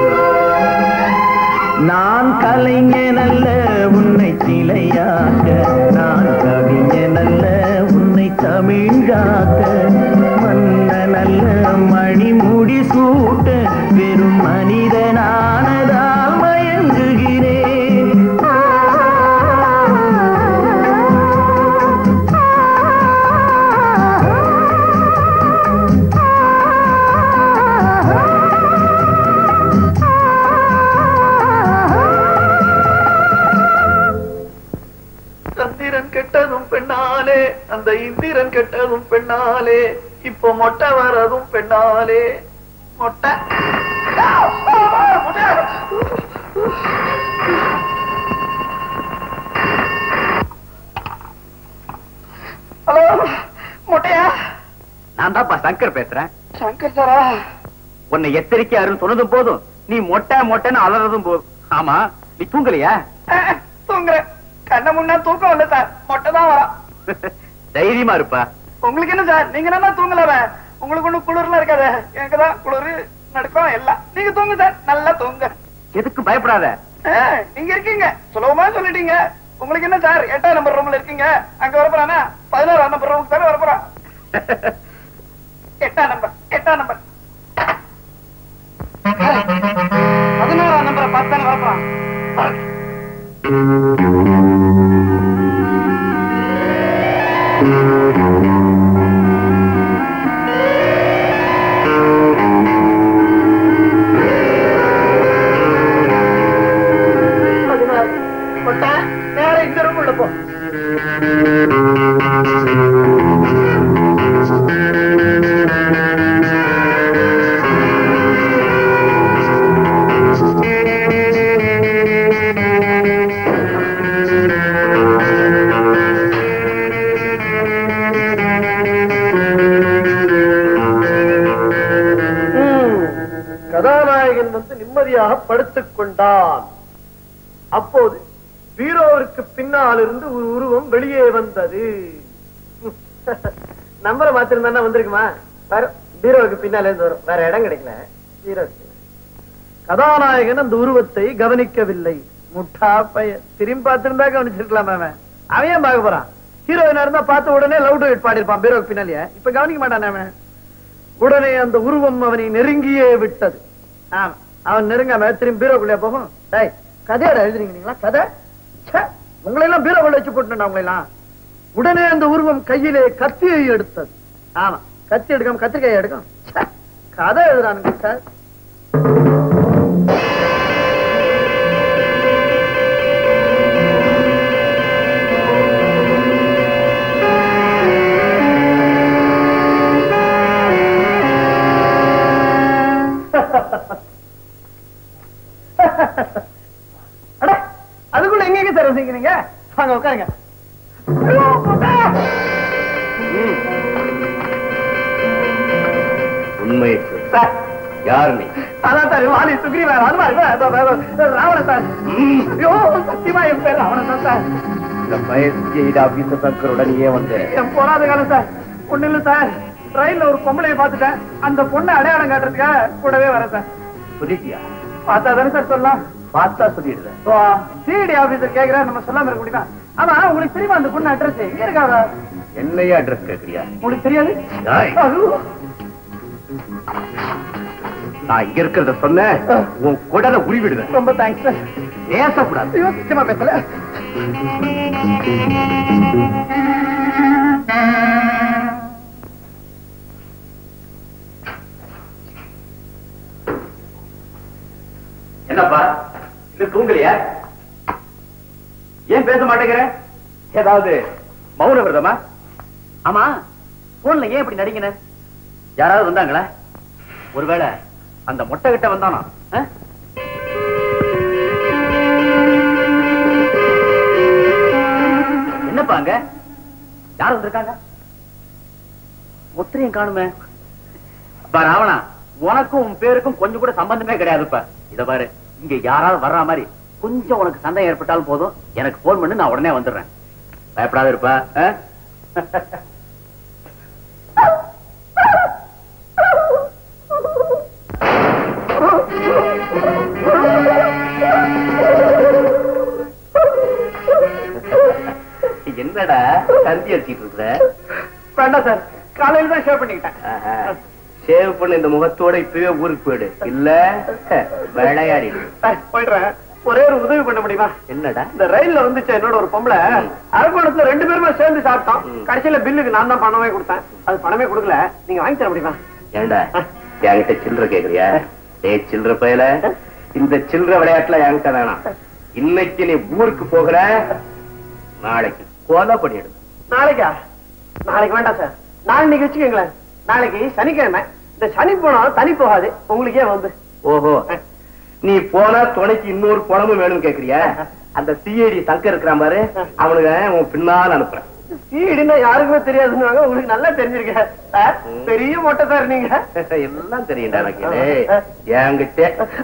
நான் கலைஞனல்ல உன்னை சிலையாக்க, நான் கவிஞனல்ல உன்னை தமிழாக்க, மன்னனல்ல மணிமுடி சூட்ட, வெறும் மனிதனானதால் மயங்குகிறேன். சந்திரன் கெட்டதும் பெண்ணாலே, அந்த இந்திரன் கெட்டதும் பெண்ணாலே, இப்போ மொட்டை வரதும் பெண்ணாலே. மொட்டை ஹலோ, மொட்டையா? நான் தான்ப்பா சங்கர் பேசுறேன். சங்கர் சாரா? உன்னை எச்சரிக்கையாருன்னு சொன்னதும் போதும், நீ மொட்டை மொட்டைன்னு அலறதும் போதும். ஆமா, நீ தூங்கலையா? தூங்குறேன். கண்ண முன்னா தூக்கம் இல்ல சார், மொட்டை தான் வரா. தைரியமா இருப்பா. உங்களுக்கு என்ன சார், நீங்க என்ன தூங்கல? உங்களுக்கு ஒண்ணும் குளிர்லாம் இருக்காது, எனக்குதான் குளிர் நடுக்கம் எல்லாம். நீங்க தூங்க சார், நல்லா தூங்க. எதுக்கு பயப்படாத. நீங்க இருக்கீங்க, சுலபமா சொல்லிட்டீங்க. உங்களுக்கு என்ன சார் 8ஆம் நம்பர் ரூம்ல இருக்கீங்க, அங்க வரப்போறானா 16ஆம் நம்பர் ரூமுக்கு தானே வரப்போறான். 8ஆம் நம்பர் 16ஆம் நம்பரை பார்த்து தானே வரப்போறான். நேர இந்த ரூம் உள்ள போ. கதாநாயகன் வந்து நிம்மதியாக படுத்துக் கொண்டான். அப்போது பீரோவிற்கு பின்னால் இருந்து ஒரு உருவம் வெளியே வந்தது. நம்பரை மாத்திருந்தா வந்திருக்குமா? பீரோவுக்கு பின்னால இருந்து வரும், வேற இடம் கிடைக்கல. பீரோவுக்கு கதாநாயகன் அந்த உருவத்தை கவனிக்கவில்லை. முட்டா பையன், திரும்பி பார்த்திருந்தா கவனிச்சிருக்கலாம். அவன் ஏன் பார்க்க போறான்? ஹீரோயினா இருந்தா பார்த்த உடனே லவ் டு இட் பாடிருப்பான் பீரோவுக்கு பின்னாலேயே. இப்ப கவனிக்க மாட்டான் அவன். உடனே அந்த உருவம் அவனை நெருங்கியே விட்டது. ஆமா, அவன் நெருங்காம திரும்பி பீரோக்குள்ளே போகும். கதையோட எழுதுறீங்களா? கதை உங்களை எல்லாம் பீரோக்குள்ள வச்சு போட்டு உங்களை எல்லாம். உடனே அந்த உருவம் கையிலே கத்தியை எடுத்தது. ஆமா, கத்தி எடுக்காம கத்திரிக்காயை எடுக்கும். கதை எழுதுறானுங்க சார். அதுக்குள்ள எங்க சார் வந்தீங்க? வாங்க உட்காருங்க. உண்மை சார். யாரு நீ? அதான் சார், வாலி சுக்ரீவன் ராவண சார். சத்தியமா என் பேர் ராவணன் சார். இந்த பயசிய ஆபீசர் சங்கருடன் ஏன் வந்து? என் போராத காலம் சார். ஒண்ணு இல்ல சார், ரயில்ல ஒரு பொம்பளையை பார்த்துட்டேன். அந்த பொண்ணை அடையாளம் காட்டுறதுக்காக கூடவே வர சார். சொல்லிட்டியா? பார்த்தா தானே சார் சொல்லலாம். பார்த்தா சொல்லிடுறேன். சிடி ஆபீசர் கேக்குறா, நம்ம சொல்லாம இருக்க முடியுமா? ஆமா, உங்களுக்கு தெரியுமா அந்த பொண்ணு அட்ரஸ் எங்க இருக்காதா? என்னையே அட்ரஸ் கேட்கிறியா? உங்களுக்கு தெரியாது? நான் இங்க இருக்கிறத சொன்ன உன் குடலை உருவிடுவேன். ரொம்ப தேங்க்ஸ் சார். பேசக்கூடாது. சத்தியமா பேசல. என்னப்பா இன்னும் தூங்கலையா? ஏன் பேச மாட்டேங்கிற? ஏதாவது மௌன விரதமா? ஆமா, போன்ல ஏன் இப்படி நடிக்கின? யாராவது வந்தாங்களா? ஒருவேளை அந்த மொட்டை கிட்ட வந்தானா? என்னப்பா அங்க யார் வந்திருக்காங்க? ஒத்திரையும் காணுமே. ராவணா, உனக்கும் உன் பேருக்கும் கொஞ்சம் கூட சம்பந்தமே கிடையாதுப்பா. இத பாரு, இங்க யாராவது வர்ற மாதிரி கொஞ்சம் உனக்கு சந்தேகம் ஏற்பட்டாலும் போதும், எனக்கு போன் பண்ணு, நான் உடனே வந்துடுறேன். பயப்படாத இருப்பா. என்னடா கருதி அடிச்சிட்டு இருக்கிற? வேண்டாம் சார், காலையில தான் ஷேவ் பண்ணிக்கிட்டேன். ஷேவ் பண்ண இந்த முகத்தோட இப்பவே ஊருக்கு போயிடு, இல்ல விளையாடிடு. போயிடுறேன். ஒரே ஒரு உதவி பண்ண முடியுமா? என்னடா? இந்த ரயில்ல வந்துச்சு என்னோட ஒரு பொம்பளை, அரக்கோணத்துல 2 பேருமே சேர்ந்து சாப்பிட்டோம். கடைசியில பில்லுக்கு நான் தான் பணமே கொடுத்தேன். அது பணமே கொடுக்கல, நீங்க வாங்கி தர முடியுமா? ஏண்டா என்கிட்ட சில்லற கேக்குறியா? சில்லற பயல, இந்த சில்லற விளையாட்டுல என்கிட்ட வேணாம். இன்னைக்கு நீ ஊருக்கு போகிற, நாளைக்கு கொலை பண்ணிடு. நாளைக்கா? நாளைக்கு வேண்டாம் சார், நாளைக்கு வச்சுக்கோங்களேன். நாளைக்கு சனிக்கிழமை, இந்த சனி போனா தனி போகாது. உங்களுக்கே வந்து. ஓஹோ, நீ போனா துணைக்கு இன்னொரு குழம்பு வேணும்னு கேக்குறியா? அந்த சிஐடி சங்கர் இருக்கிறான் பாரு, அவனுக்கு உன் பின்னால் அனுப்புறேன். சிஐடினா யாருக்குமே தெரியாதுன்னு உங்களுக்கு நல்லா தெரிஞ்சிருக்க. பெரிய மொட்டை சார் நீங்க. எல்லாம் தெரியும்டா எனக்கு. என்கிட்ட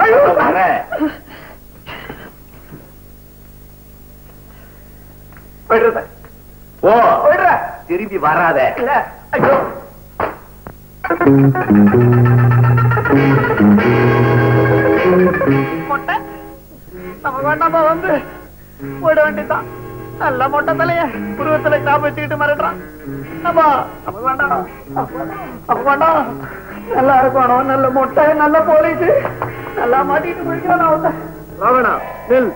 போயிடுற சார். ஓ போயிடுற. திரும்பி வராத. இல்ல, ஐயோ. மொட்டை நமக்கு வேண்டாமா வந்து போயிட வேண்டியதான். நல்ல மொட்டை தலைய புருவத்துல காப்பு வச்சுக்கிட்டு மறடுறான். நமக்கு வேண்டாம், அப்ப வேண்டாம். நல்லா இருக்கணும், நல்ல மொட்டை, நல்ல போலீஸ், நல்லா மாட்டிட்டு போய்க்கலாம். ராவணா நெல்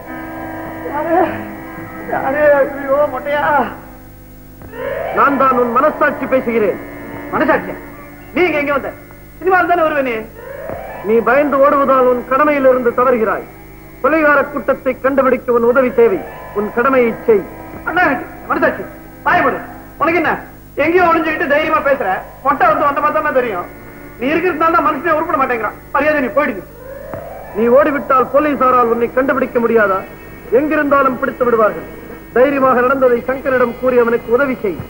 ஐயோ மொட்டையா, நான் தான் உன் மனசாட்சி பேசுகிறேன். மனசாட்சியா? நீங்க எங்க வந்த? சினிமாவில் தானே வருவேனே. நீ பயந்து ஓடுவதால் உன் கடமையிலிருந்து தவறுகிறாய். கொலைகார கூட்டத்தை கண்டுபிடிக்க உன் உதவி தேவை. உன் கடமையை செய். அண்ணா மனசாட்சி பாயப்படு. உனக்கு என்ன எங்கேயோ ஒளிஞ்சுக்கிட்டு தைரியமா பேசுற? மொட்டை வந்து வந்த பார்த்தா தெரியும். நீ இருக்கிறதுனால தான் மனுஷனே உருப்பட மாட்டேங்கிறான். மரியாதை நீ போயிடுங்க. நீ ஓடிவிட்டால் போலீசாரால் உன்னை கண்டுபிடிக்க முடியாதா? எங்கிருந்தாலும் பிடித்து விடுவார்கள். தைரியமாக நடந்ததை சங்கரிடம் கூறி அவனுக்கு உதவி செய்.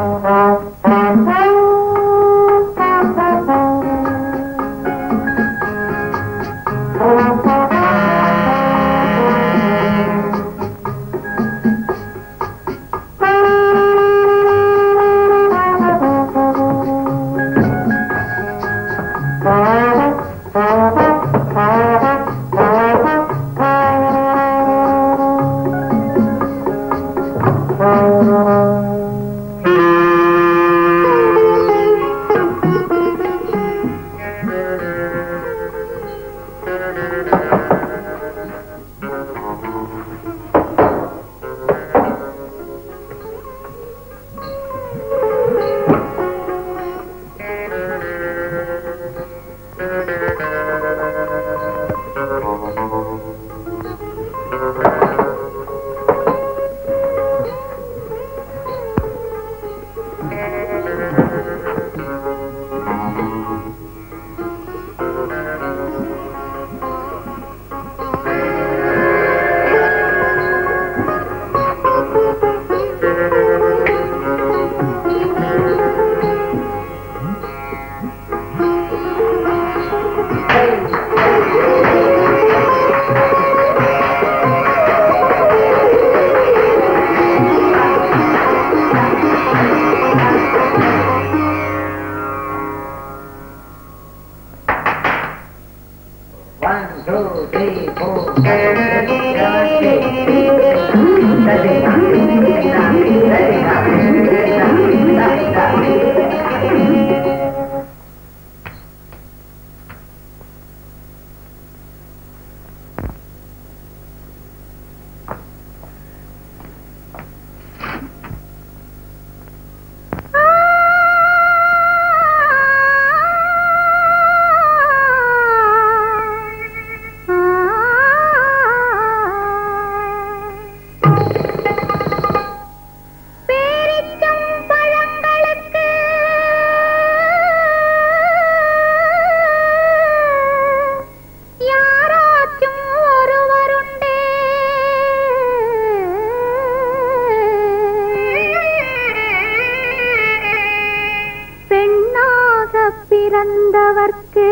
பிறந்தவர்க்கு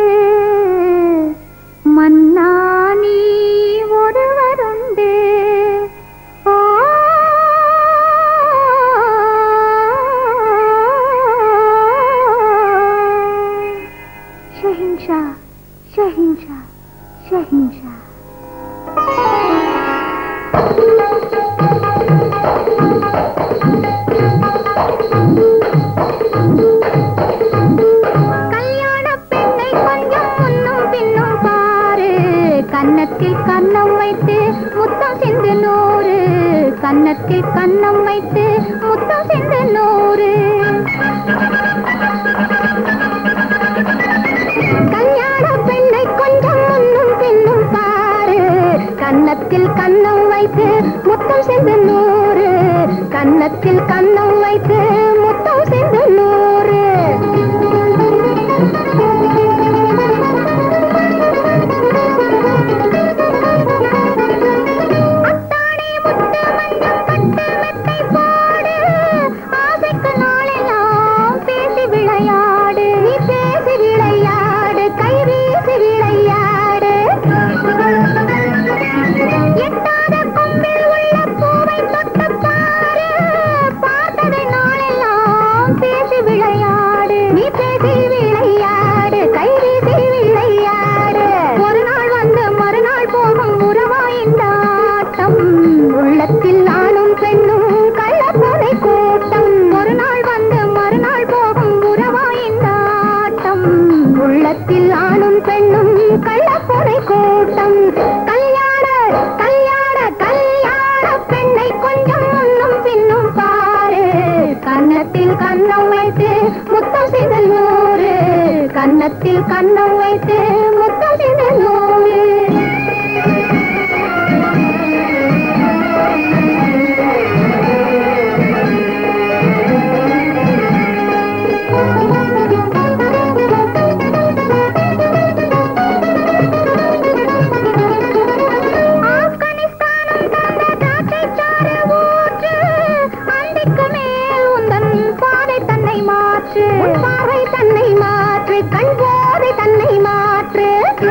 மன்னானி ஒருவருண்டு. ஷஹின்ஷா ஷஹின்ஷா ஷஹின்ஷா. கன்னத்தில் கன்னம் வைத்து முத்தம் சிந்து நூறு, கன்னத்தில் கன்னம் வைத்து முத்தம் சிந்து நூறு. கல்யாண பெண்ணை கொஞ்சம் முன்னும் பின்னும் பாரு, கன்னத்தில் கன்னம் வைத்து முத்தம் சிந்து நூறு, கன்னத்தில் கன்னம் வைத்து முத்தம் சிந்து நூறு. எட்டாத கொம்பில் உள்ள பூவை தொட்டு பாரு, பார்த்ததை நாளெல்லாம் கன்னத்தில் கன்னம் வைத்து முத்தம் செய்த 100 கன்னத்தில் கன்னம் வைத்து முத்தம் செய்த 100 பார்வை தன்னை மாற்று கண் போதை தன்னை மாற்று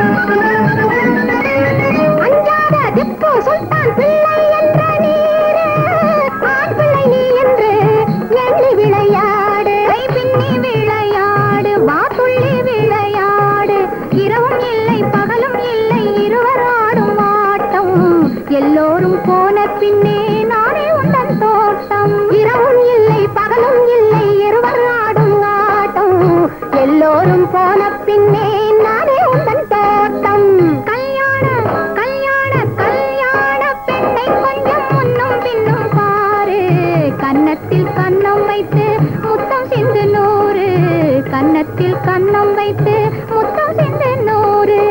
அஞ்சாத திப்பு சுல்தான் பிள்ளை என்ற நீரு ஆண் பிள்ளை நீ என்று எண்ணி விளையாடு கை பின்னி விளையாடு வாத்துள்ளி விளையாடு இரவும் இல்லை பகலும் இல்லை இருவர் ஆடும் ஆட்டம் எல்லோரும் போன பின்னே நானே உந்தன் தோட்டம் இரவும் இல்லை பகலும் இல்லை இருவர் ஆடும் ஆட்டம் எல்லோரும் போன பின்னே நானே உந்தன் தோட்டம் கல்யாண கல்யாண கல்யாண பெண்ணை கொஞ்சம் முன்னும் பின்னும் பாரு கன்னத்தில் கன்னம் வைத்து முத்தம் சிந்து 100 கன்னத்தில் கன்னம் வைத்து முத்தம் சிந்து 100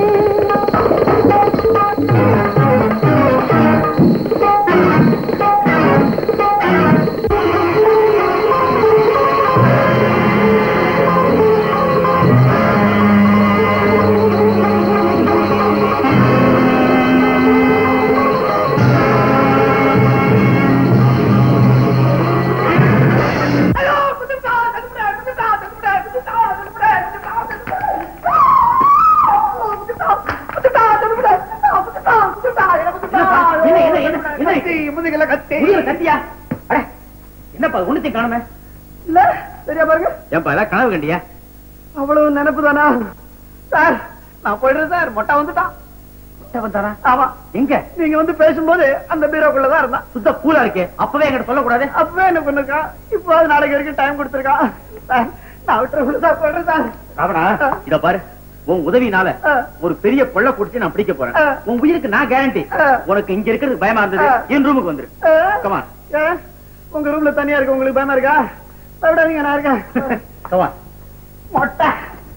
என்னப்பா ஒண்ணுத்தையும் காணுமே இல்ல சரியா பாருங்க ஏன்பா ஏதாவது கனவு கண்டியா அவ்வளவு நினைப்பு தானா சார் நான் போயிடுறேன் சார் மொட்டை வந்துட்டான் வந்தாரா ஆமா எங்க நீங்க வந்து பேசும்போது அந்த பீரோக்குள்ளதான் இருந்தான் சுத்த கூலா இருக்கே அப்பவே எங்கிட்ட சொல்லக்கூடாது அப்பவே என்ன பண்ணிருக்கான் இப்போ அது நாளைக்கு வரைக்கும் டைம் கொடுத்துருக்கான் சார் நான் விட்டுற சார் போயிடுறேன் சார் ராவணா இத பாரு உன் உதவினால ஒரு பெரிய கொள்ள குடிச்சு நான் பிடிக்க போறேன் உன் உயிருக்கு நான் கேரண்டி உனக்கு இங்க இருக்கிறது பயமா இருந்தது என் ரூமுக்கு வந்துரு கமா உங்க ரூம்ல தனியா இருக்கு உங்களுக்கு பயமா இருக்கா விடாதீங்க நான் இருக்கேன் கமா மொட்டை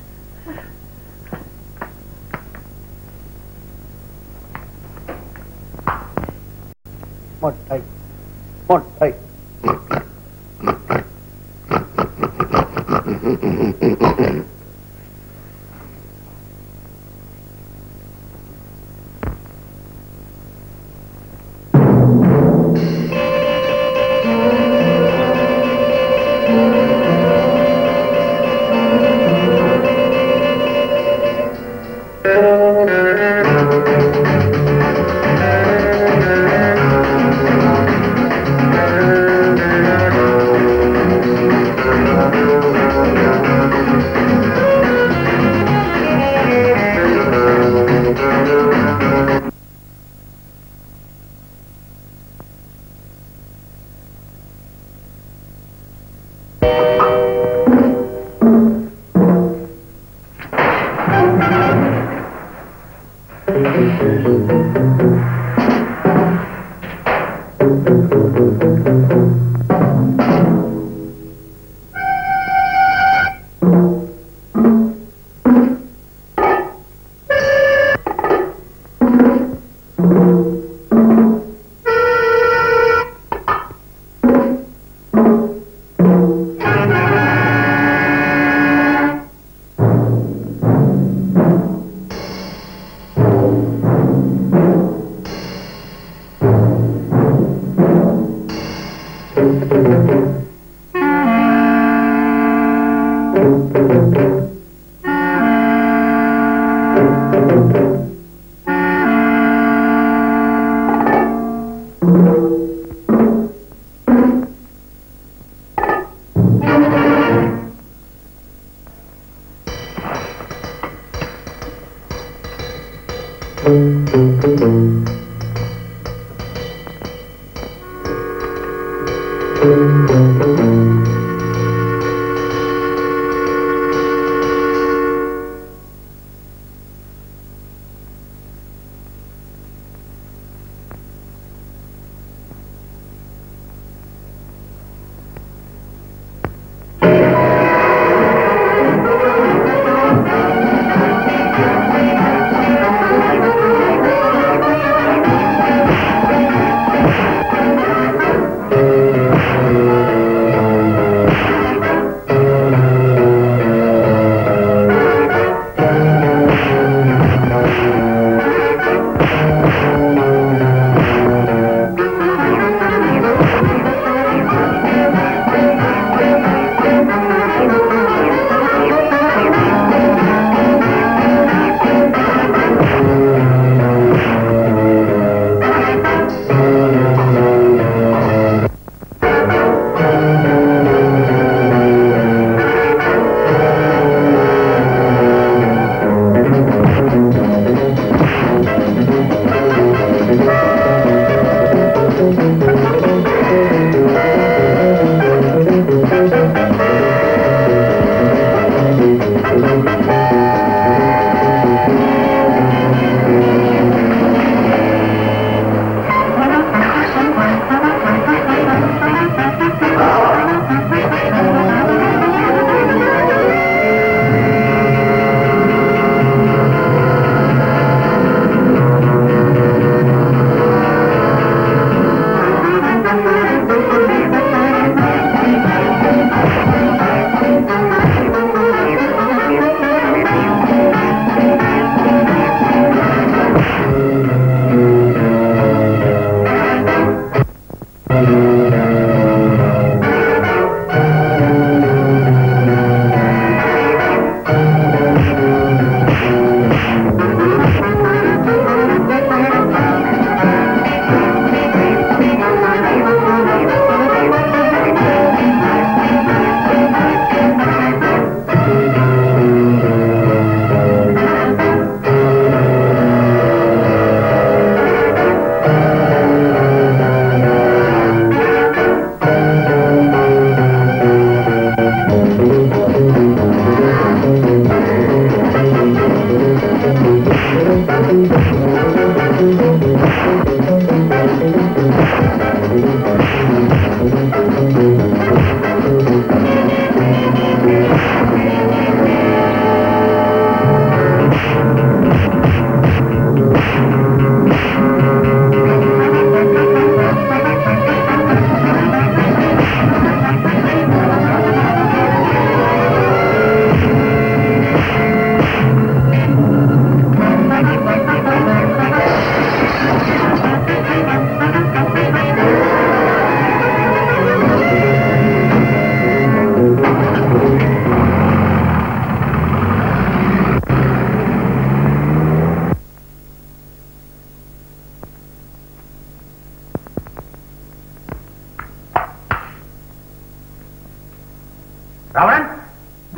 மொட்டை மொட்டை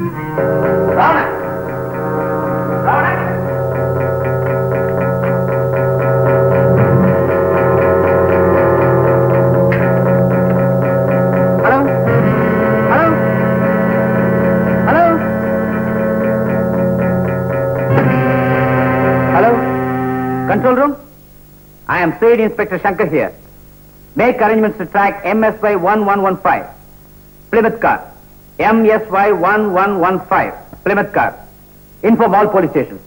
Ravanan Ravanan hello hello hello Hello? Control room? I am State Inspector Shankar here. Make arrangements to track MSY 1115. Plymouth car. MSY 1115. Plymouth car. Inform all police stations.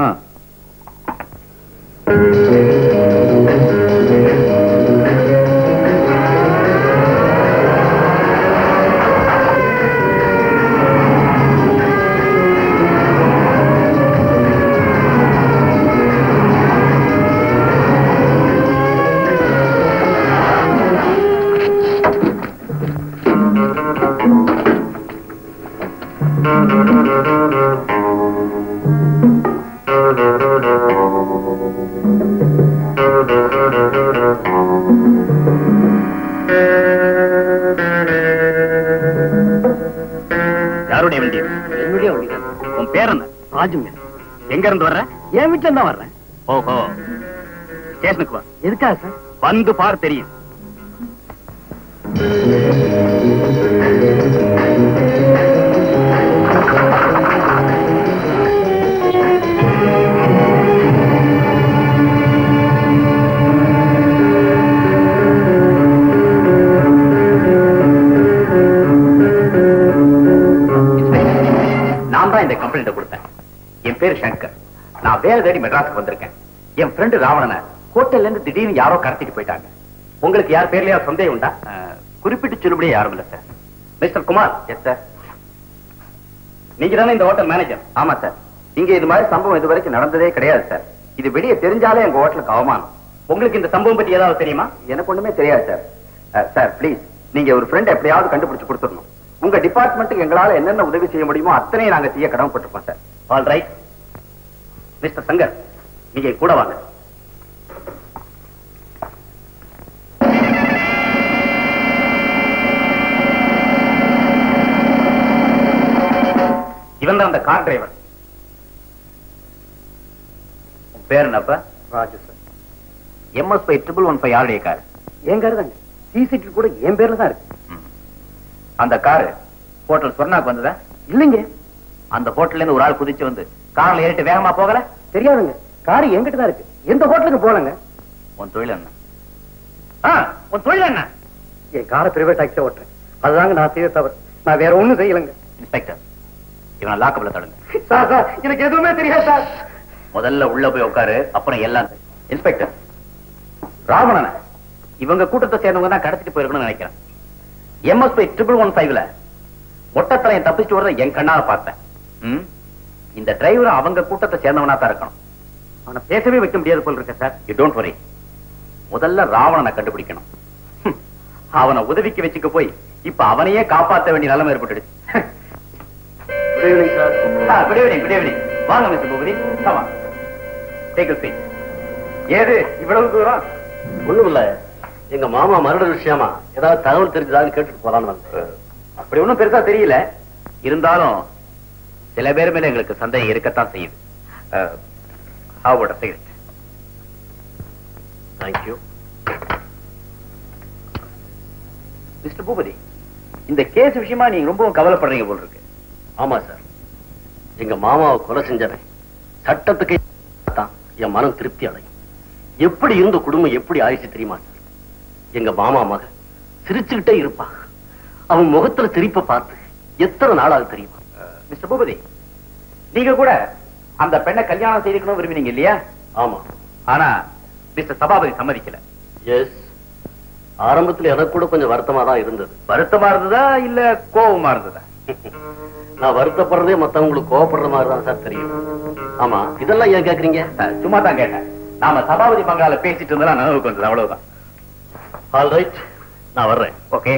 யாருடைய வண்டி? என்னுடைய வண்டி. உன் பேர் என்ன? ராஜுங்க. எங்க இருந்து வர்ற? என் வீட்டுல இருந்தா வர்றேன். ஓஹோ, ஸ்டேஷனுக்கு வா. எதுக்காக சார்? வந்து பார், தெரியும். நான் தான் இந்த கம்ப்ளைண்ட் கொடுத்தேன். என் பேரு சங்கர். நான் வேலை தேடி மெட்ராஸ்க்கு வந்திருக்கேன். என் ஃப்ரெண்டு ராவணனை ஹோட்டல்ல இருந்து திடீர்னு யாரோ கடத்திட்டு போயிட்டாங்க. உங்களுக்கு யார் பேர்லயா சந்தேகம் உண்டா? குறிப்பிட்டு சொல்லுபடியே யாரும் இல்ல sir. Mister Kumar. Yes sir. நீங்க தானே இந்த ஹோட்டல் மேனேஜர்? ஆமா சார். இங்க இது மாதிரி சம்பவம் இது வரைக்கும் நடந்ததே கிடையாது சார். இது வெளியே தெரிஞ்சாலே எங்க ஹோட்டலுக்கு அவமானம். உங்களுக்கு இந்த சம்பவம் பத்தி ஏதாவது தெரியுமா? எனக்கு ஒண்ணுமே தெரியாது சார். சார் ப்ளீஸ், நீங்க ஒரு ஃப்ரெண்ட் எப்படியாவது கண்டுபிடிச்சு கொடுத்துடணும். உங்க டிபார்ட்மெண்ட்டுக்கு எங்களால என்னென்ன உதவி செய்ய முடியுமோ அத்தனை நாங்க செய்ய கடமைப்பட்டிருக்கோம் sir. All right. Mister Shankar, நீங்க கூட வாங்க. இவன் தான் அந்த கார் டிரைவர். பேர் என்னப்பா? ராஜு சார். MSY 1115 யாருடைய கார்? என் காரு தாங்க. சிசிடிவி கூட என் பேர்ல தான் இருக்கு. அந்த காரு ஹோட்டல் சொர்ணாக்கு வந்ததா? இல்லைங்க. அந்த ஹோட்டல்ல இருந்து ஒரு ஆள் குதிச்சு வந்து கார்ல ஏறிட்டு வேகமா போகல? தெரியாதுங்க. காரு என்கிட்ட தான் இருக்கு. எந்த ஹோட்டலுக்கு போலங்க. உன் தொழில் என்ன? உன் தொழில் என்ன? என் காரை பிரைவேட் டாக்ஸி ஓட்டுறேன். அதுதாங்க நான் செய்ய தவறு. நான் வேற ஒண்ணும் செய்யலங்க. இன்ஸ்பெக்டர், இவனை லாக்கப்ல தடுங்க. சார் சார், எனக்கு எதுவுமே தெரியாது சார். முதல்ல உள்ள போய் உட்காரு, அப்புறம் எல்லாம். இன்ஸ்பெக்டர், ராவணனை இவங்க கூட்டத்தை சேர்ந்தவங்க தான் கடத்திட்டு போயிருக்கணும்னு நினைக்கிறேன். MSY 1115ல ஒட்டத்தலையன் தப்பிச்சுட்டு வரத என் கண்ணால பார்த்தேன். இந்த டிரைவரும் அவங்க கூட்டத்தை சேர்ந்தவனா தான் இருக்கணும். அவனை பேசவே வைக்க முடியாது போல இருக்க சார். You don't worry. முதல்ல ராவணனை கண்டுபிடிக்கணும். அவனை உதவிக்கு வச்சுக்க போய் இப்ப அவனையே காப்பாற்ற வேண்டிய நிலைமை ஏற்பட்டுடுச்சு. Good evening sir. Good evening. Good evening. வாங்க mister Boopathi. Take a seat. ஏது இவ்வளவு தூரம்? ஒண்ணும் இல்ல, எங்க மாமா மரண விஷயமா ஏதாவது தகவல் தெரிஞ்சதான்னு கேட்டுட்டு போலான்னு வந்தேன். அப்படி ஒண்ணும் பெருசா தெரியல. இருந்தாலும் சில பேர் மேல எங்களுக்கு சந்தேகம் இருக்கத்தான் செய்யுது. How about a cigarette? Thank you. Mister Boopathi, இந்த கேஸ் விஷயமா நீங்க ரொம்பவும் கவலைப்படுறீங்க போல இருக்கு. ஆமா சார், எங்க மாமாவை கொலை செஞ்சவன் சட்டத்துக்கு தான் என் மனம் திருப்தி அடையும். எப்படி இருந்த குடும்பம் எப்படி ஆயிடுச்சு தெரியுமா சார்? எங்க மாமா மகன் சிரிச்சுக்கிட்டே இருப்பா. அவன் முகத்துல சிரிப்பை பார்த்து எத்தனை நாளாக தெரியுமா? மிஸ்டர் பூபதி, நீங்க கூட அந்த பெண்ணை கல்யாணம் செய்திக்கணும் விரும்பினீங்க இல்லையா? ஆமா. ஆனா மிஸ்டர் சபாபதி சம்மதிக்கல. எஸ். ஆரம்பத்துல எனக்கு கூட கொஞ்சம் வருத்தமா தான் இருந்தது. வருத்தமா இருந்ததா இல்ல கோபமா இருந்ததா? நான் வருத்தப்படுறதே மத்தவங்களுக்கு கோவப்படுற மாதிரி தான் சார் தெரியும். ஆமா, இதெல்லாம் ஏன் கேக்குறீங்க? சும்மா தான் கேட்டேன். நாம சபாபதி பங்களால பேசிட்டு இருந்தா நினைவுக்கு வந்தது, அவ்வளவுதான். ஆல் ரைட், நான் வர்றேன். ஓகே.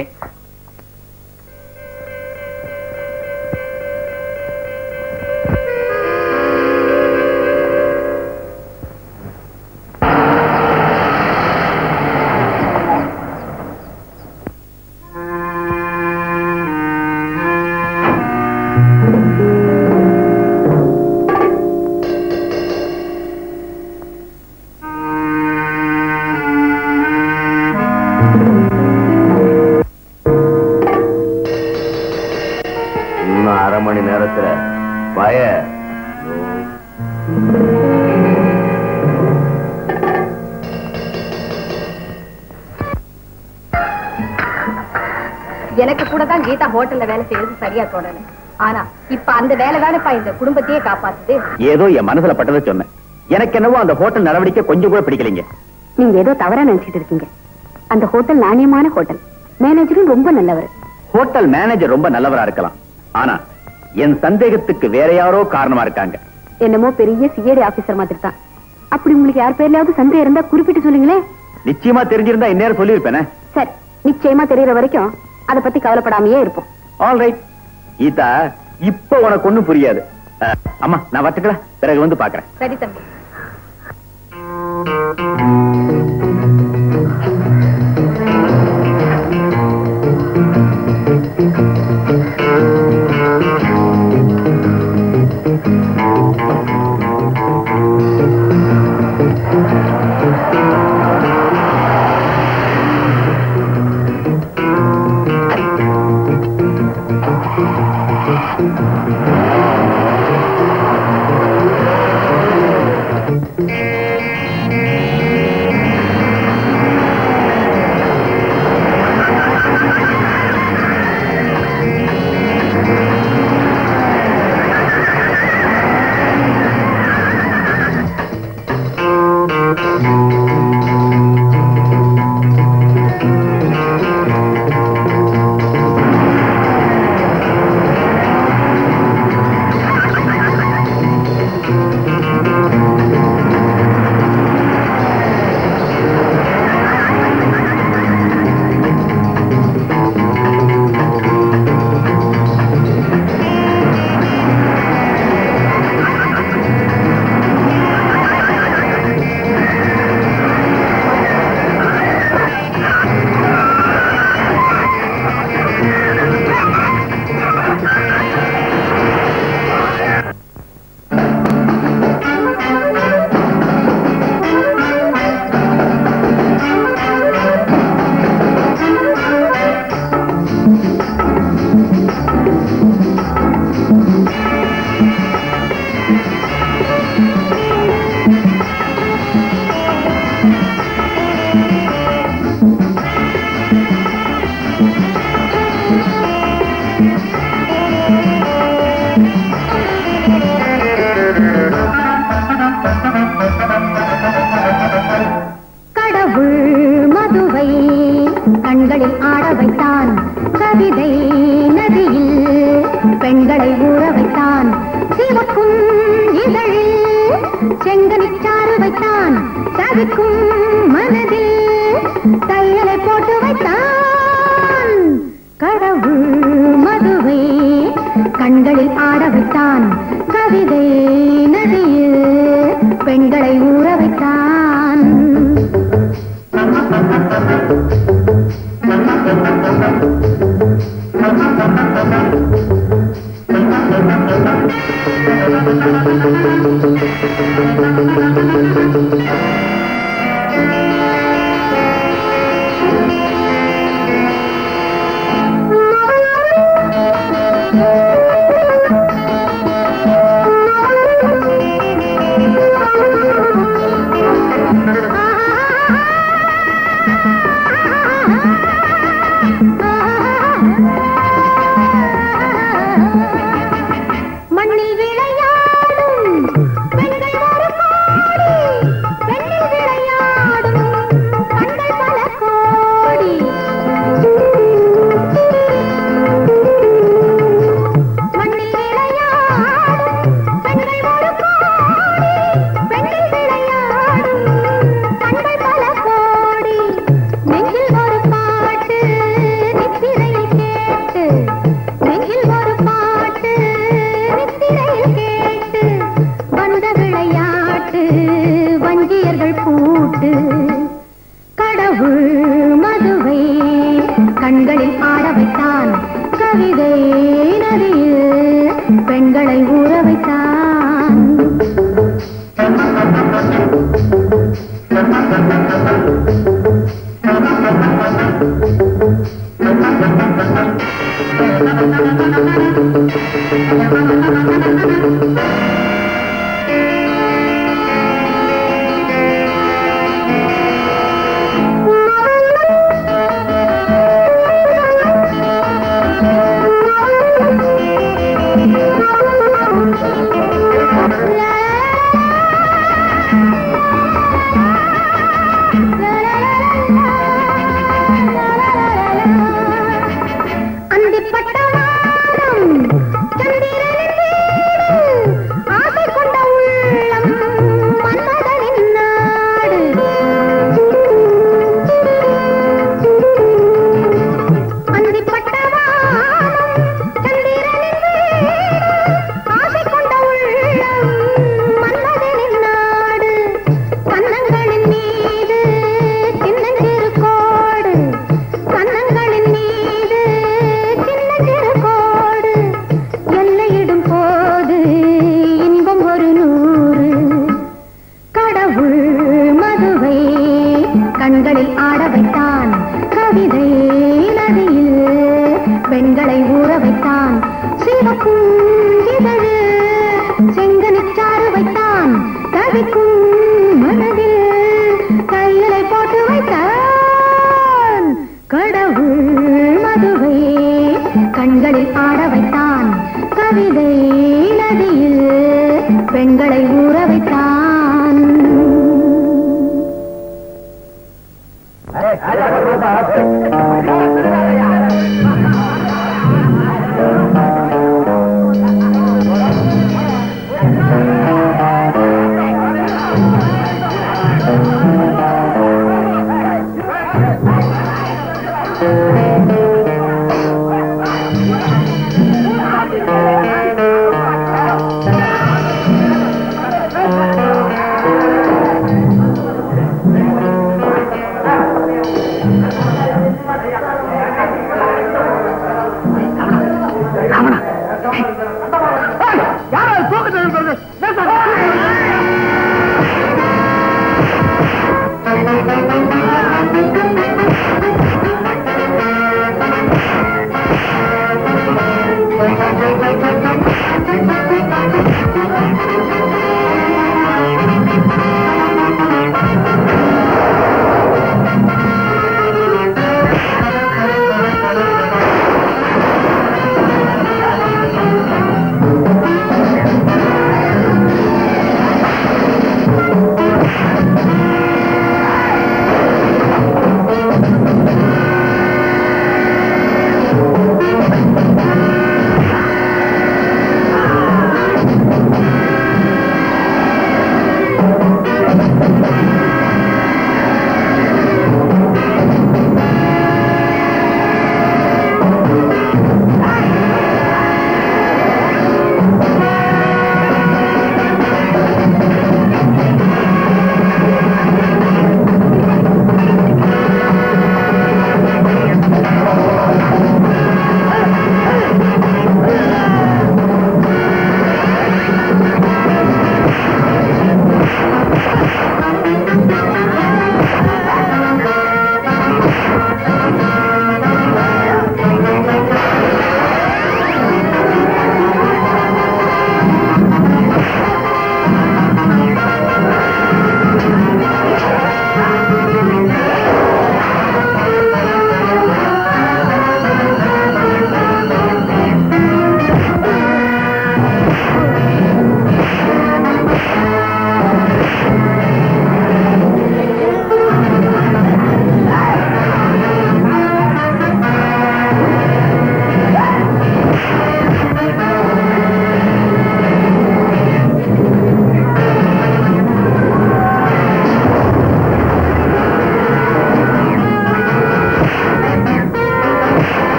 அரை மணி நேரத்துல பய எனக்கு கூட தான் கீதா ஹோட்டல்ல வேலை செய்யறது சரியா தோணல. ஆனா இப்ப அந்த வேலை தானேப்பா இந்த குடும்பத்தையே காப்பாத்துது. ஏதோ என் மனசுல பட்டதை சொன்னேன். எனக்கு என்னவோ அந்த ஹோட்டல் நடவடிக்கை கொஞ்சம் கூட பிடிக்கலைங்க. நீங்க ஏதோ தவறா நினைச்சிட்டு இருக்கீங்க. அந்த ஹோட்டல் நாணயமான ஹோட்டல். மேனேஜரும் ரொம்ப நல்லவர். ஹோட்டல் மேனேஜர் ரொம்ப நல்லவரா இருக்கலாம். ஆனா என் சந்தேகத்துக்கு வேற யாரோ காரணமா இருக்காங்க. என்னமோ பெரிய சிஐடி ஆபீசர் மாதிரி தான். அப்படி உங்களுக்கு யார் பேர்லயாவது சந்தேகம் இருந்தா குறிப்பிட்டு சொல்லுங்களேன். நிச்சயமா தெரிஞ்சிருந்தா இந்நேரம் சொல்லியிருப்பேனே. சரி, நிச்சயமா தெரியற வரைக்கும் அதை பத்தி கவலைப்படாமையே இருப்போம். All right. கீதா, இப்ப உனக்கு ஒண்ணும் புரியாது. அம்மா நான் வரட்டுங்களா? பிறகு வந்து பாக்குறேன். சரி தம்பி.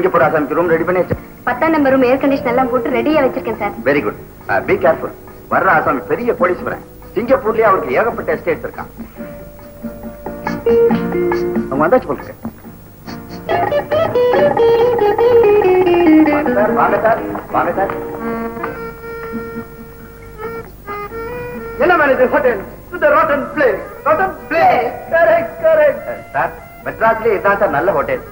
சிங்கப்பூர் ஆசாமிக்கு ரூம் ரெடி பண்ணி வச்சு 10ஆம் நம்பர் ரூம் ஏர் கண்டிஷன் எல்லாம் போட்டு ரெடியா வச்சிருக்கேன் sir. Very good. Be careful. வர்ற ஆசாமி பெரிய போலீஸ் வரேன். சிங்கப்பூர்லயே அவருக்கு ஏகப்பட்ட எஸ்டேட்ஸ் இருக்கான். அவங்க வந்தாச்சு போலுங்க. வாங்க சார், வாங்க சார். என்ன manager hotel to the rotten place. Rotten place. Correct correct. Sir மெட்ராஸ்லயே இதான் சார் நல்ல ஹோட்டல்.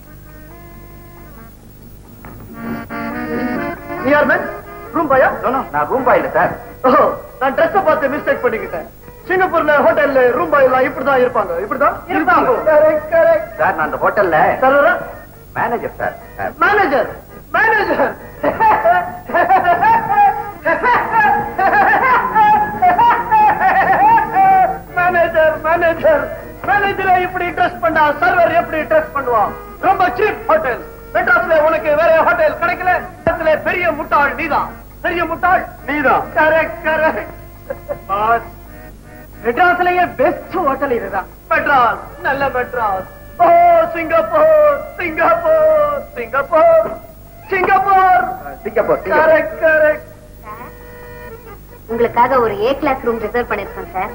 நியர் மேன் ரூம் பாயா? நான் ரூம் பாய் இல்ல சார். ஓஹோ, நான் ட்ரெஸ் பார்த்து மிஸ்டேக் பண்ணிக்கிட்டேன். சிங்கப்பூர்ல ஹோட்டல்ல ரூம் பாய் எல்லாம் இப்படிதான் இருப்பாங்க. இப்படிதான் இருப்பாங்க. Correct correct. சார் நான் அந்த ஹோட்டல்ல sir manager sir. Manager manager manager manager மேனேஜரை இப்படி ட்ரெஸ் பண்ணா சர்வர் எப்படி ட்ரெஸ் பண்ணுவான்? ரொம்ப சீப் ஹோட்டல். மெட்ராஸ்ல உனக்கு வேற ஹோட்டல் கிடைக்கல. பெரிய முட்டாள் நீதான். பெரிய முட்டாள் நீதான். Correct correct. பாஸ் மெட்ராஸ்லயே பெஸ்ட் ஹோட்டல் இதுதான். மெட்ராஸ் நல்ல Madras. Oh Singapore Singapore Singapore Singapore Singapore. Correct correct. உங்களுக்காக ஒரு ஏ கிளாஸ் ரூம் ரிசர்வ் பண்ணிருக்கேன் சார்.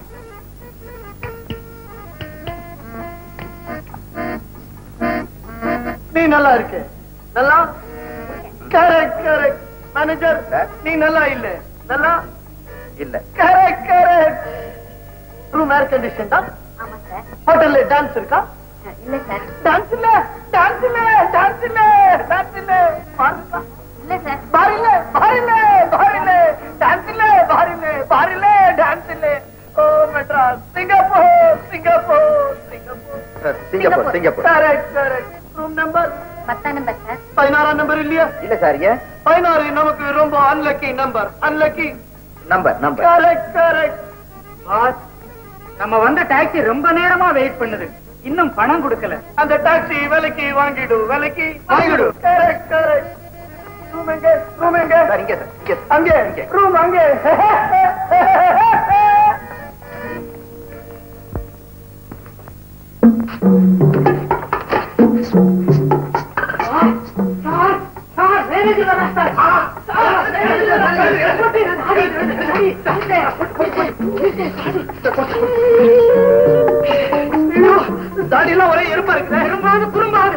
நீ நல்லா இருக்கு. நல்லா கரெக்ட் கரெக்ட். மேனேஜர் நீ நல்லா இல்ல. நல்லா இல்ல. Correct correct. Room air condition தான். ஆமா சார். ஹோட்டல்ல டான்ஸ் இருக்கா? இல்ல சார். டான்ஸ் இல்ல டான்ஸ் இல்ல டான்ஸ் இல்ல டான்ஸ் இல்ல. பாருங்க இல்ல சார். பாரில்ல பாரில்ல பாரில்ல டான்ஸ் இல்ல பாரில்ல பாரில்ல டான்ஸ் இல்ல. ஓ Madras Singapore Singapore Singapore Singapore Singapore. Correct correct. Room number 10ஆம் நம்பர் சார். 16ஆம் நம்பர் இல்லையா? இல்ல சார். ஏன்? 16 நமக்கு ரொம்ப unlucky number. Unlucky number number. Correct correct. Boss, நம்ம வந்த டாக்ஸி ரொம்ப நேரமா வெயிட் பண்ணுது. இன்னும் பணம் கொடுக்கல. அந்த டாக்ஸி விலைக்கு வாங்கிடு. விலைக்கு வாங்கிடு. Correct correct. ரூம் எங்க? ரூம் எங்க? சார் இங்க சார். இங்க. அங்கே ரூம் அங்கே. தாடியெல்லாம் ஒரே எறும்பா இருக்குது. எறும்பாவது குறும்பாவது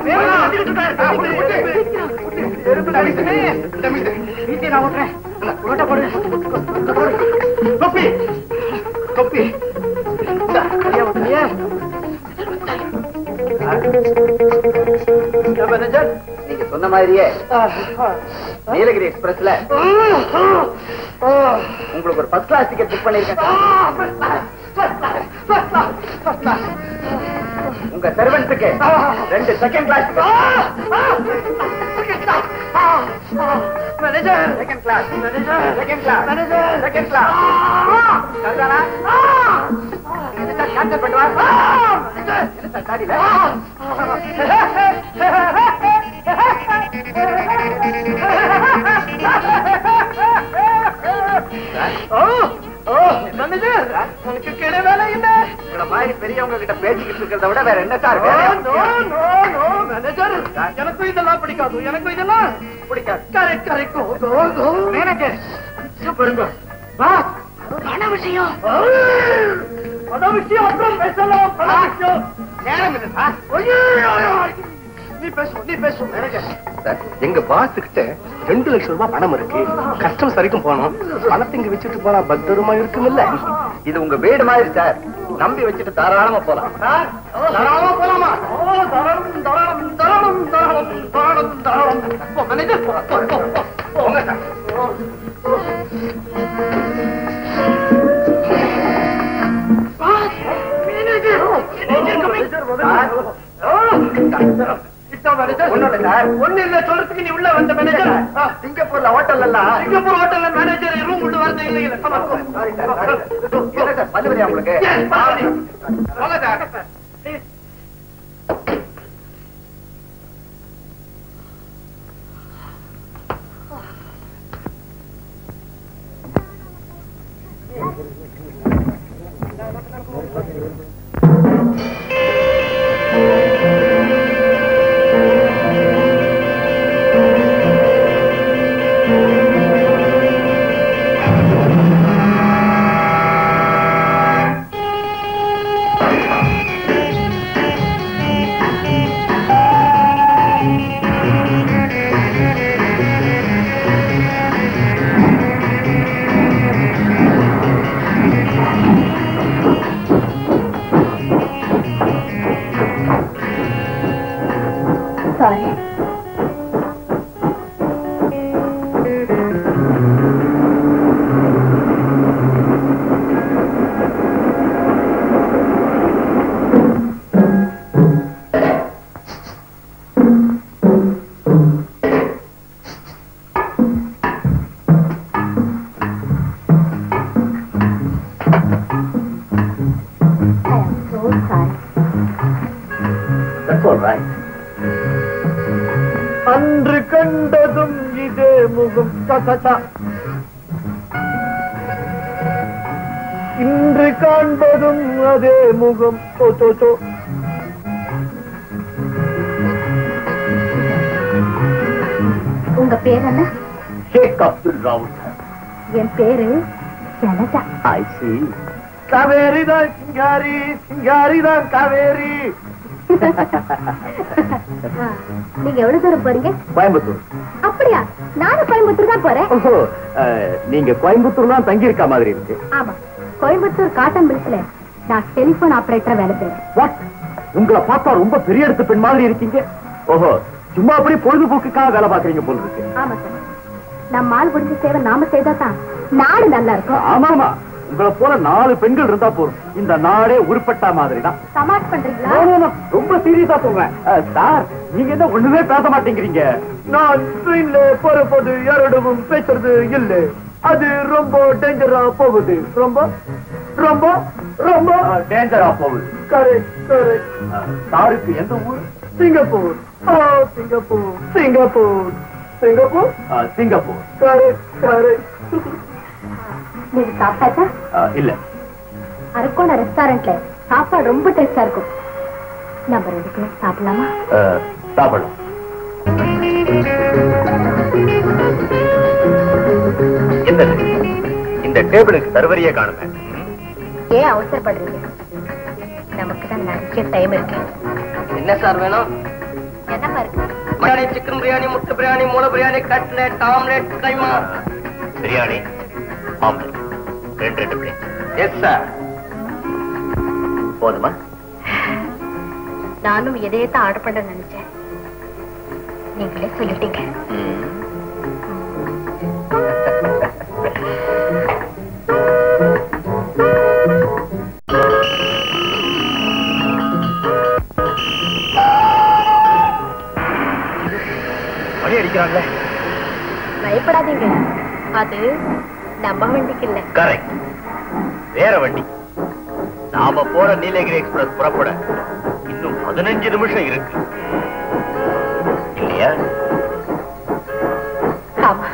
தொப்பி தொப்பி. மேனேஜர் நீங்க சொன்ன மாதிரியே நீலகிரி எக்ஸ்பிரஸ்ல உங்களுக்கு ஒரு ஃபர்ஸ்ட் கிளாஸ் டிக்கெட் புக் பண்ணிருக்கேன். உங்க சர்வன்ஸுக்கு 2 second class. Manager second class. Manager second class. Manager second class. Cancel பண்ணுவா. என்ன சார் தாடியில? மேனேஜர் உனக்கு கிடை வேலை இல்ல. உங்களை மாதிரி பெரியவங்க கிட்ட பேசிக்கிட்டு இருக்கிறத விட வேற என்ன சார்? மேனேஜர் எனக்கும் இதெல்லாம் பிடிக்காது. எனக்கும் இதெல்லாம் பிடிக்காது. Correct correct. மேனேஜர் பாருங்க. பாஸ், பண விஷயம். பண விஷயம் அப்புறம் பேசலாம். பண விஷயம் நேரம் இல்லை சார். நீ பேசும் நீ பேசும். மேனேஜர் எங்க பாஸ் கிட்ட 2 லட்சம் ரூபாய் பணம் இருக்கு. கஸ்டம்ஸ் வரைக்கும் போனோம். பணத்தை இங்க வச்சுட்டு போனா பத்திரமா இருக்குமில்ல. இது உங்க வீடு மாதிரி சார். நம்பி வச்சுட்டு தாராளமா போலாம். தாராளமா போலாமா? தாராளம் தாராளம் தாராளம் தாராளம் தாராளம் தாராளம். மேனேஜர் போங்க சார். ஒண்ணு இல்ல சொல்றதுக்கு நீ உள்ள வந்த மேனேஜர். சிங்கப்பூர்ல ஹோட்டல் எல்லாம் சிங்கப்பூர் ஹோட்டல்ல மேனேஜர் ரூம் விட்டு வரதே இல்லை. Sorry sir. என்ன சார் பல்லுவரியா உங்களுக்கு? வாங்க சார். சாரி. அன்று கண்டதும் இதே முகம் கசசா, இன்று காண்பதும் அதே முகம் தோ. உங்க பேர் என்ன? ஷேக் அப்துல் ராவுத். என் பேரு ஜனதா. I see. காவேரிதான் சிங்காரி, சிங்காரிதான் காவேரி. நீங்க எவ்வளவு தூரம் போறீங்க? கோயம்புத்தூர். அப்படியா? நானும் கோயம்புத்தூர் தான் போறேன். ஓஹோ, நீங்க கோயம்புத்தூர் தான் தங்கி இருக்க மாதிரி இருக்கு. ஆமா, கோயம்புத்தூர் காட்டன் மில்ஸ்ல நான் டெலிபோன் ஆபரேட்டரா வேலை செய்றேன். வாட்? உங்களை பார்த்தா ரொம்ப பெரிய இடத்து பெண் மாதிரி இருக்கீங்க. ஓஹோ, சும்மா அப்படி பொழுதுபோக்குக்காக வேலை பாக்குறீங்க போல இருக்கு. ஆமா சார், நம்ம ஆள் முடிஞ்ச சேவை நாம செய்தா தான் நாடு நல்லா இருக்கும். ஆமாமா, உங்களை போல 4 பெண்கள் இருந்தா போதும், இந்த நாடே உருப்பட்டா மாதிரி தான். சமாட் பண்றீங்களா? ரொம்ப சீரியஸா சொல்றேன் சார். நீங்க என்ன ஒண்ணுமே பேச மாட்டேங்கிறீங்க? நான் ட்ரெயின்ல போறபோது யாரோடவும் பேசுறது இல்லை. அது ரொம்ப டேஞ்சரா போகுது. ரொம்ப ரொம்ப ரொம்ப டேஞ்சரா போகுது. Correct correct. சாருக்கு எந்த ஊர்? Singapore. Singapore Singapore Singapore Singapore. Correct correct. நீங்க சாப்பிட்டாச்சா? இல்ல. அரக்கோண ரெஸ்டாரண்ட்ல சாப்பாடு ரொம்ப டேஸ்டா இருக்கும். நம்ம 2 பேரும் சாப்பிடலாமா? சாப்பிடலாம். இந்த டேபிளுக்கு சர்வரியே காணுமே. ஏன் அவசரப்படுறீங்க? நமக்கு தான் நிறைய டைம் இருக்கு. என்ன சார் வேணும்? என்னமா இருக்கு? பிரியாணி, சிக்கன் பிரியாணி, முட்டை பிரியாணி, மூளை biryani, cutlet, omelette, keema. Biryani, omelette, 2 plate. Yes sir. போதுமா? நானும் எதையே தான் ஆர்டர் பண்ண நினைச்சேன், நீங்களே சொல்லிட்டீங்க. மணி அடிக்கிறாங்களே. பயப்படாதீங்க, அது நம்ம வண்டிக்கு இல்ல. கரெக்ட், வேற வண்டி. நாம போற நீலகிரி எக்ஸ்பிரஸ் புறப்பட இன்னும் 15 நிமிஷம் இருக்கு இல்லையா? ஆமா.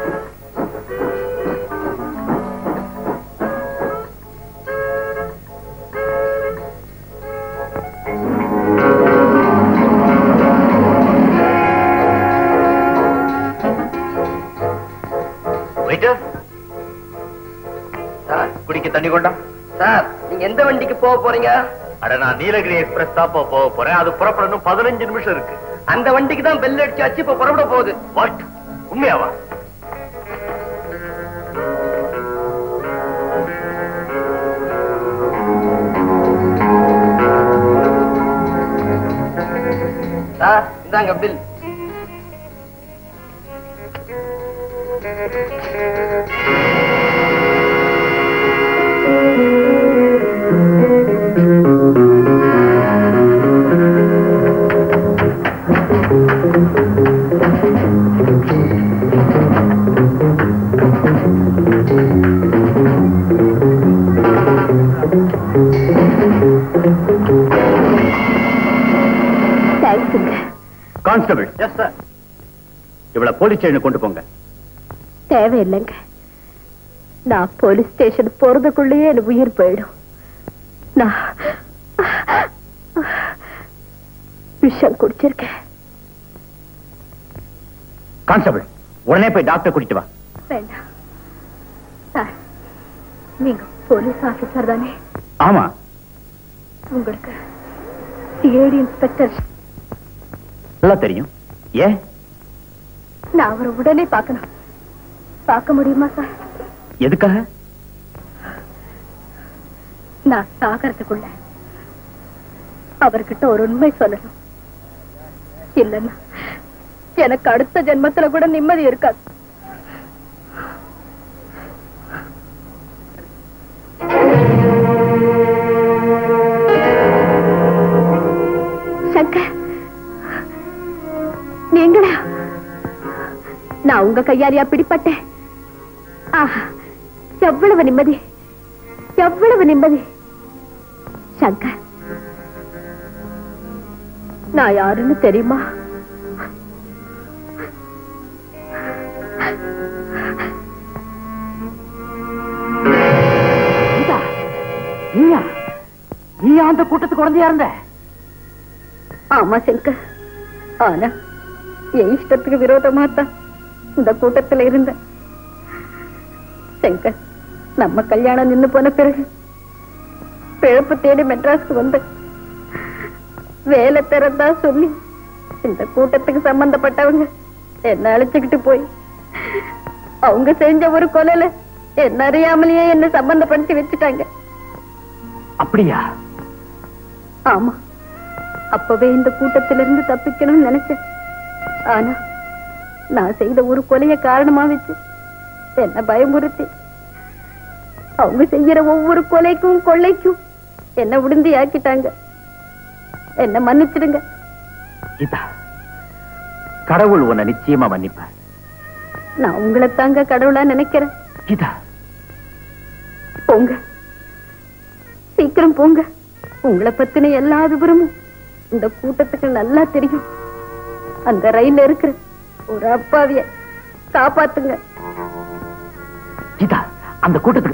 குடிக்க தண்ணி கொண்டா. சார், நீங்க எந்த வண்டிக்கு போக போறீங்க? அட, நான் நீலகிரி எக்ஸ்பிரஸ் தான் போக போறேன். அது புறப்படணும் 15 நிமிஷம் இருக்கு. அந்த வண்டிக்கு தான் பெல் அடிச்சாச்சு, இப்ப புறப்பட போகுது. வாட்? உண்மையாவா? சார், இந்தாங்க பில். கான்ஸ்டபிள். Yes sir. இவளை போலீஸ் ஸ்டேஷன் கொண்டு போங்க. தேவையில்லைங்க, நான் போலீஸ் ஸ்டேஷன் போறதுக்குள்ளேயே எனக்கு உயிர் போயிடும். நான் விஷம் குடிச்சிருக்கேன். கான்ஸ்டபிள், உடனே போய் டாக்டர் கூட்டிட்டு வா. வேண்டாம் சார், நீங்க போலீஸ் ஆபீசர் தானே? ஆமா. உங்களுக்கு சிஐடி இன்ஸ்பெக்டர் நல்லா தெரியும். ஏன்? நான் அவரை உடனே பார்க்கணும். பார்க்க முடியுமா சார்? எதுக்காக? நான் சாகறதுக்குள்ள அவர்கிட்ட ஒரு உண்மை சொல்லணும். இல்லன்னா எனக்கு அடுத்த ஜென்மத்துல கூட நிம்மதி இருக்காது. சங்கர், நீங்களா? நான் உங்க கையாலியா பிடிப்பட்டேன். ஆஹா, எவ்வளவு நிம்மதி, எவ்வளவு நிம்மதி. சங்கர், நான் யாருன்னு தெரியுமா? நீ அந்த கூட்டத்துக்கு குழந்தையா இருந்த? ஆமா சங்கர், ஆனா என் இஷ்டத்துக்கு விரோதமா தான் இந்த கூட்டத்துல இருந்த. சங்கர், நம்ம கல்யாணம் நின்னு போன பிறகு பிழப்பு தேடி மெட்ராஸ்க்கு வந்து வேலை தரதா சொல்லி இந்த கூட்டத்துக்கு சம்பந்தப்பட்டவங்க என்ன அழைச்சுக்கிட்டு போய் அவங்க செஞ்ச ஒரு கொலையில என்ன அறியாமலேயே என்ன சம்பந்தப்படுத்தி வச்சுட்டாங்க. அப்படியா? ஆமா, அப்பவே இந்த கூட்டத்திலிருந்து தப்பிக்கணும்னு நினைச்சேன். ஆனா நான் செய்த ஒரு கொலைய காரணமா வச்சு என்ன பயமுறுத்தி அவங்க செய்யற ஒவ்வொரு கொலைக்கும் கொள்ளைக்கும் என்ன உடுந்தி ஆக்கிட்டாங்க. என்ன மன்னிச்சிடுங்க. கடவுள் உன்னை நிச்சயமா மன்னிப்பார். நான் உங்களை தாங்க கடவுளா நினைக்கிறேன். போங்க, சீக்கிரம் போங்க. உங்களை பத்தின எல்லா விவரமும் இந்த கூட்டத்துக்கு நல்லா தெரியும். அந்த ரயில்ல இருக்கிற ஒரு அப்பாவிய காப்பாத்துங்க. அந்த கூட்டத்துக்கு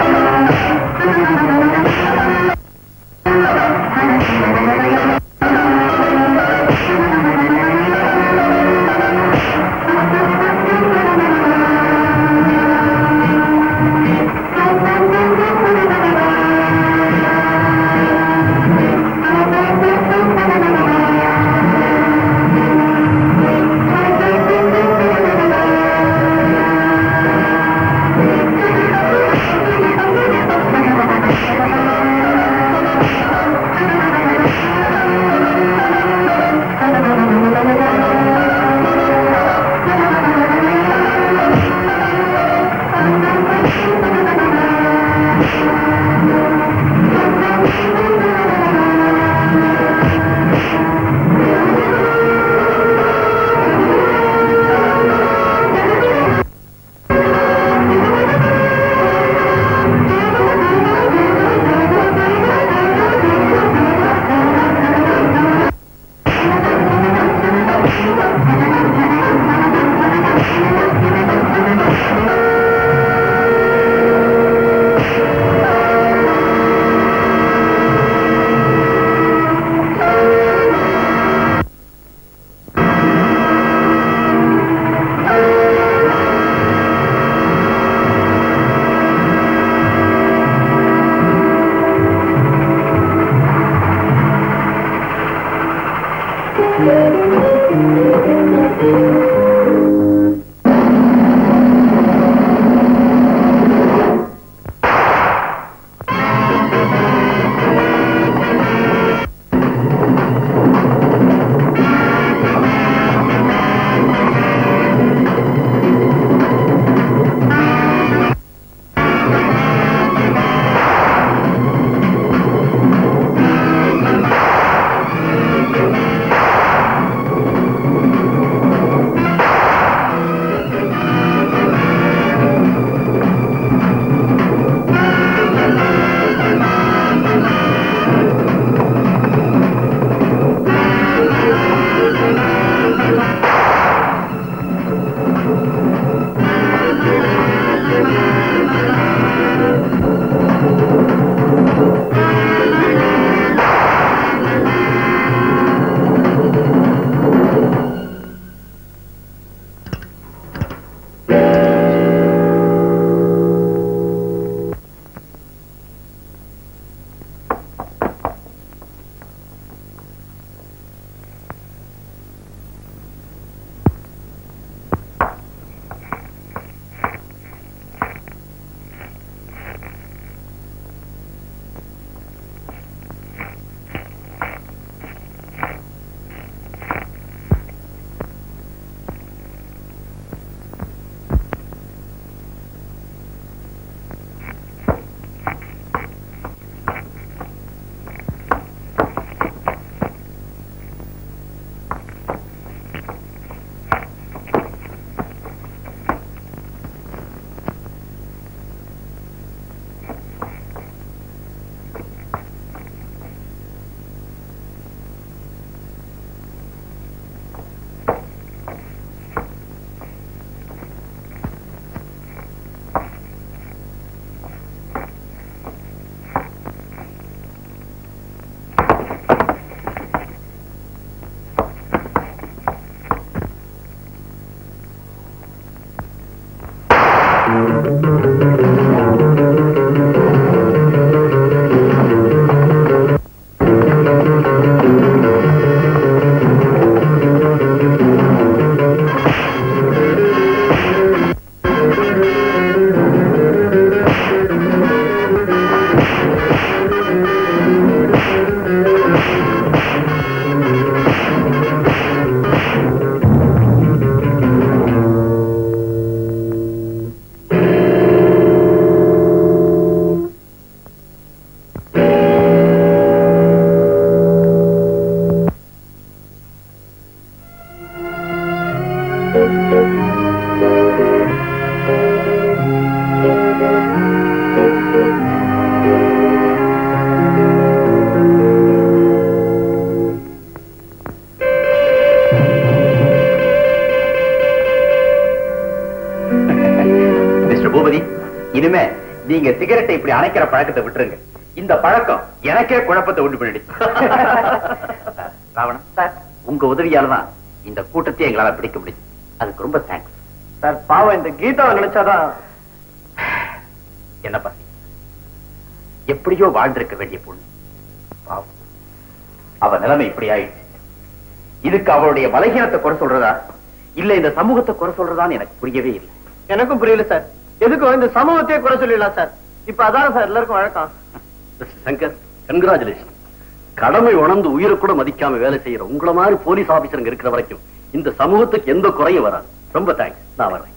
இனிமே நீங்க சிகரெட்டை இப்படி அணைக்கிற பழக்கத்தை விட்டுருங்க. இந்த பழக்கம் எனக்கே குழப்பத்தை உண்டு பண்ணிடு. ராவணன் சார், உங்க உதவியாலதான் இந்த கூட்டத்தை எங்களால பிடிக்க முடியும். அதுக்கு ரொம்ப தேங்க்ஸ் சார். பாவம் இந்த கீதாவை நினைச்சாதான். என்னப்பா, எப்படியோ வாழ்ந்திருக்க வேண்டிய பொண்ணு பாவம், அவ நிலைமை இப்படி ஆயிடுச்சு. இதுக்கு அவளுடைய பலகீனத்தை குறை சொல்றதா இல்ல இந்த சமூகத்தை குறை சொல்றதான்னு எனக்கு புரியவே இல்லை. எனக்கும் புரியல சார். எதுக்கும் இந்த சமூகத்தையே குறை சொல்லிடலாம் சார். இப்ப அதான் சார் எல்லாருக்கும் வழக்கம். சங்கர், கங்க்ராச்சுலேஷன். கடமை உணர்ந்து உயிரை கூட மதிக்காம வேலை செய்யற உங்களை மாதிரி போலீஸ் ஆபீசருங்க இருக்கிற வரைக்கும் இந்த சமூகத்துக்கு எந்த குறையும் வராது. ரொம்ப தேங்க்ஸ். நான் வரேன்.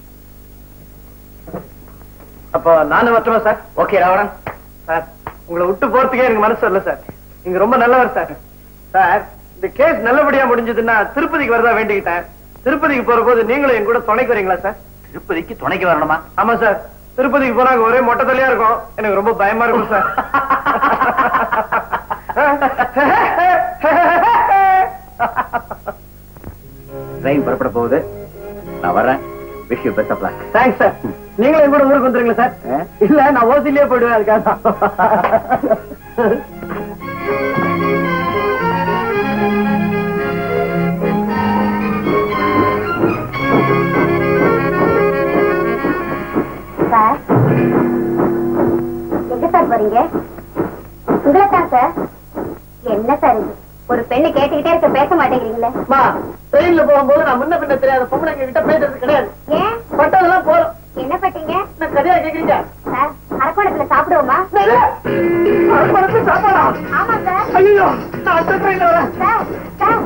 அப்போ நானும் வரட்டுமா சார்? ஓகே ராவணன் சார், உங்களை விட்டு போறதுக்கே எனக்கு மனசு வரல சார். நீங்க ரொம்ப நல்லவர் சார். சார், இந்த கேஸ் நல்லபடியா முடிஞ்சதுன்னா திருப்பதிக்கு வரதா வேண்டிக்கிட்டேன். திருப்பதிக்கு போற போது நீங்களும் என் கூட துணைக்கு வரீங்களா சார்? திருப்பதிக்கு துணைக்கு வரணுமா? ஆமா சார். திருப்பதிக்கு போனா ஒரே மொட்டை தலையா இருக்கும். எனக்கு ரொம்ப பயமா இருக்கும் சார். ட்ரெயின் புறப்பட போகுது. நான் வரேன். Wish you best of luck. Thanks sir. நீங்களும் என் கூட ஊருக்கு வந்துருங்களா சார்? இல்ல, நான் ஓசிலேயே போயிடுவேன். அதுக்காக சார், எங்க சார் போறீங்க? உங்களைத்தான் சார். என்ன சார் இது? ஒரு பெண்ணு கேட்டுக்கிட்டே இருக்க, பேச மாட்டேங்கிறீங்களே. ட்ரெயின்ல போகும்போது நான் முன்ன பின்ன தெரியாத பொம்பளைங்க கிட்ட பேசுறது கிடையாது. ஏன்? பட்டதெல்லாம் போறோம். என்ன பட்டீங்க? நான் கதையா கேக்குறீங்க சார்? அரக்கோணத்துல சாப்பிடுவோமா? சாப்பாடா? ஆமா சார். ஐயோ, நான் அந்த ட்ரெயின்ல வரேன். Sir, sir.